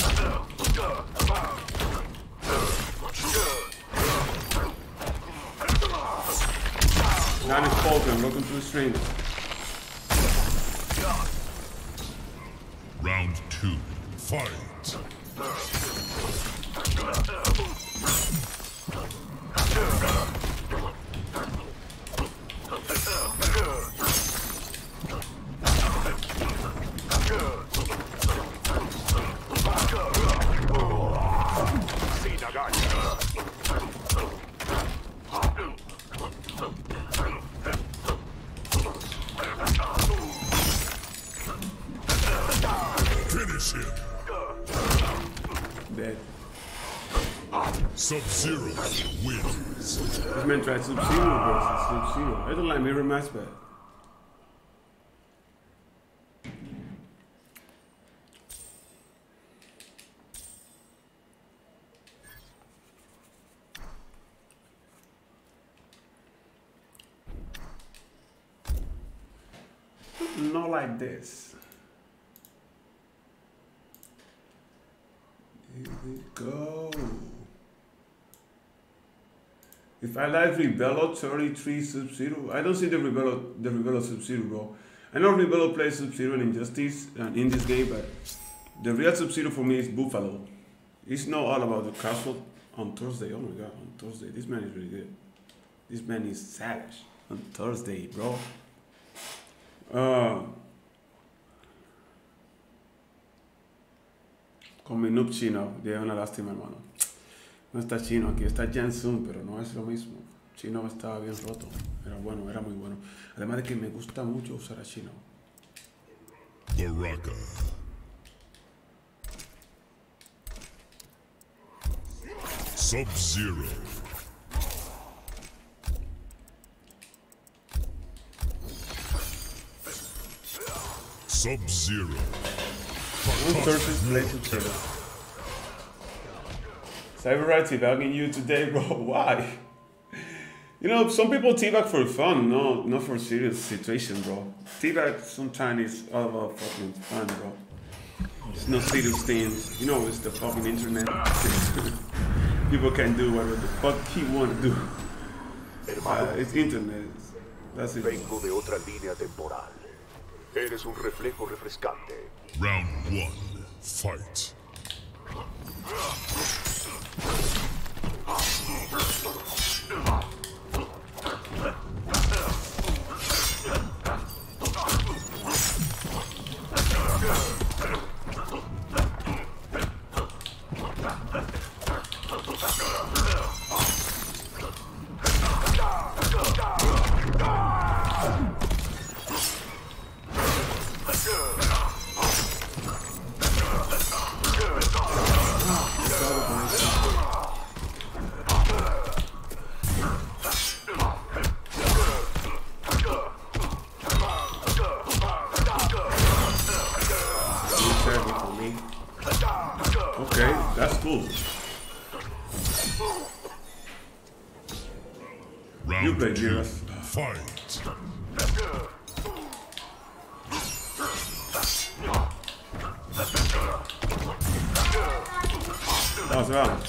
Not spoken. Welcome to the stream. Round 2. Fight. Sin agacha. Finish him. Dead. Sub-Zero wins. This man tried Sub-Zero versus Sub-Zero. I don't like mirror match, but not like this. go. If I like Rebello 33 Sub-Zero, I don't see the Rebello Sub-Zero, bro. I know Rebello plays Sub-Zero in Injustice and in this game, but the real Sub-Zero for me is Buffalo. It's not all about the castle on Thursday. Oh my god, on Thursday. This man is really good. This man is savage on Thursday, bro. Con mi noob chino, de una lástima, hermano. No está chino aquí, está Jansun, pero no es lo mismo. Chino estaba bien roto. Era bueno, era muy bueno. Además de que me gusta mucho usar a chino. Baraka. Sub-Zero. Sub-Zero. Cyberite teabagging you today, bro. Why? You know, some people teabag for fun, not for serious situation, bro. Teabag sometimes is all about fucking fun, bro. It's no serious things. You know, it's the fucking internet. People can do whatever the fuck he want to do. It's internet. That's it. Vengo de otra línea temporal. Eres un reflejo refrescante. Round 1. Fight. Okay, that's cool. Round You play 2. Jiras. Fight. Vamos, vamos.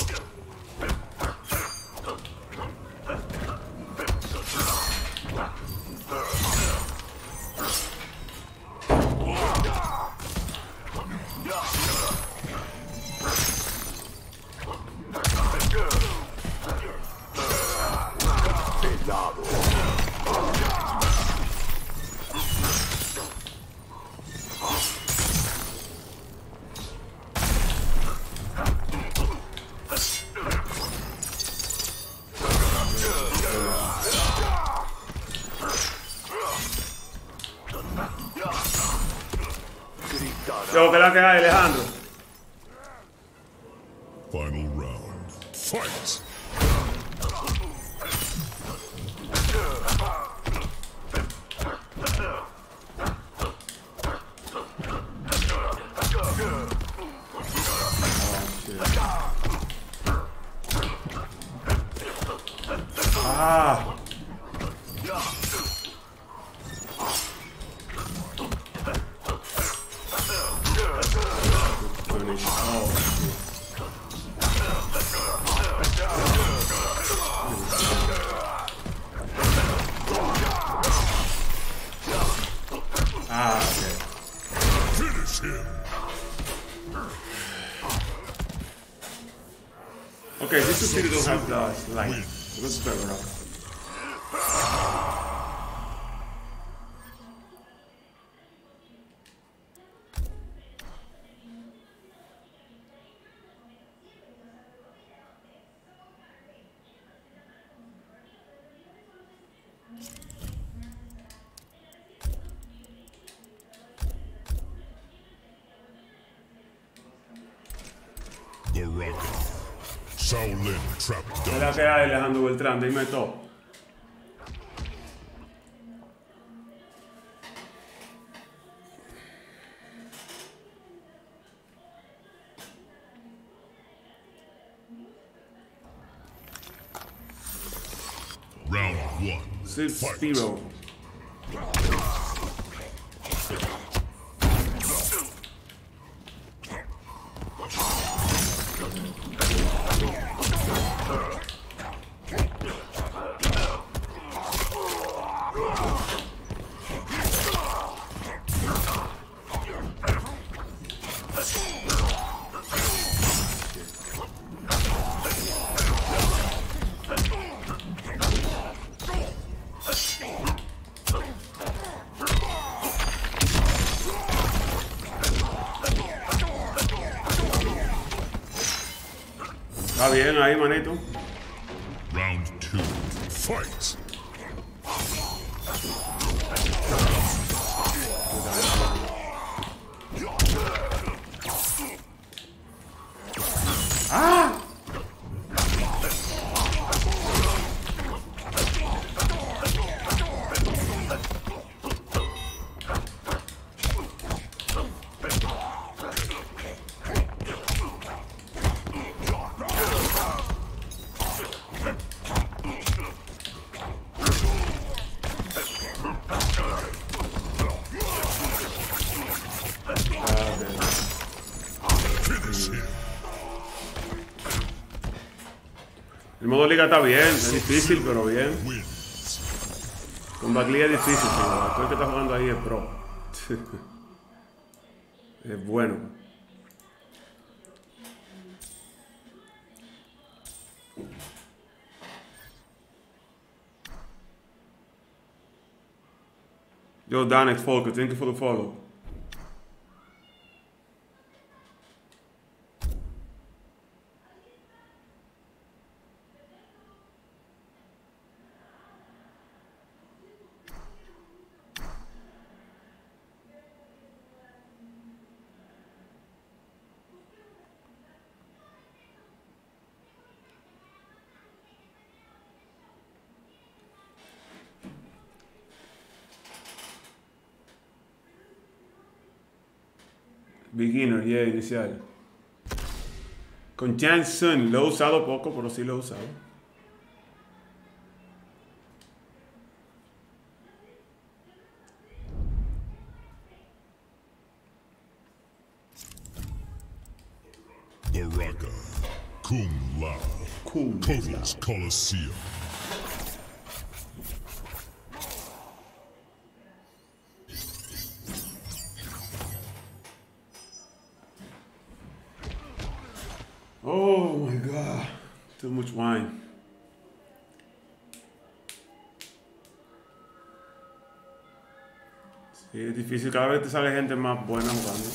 Yo, que la que hay, Alejandro. Final round. Fight. Ah. Finish him. Okay, this is don't have the light. Let's start it up. Baraka. Shaolin Trap ¿Qué es la Dungeon. que hay, Alejandro Beltrán? Dime todo. Round 1. Sub-Zero. Está bien ahí, manito. Round 2. Fight! ¡Ah! El modo liga está bien, es difícil, pero bien. Con Baglia es difícil, señor. Todo el que está jugando ahí es pro. Es bueno. Yo, Danex Folker, thank you for the follow. Beginner, yeah, inicial. Con Jansen, lo he usado poco, pero sí lo he usado. Baraka. Kung Lao. Kotal's Coliseum. Oh my god, too much wine. Sí, es difícil, cada vez te sale gente más buena jugando.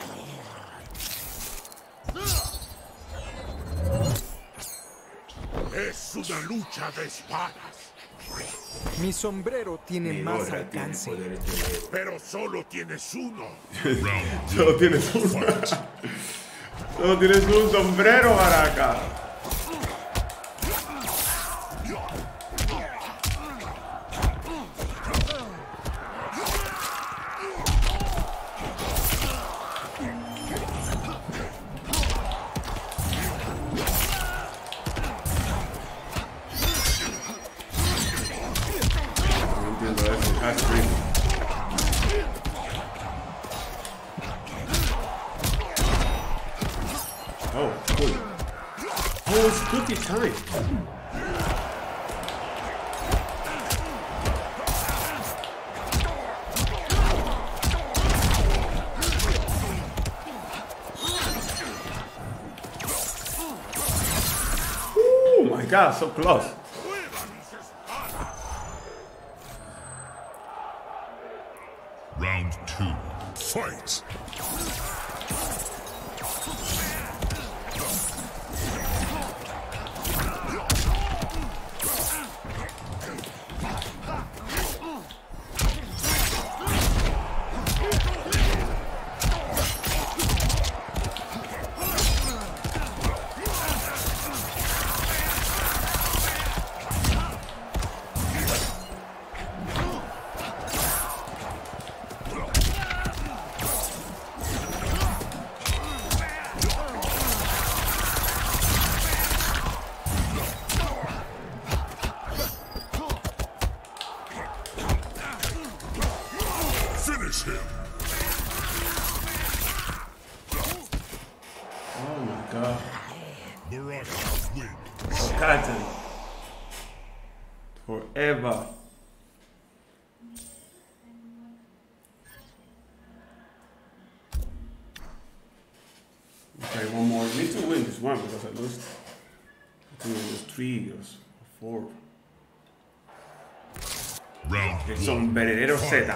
Es una lucha de espadas. Mi sombrero tiene más alcance. Pero solo tienes uno. Solo tienes uno. Solo tienes un sombrero, Baraka. No entiendo eso. Oh, cool. Oh, it's cookie time. Oh my god, so close. Round 2. Fight! Baraka wins. Cotton. Forever. Okay, one more. We need to win this one because I lost. I think it was 3 or 4. Round El sombrerero Z.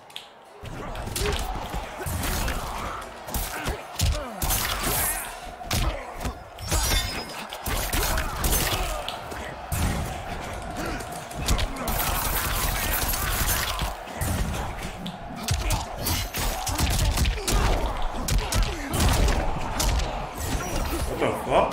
What the fuck?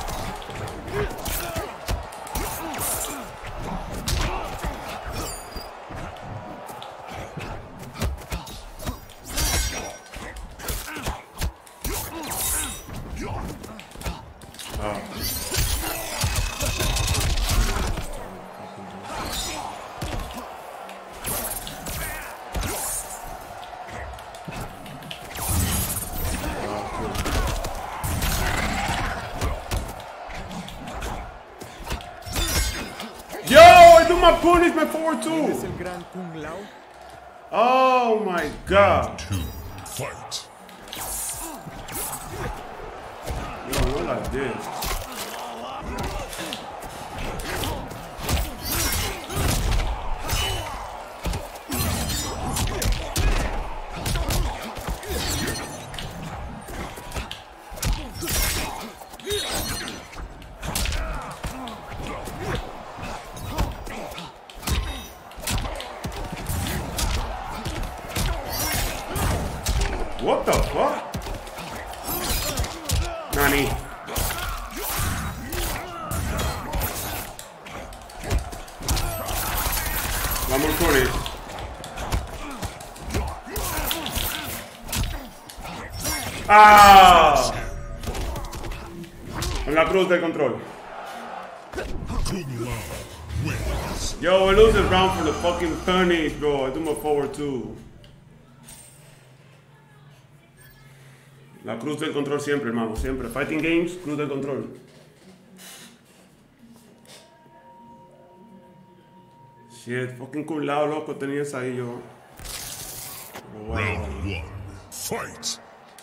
Yo, I do my punishment forward ¿Quién es too. el gran Kung Lao? Oh my god. 2. Fight. Yo, not like this. What the fuck? Nani? Vamos con él. ¡Ah! En la cruz del control. Kung Lao wins. Yo, I lose this round for the fucking punish, bro. I do my forward too. La cruz del control siempre, hermano, siempre. Fighting games, cruz del control. Shit, fucking Kung Lao, loco, tenías ahí yo. Pero bueno. Round 1. Fight.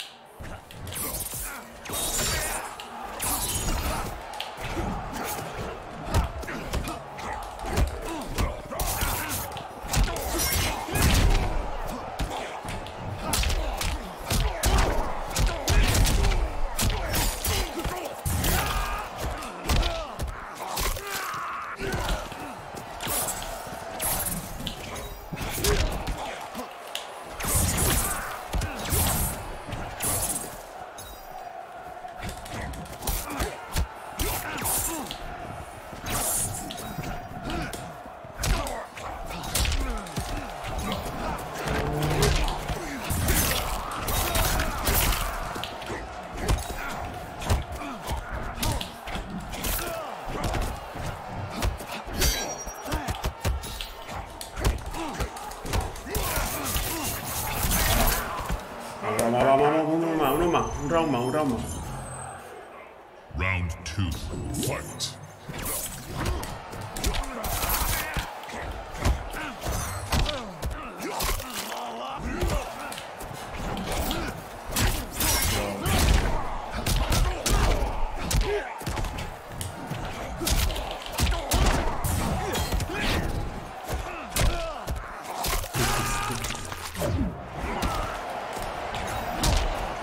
Un round más. Round 2. Fight.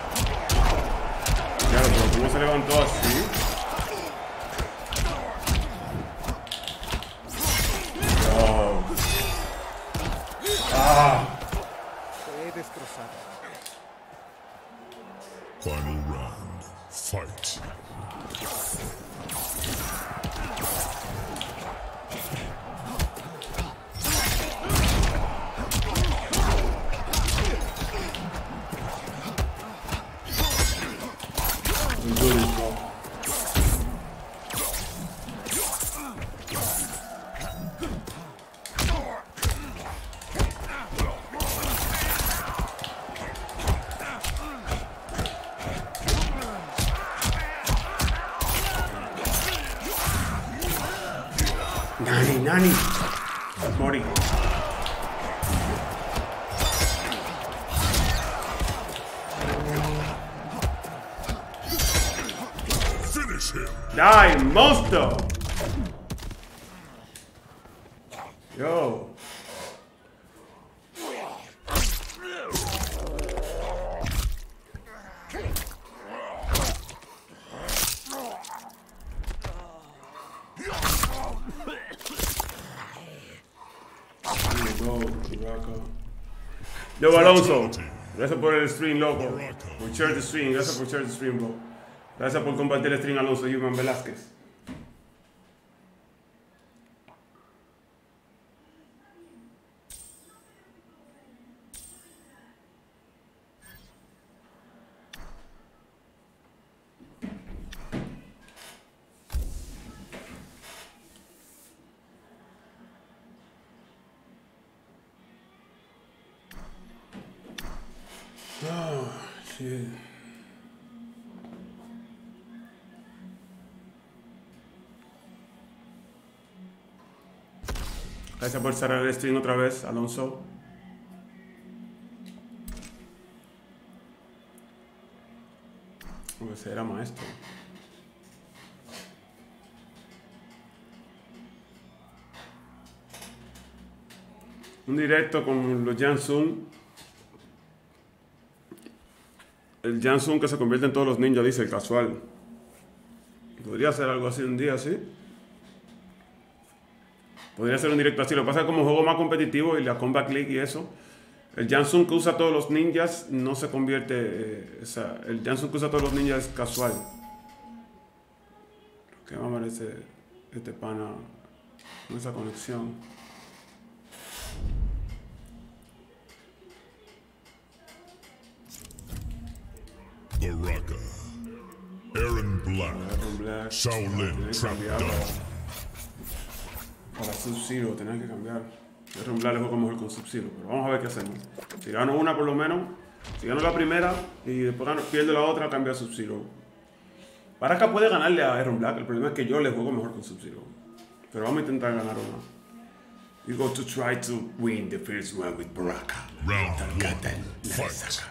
¿Cómo se levantó así? Nani. Mori. Finish him. Die, monster. Yo. Yo, Alonso, gracias por el stream, loco. Por share the stream, gracias por share the stream, bro. Gracias por compartir el stream, Alonso Human Velázquez. Oh, shit. Gracias por cerrar el stream otra vez, Alonso. Pues era maestro. Un directo con los Jansung. El Jansung que se convierte en todos los ninjas, dice el casual. Podría ser algo así un día, ¿sí? Podría ser un directo así. Lo que pasa es que como juego más competitivo y la Combat League y eso, el Jansung que usa todos los ninjas no se convierte... el Jansung que usa todos los ninjas es casual. ¿Qué me parece este pana con esa conexión? Baraka. Aaron Black. Shaolin Trap Dog. Para Sub-Zero tenía que cambiar. Aaron Black le juego mejor con Sub-Zero, pero vamos a ver qué hacemos. Si gano una por lo menos, si gano la primera y después pierdo la otra, cambio a Sub-Zero. Baraka puede ganarle a Aaron Black, el problema es que yo le juego mejor con Sub-Zero. Pero vamos a intentar ganar una. We go to try to win the first one with Baraka. Round 1. Fight.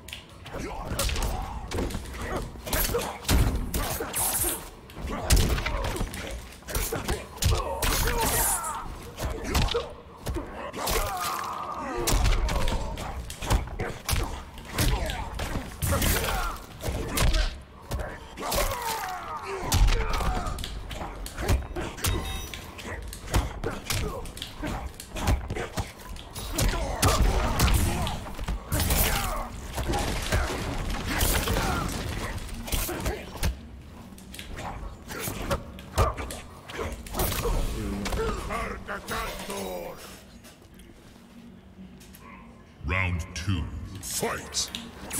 Round 2. Fight.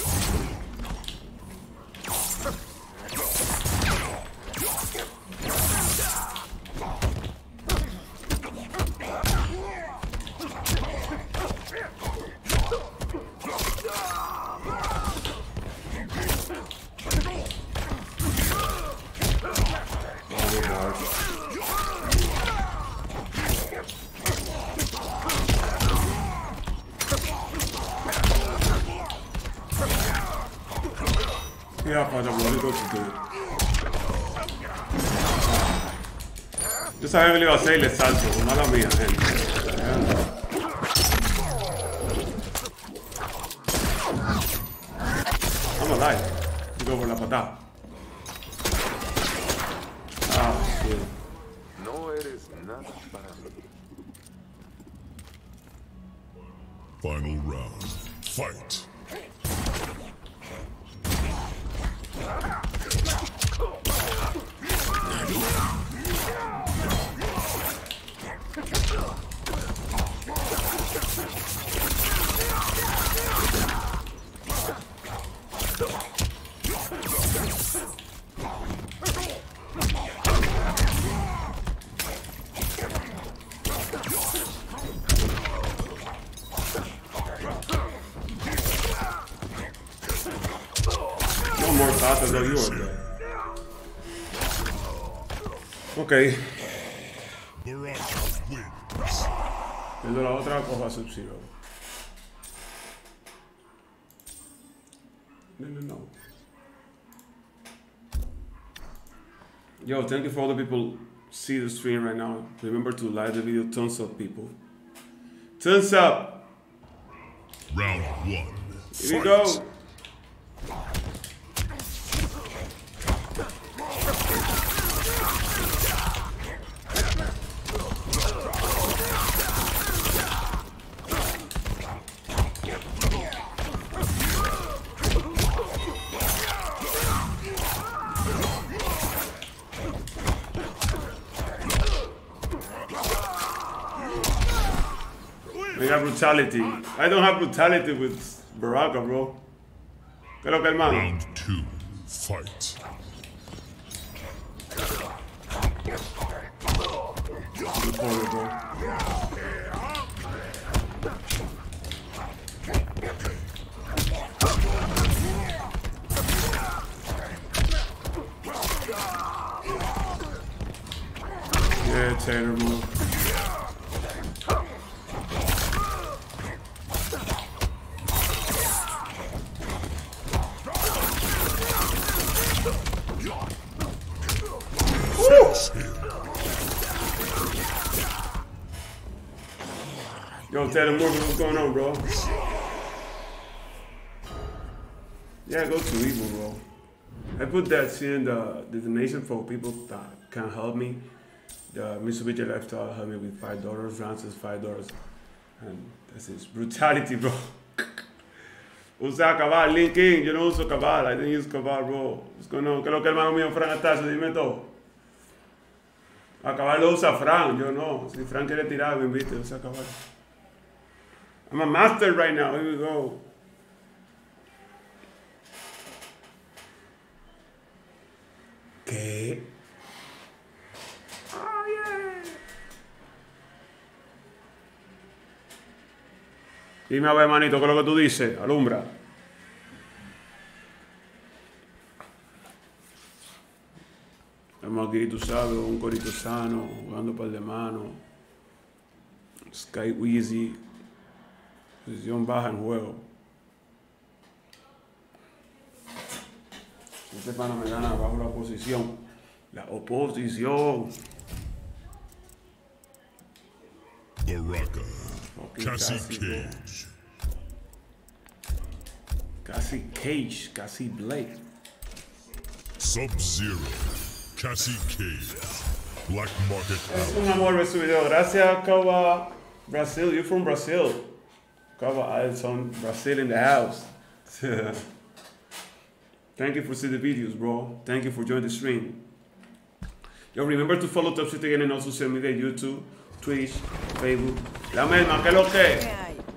Yeah, Padre, what are you going to do? Yo sabía que le iba a hacer y le salto, mala mía, gente. Vamos, dale. Digo por la patada. Ah, sí. No eres nada para mí. Final round. Fight. No more thoughts than you were. Ok. Baraka wins. Viendo la otra, cojo a Sub-Zero. No. Yo, thank you for all the people see the stream right now. Remember to like the video. Thumbs up, people. Thumbs up. Round 1. Here we go. We got brutality. I don't have brutality with Baraka, bro. ¿Qué es lo que, hermano? Round 2. Fight. Yeah, terrible. Yo, Taylor Morgan, what's going on, bro? Yeah, go to Evil, bro. I put that shit in the donation for people that can't help me. The Mitsubishi Lifestyle helped me with $5. Rance is $5. And that's his brutality, bro. Usa cabal, Link King. Yo no uso cabal. I didn't use cabal, bro. What's going on? ¿Qué es lo que el hermano mío, Fran Astacio? Dime todo. A cabal lo usa Fran, yo no. Si Fran quiere tirar, me invite, usa cabal. I'm a master right now. Here we go. ¿Qué? Oh, yeah. Dime a ver, manito, ¿qué es lo que tú dices? Alumbra. Estamos aquí, tú sabes, un corito sano, jugando par de mano. Sky Weezy. Posición baja en juego. Este pana me gana bajo la oposición. La oposición. Baraka. Cassie Cage. Casi Cage. Casi Blake. Sub-Zero. Cassie Cage. Black Market Es un amor ver su video. Gracias, Cova Brazil. You're from Brazil. Cova Alson, Brazil in the house. Thank you for seeing the videos, bro. Thank you for joining the stream. Yo, remember to follow Top Shit again and also social media, YouTube, Twitch, Facebook. La misma, ¿qué es lo que?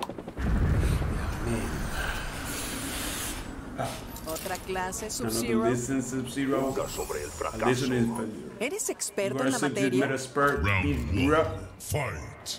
Otra clase, Sub-Zero. Duda sobre el fracaso. ¿Eres experto en la materia? Round 1. Fight.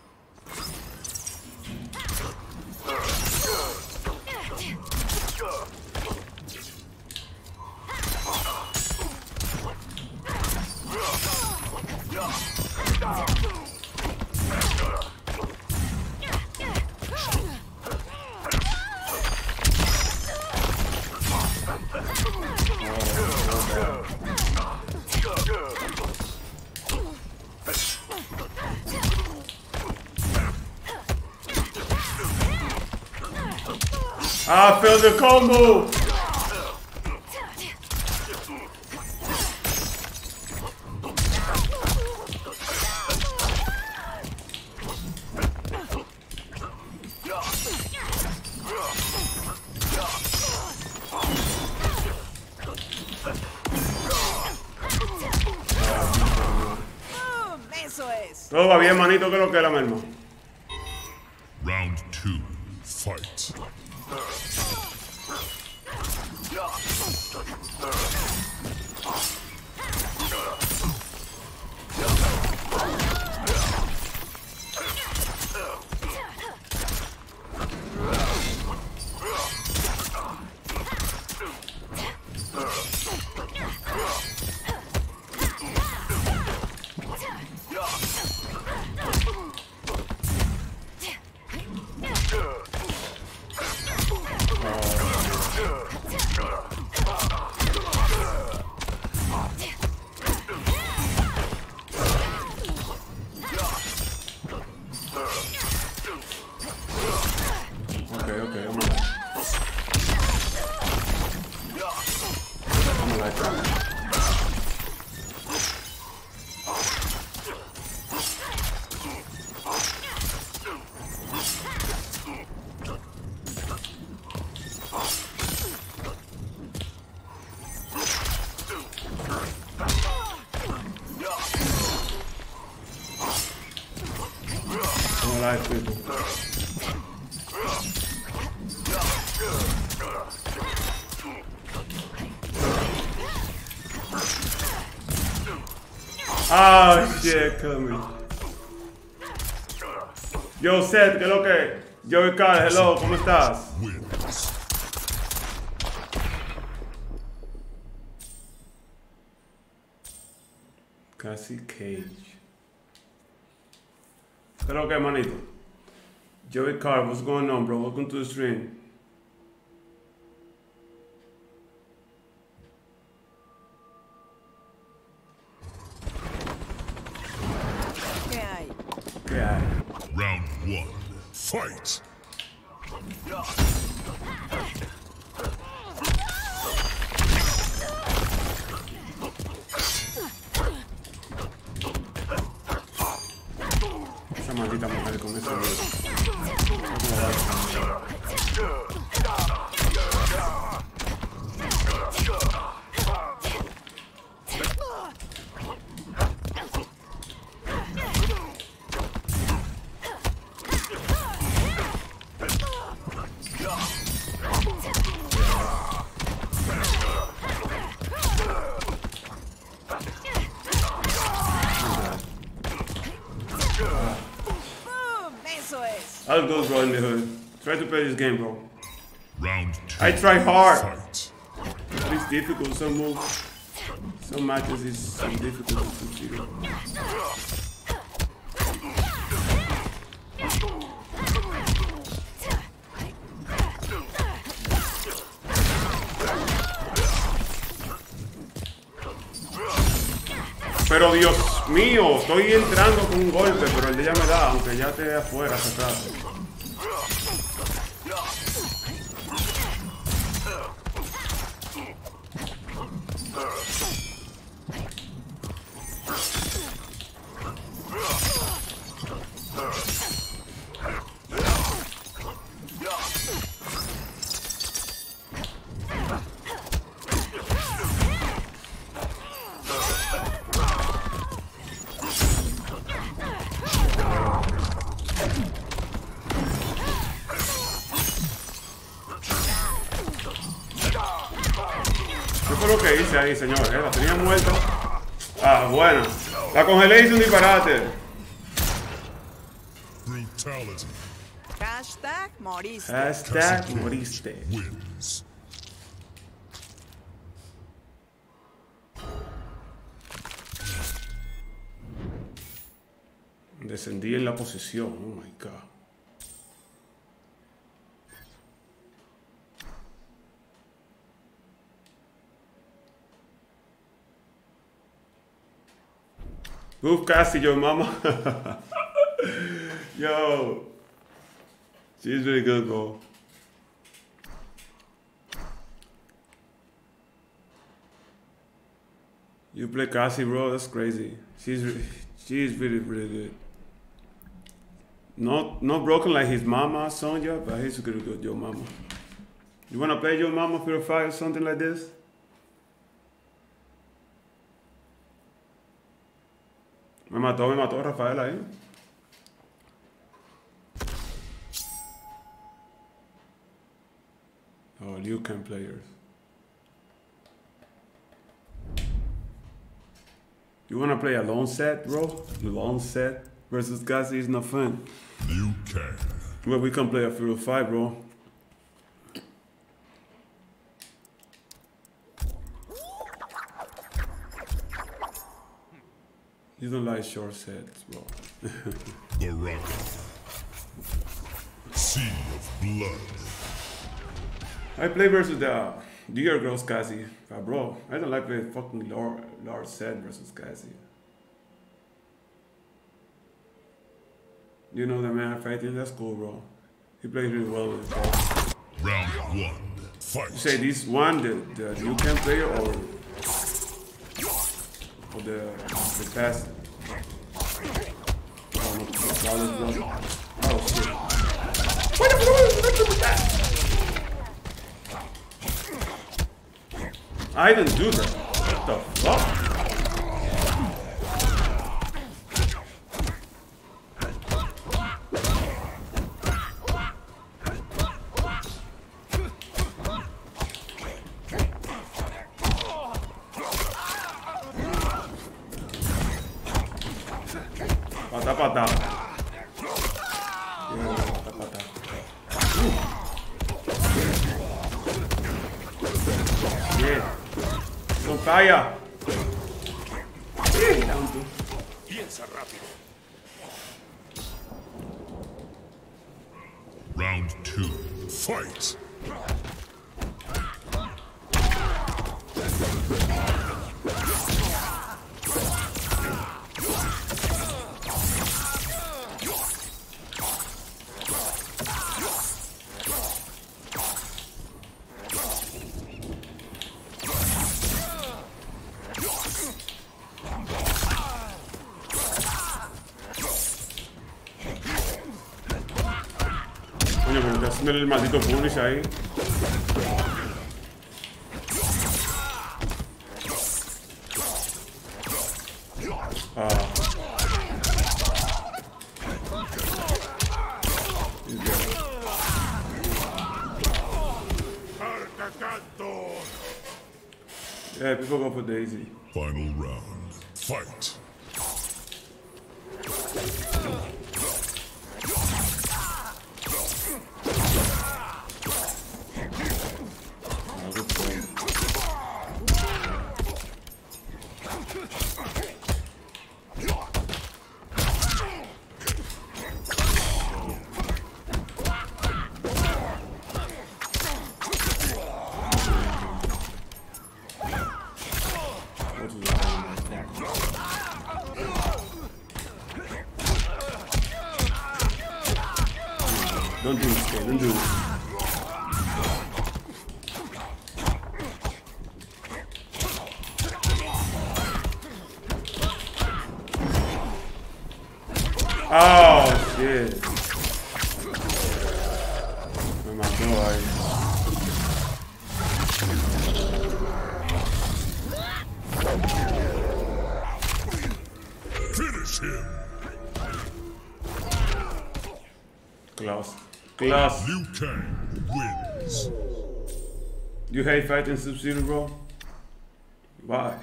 I failed the combo. Eso es. Todo va bien, manito, que lo que era, mi hermano. Round 2. Fight. life, people. Ah, shit, kill me. Yo, Seth, ¿qué es lo que? Joey Carl, hello, ¿cómo estás? Cassie Cage. ¿Qué es lo que, manito? Joey Carl, what's going on, bro? Welcome to the stream. ¿Qué hay? ¿Qué hay? Round 1. Fight! Esa maldita mujer con ese video. Eso es. I'll go, bro, in the hood. Try to play this game, bro. Round 2. I try hard. Fight! It's difficult, some moves, some matches is so difficult to figure. Pero Dios mío, estoy entrando con un golpe, pero el de ella me da, aunque ya esté afuera, hace rato. ¿Qué fue lo que hice ahí, señor? La tenía muerta. Ah, bueno. La congelé y hice un disparate. Brutality Hashtag moriste. Hashtag moriste. wins. Descendí en la posición. Oh my god. Uf, casi yo, mama. Yo. She's really good, bro. You play Cassie, bro? That's crazy. She's really, really good. Not broken like his mama, Sonya, but he's good with your mama. You wanna play your mama for a fight or something like this? Me mató Rafael ahí. Oh, Liu Kang players. You wanna play a lone set, bro? Lone set versus Cassie is not fun. Liu Kang. Well, we can play a Fury 5, bro. You don't like short sets, bro. Baraka. Sea of blood. I play versus the Dear Girls Cassie. But bro, I don't like playing fucking large set versus Cassie. You know the man fighting, that's cool, bro. He plays really well with it, bro. Round 1. Fight. You say this one, the Liu Kang player, or the past? Oh, no, oh shit. What the fuck is that? I didn't do that. What the fuck? Pata, pata. Pata, pata. Bien. Son falla. Piensa rápido. Round 2. Fight! Coño, pero está haciendo el maldito punish ahí. ¡Carga canto! Yeah, people go for Daisy. Final round. Fight! Ah, good point. What is that? Don't do this, kid. Don't do this. Oh, shit. Me mató ahí. Finish him! Close. Close. Liu Kang wins. You hate fighting Sub-Zero, bro? Why?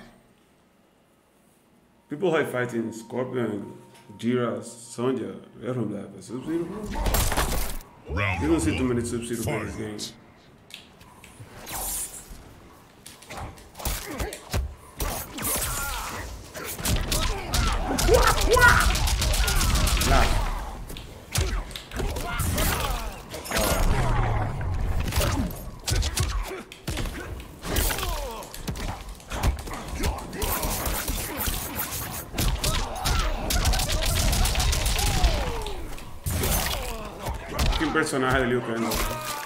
People hate fighting Scorpion, Jira, Sonya, Iron Black, but Sub-Zero, bro? Round You don't see too 1. many Sub-Zero players Fight! games. Nah. ¿Qué personaje de Liu Kang? ¿No?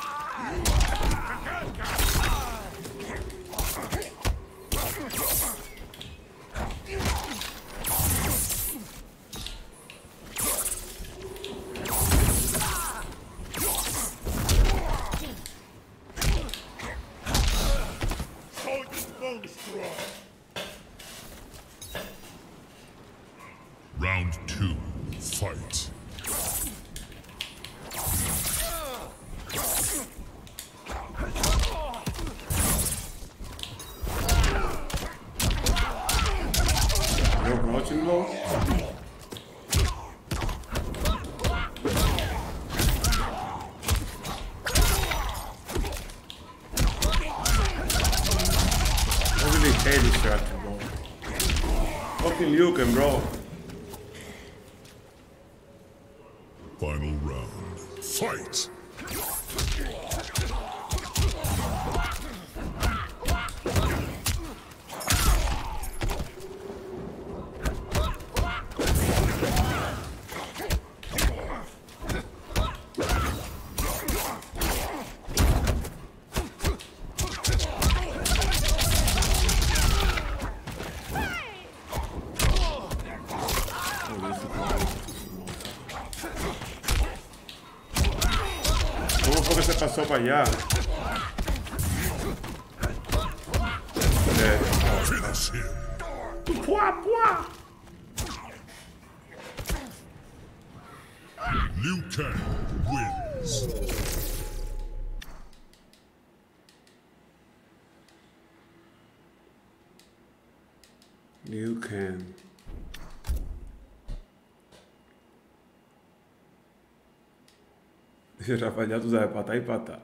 ¡Soy un monstruo! Round 2. Fight! You're approaching, bro? I really hate this character, bro. Fucking Liu Kang, bro. Final round. Fight! ¿Cómo fue que se pasó para allá? Finish him! ¡Pua, pua! Liu Kang wins. Liu Kang. Dice Rafael, ya tú sabes, pata y pata.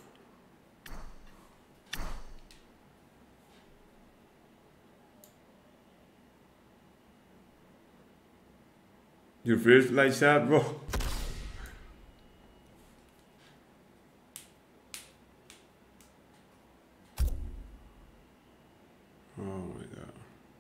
Your first light shot, bro. Oh my god.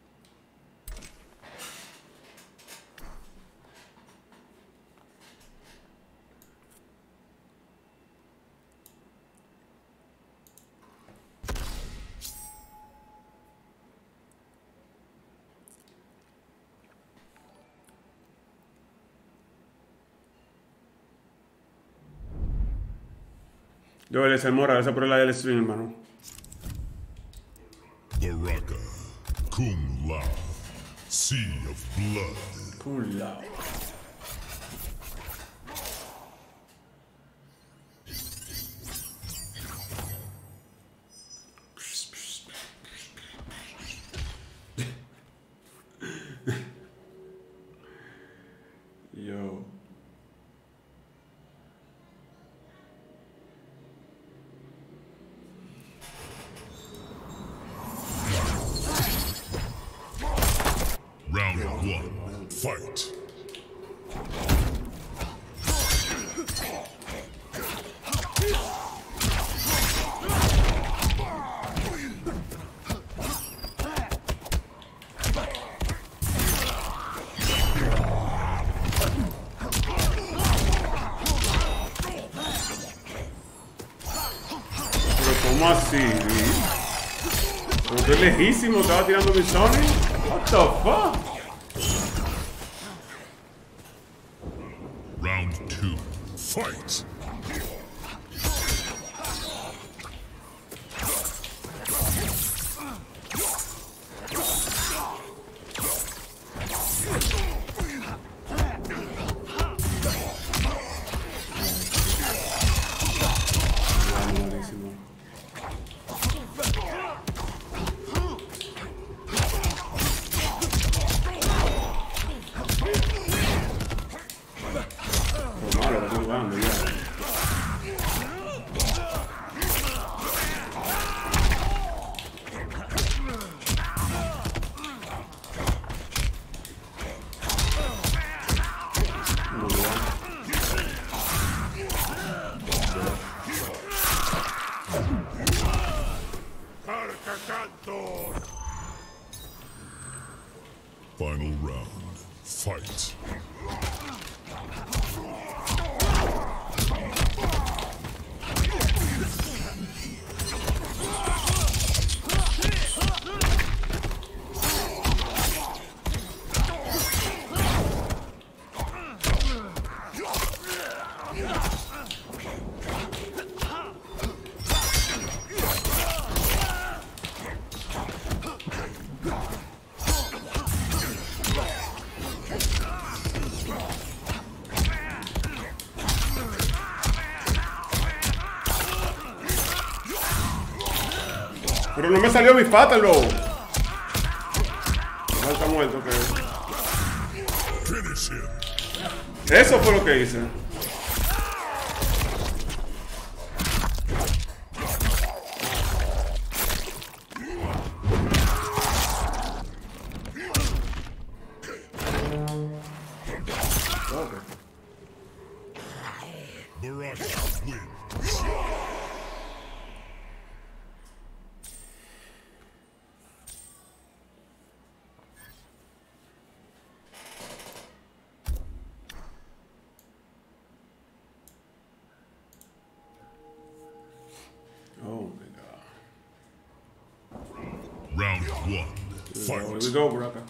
Yo, el Mora, gracias por el like del stream, hermano. Baraka, Kung Lao, Sea of Blood. Kung Lao. Yo. Round one, fight. Pero ¿cómo así? Pero estoy lejísimo, estaba tirando mi Sonic. What the fuck? Round two, fight. Buenísimo. Lo malo que estoy jugando ya. Muy bien. Carca Cantor! Final round, fight. Pero no me salió mi Fatalbo. Falta muerto que. Finish him. Eso fue lo que hice. Baraka wins. Oh my god. Round one, Here fight. we go, Baraka.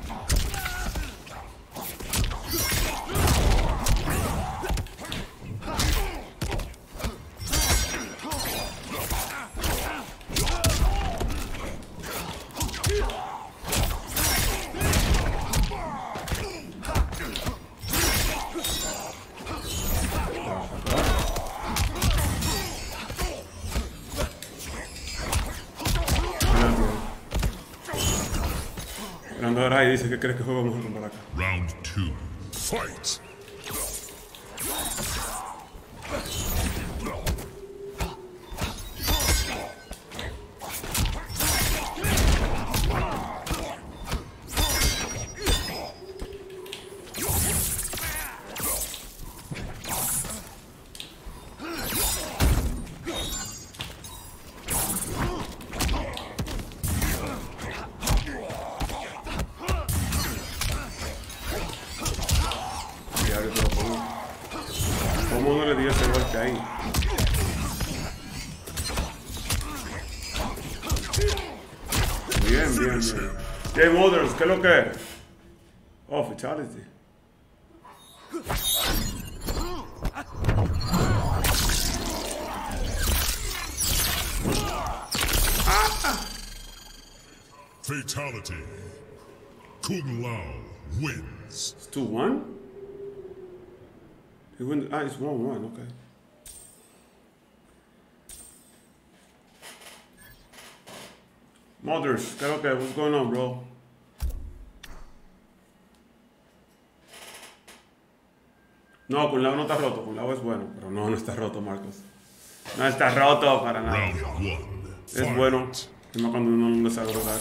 Fernando Aray dice que crees que juega mejor con Baraka. Round two, fight. ¿Cómo no le dio ese golpe ahí? Bien, bien, bien. Game Others, ¿qué es lo que es? Oh, Fatality. Fatality. Kung Lao wins. It's 2-1? He wins. Ah, it's 1-1, okay. Mothers, ¿qué es lo que es? What's going on, bro? No, Kung Lao no está roto. Kung Lao es bueno, pero no está roto, Marcos. No está roto para nada. Round 1. Es bueno, es más cuando uno no sabe jugar.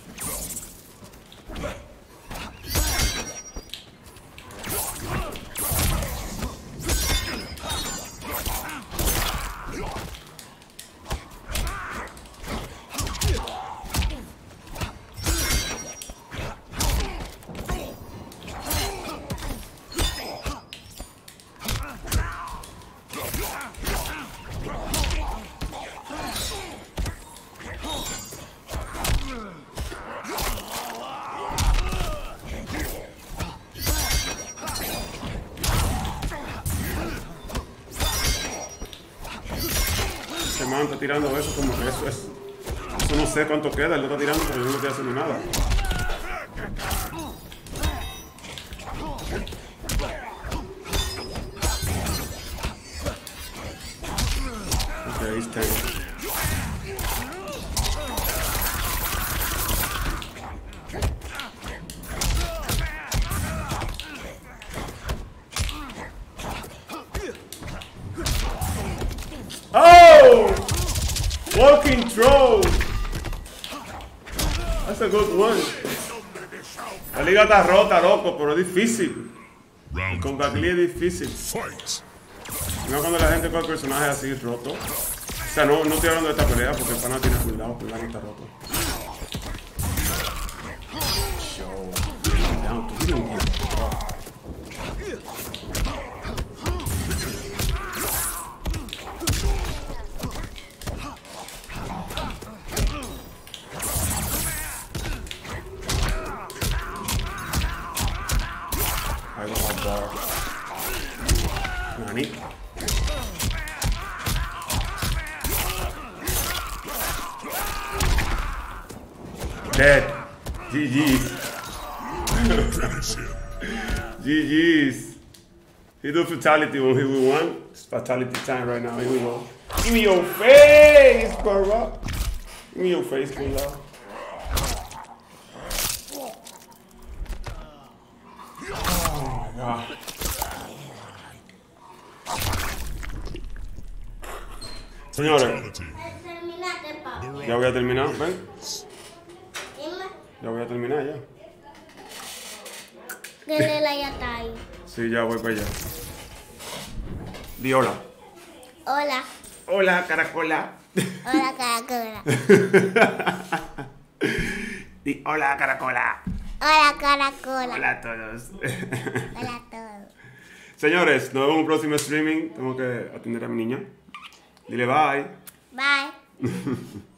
Este man está tirando eso como que eso es. Eso no sé cuánto queda, él lo está tirando, pero yo no estoy haciendo nada. Ok, ahí está. Oh! Walking throw! That's a good one. La liga está rota, loco, pero es difícil. Round Con Gagli es difícil. fight. No cuando la gente con el personaje así roto. O sea, no estoy hablando de esta pelea porque el pana tiene cuidado, Kung Lao no está roto. Down, tú tienes un golpe. Ahí va a dar. Nani. Dead. GG's. GG's. He do fatality when he will won. It's fatality time right now. Here we go. Give me your face, bro. Give me your face, Kung Lao. Oh my god. Señores, Fatality. Terminaste, papá. ya voy a terminar, ven. Dime Ya voy a terminar ya. que Lela ya está ahí. Sí, ya voy para allá. Di hola. Hola. Hola, caracola. Hola, caracola. Di hola, caracola. Hola, caracola. Hola a todos. Hola a todos. Señores, nos vemos en un próximo streaming. Tengo que atender a mi niña. Dile bye. Bye.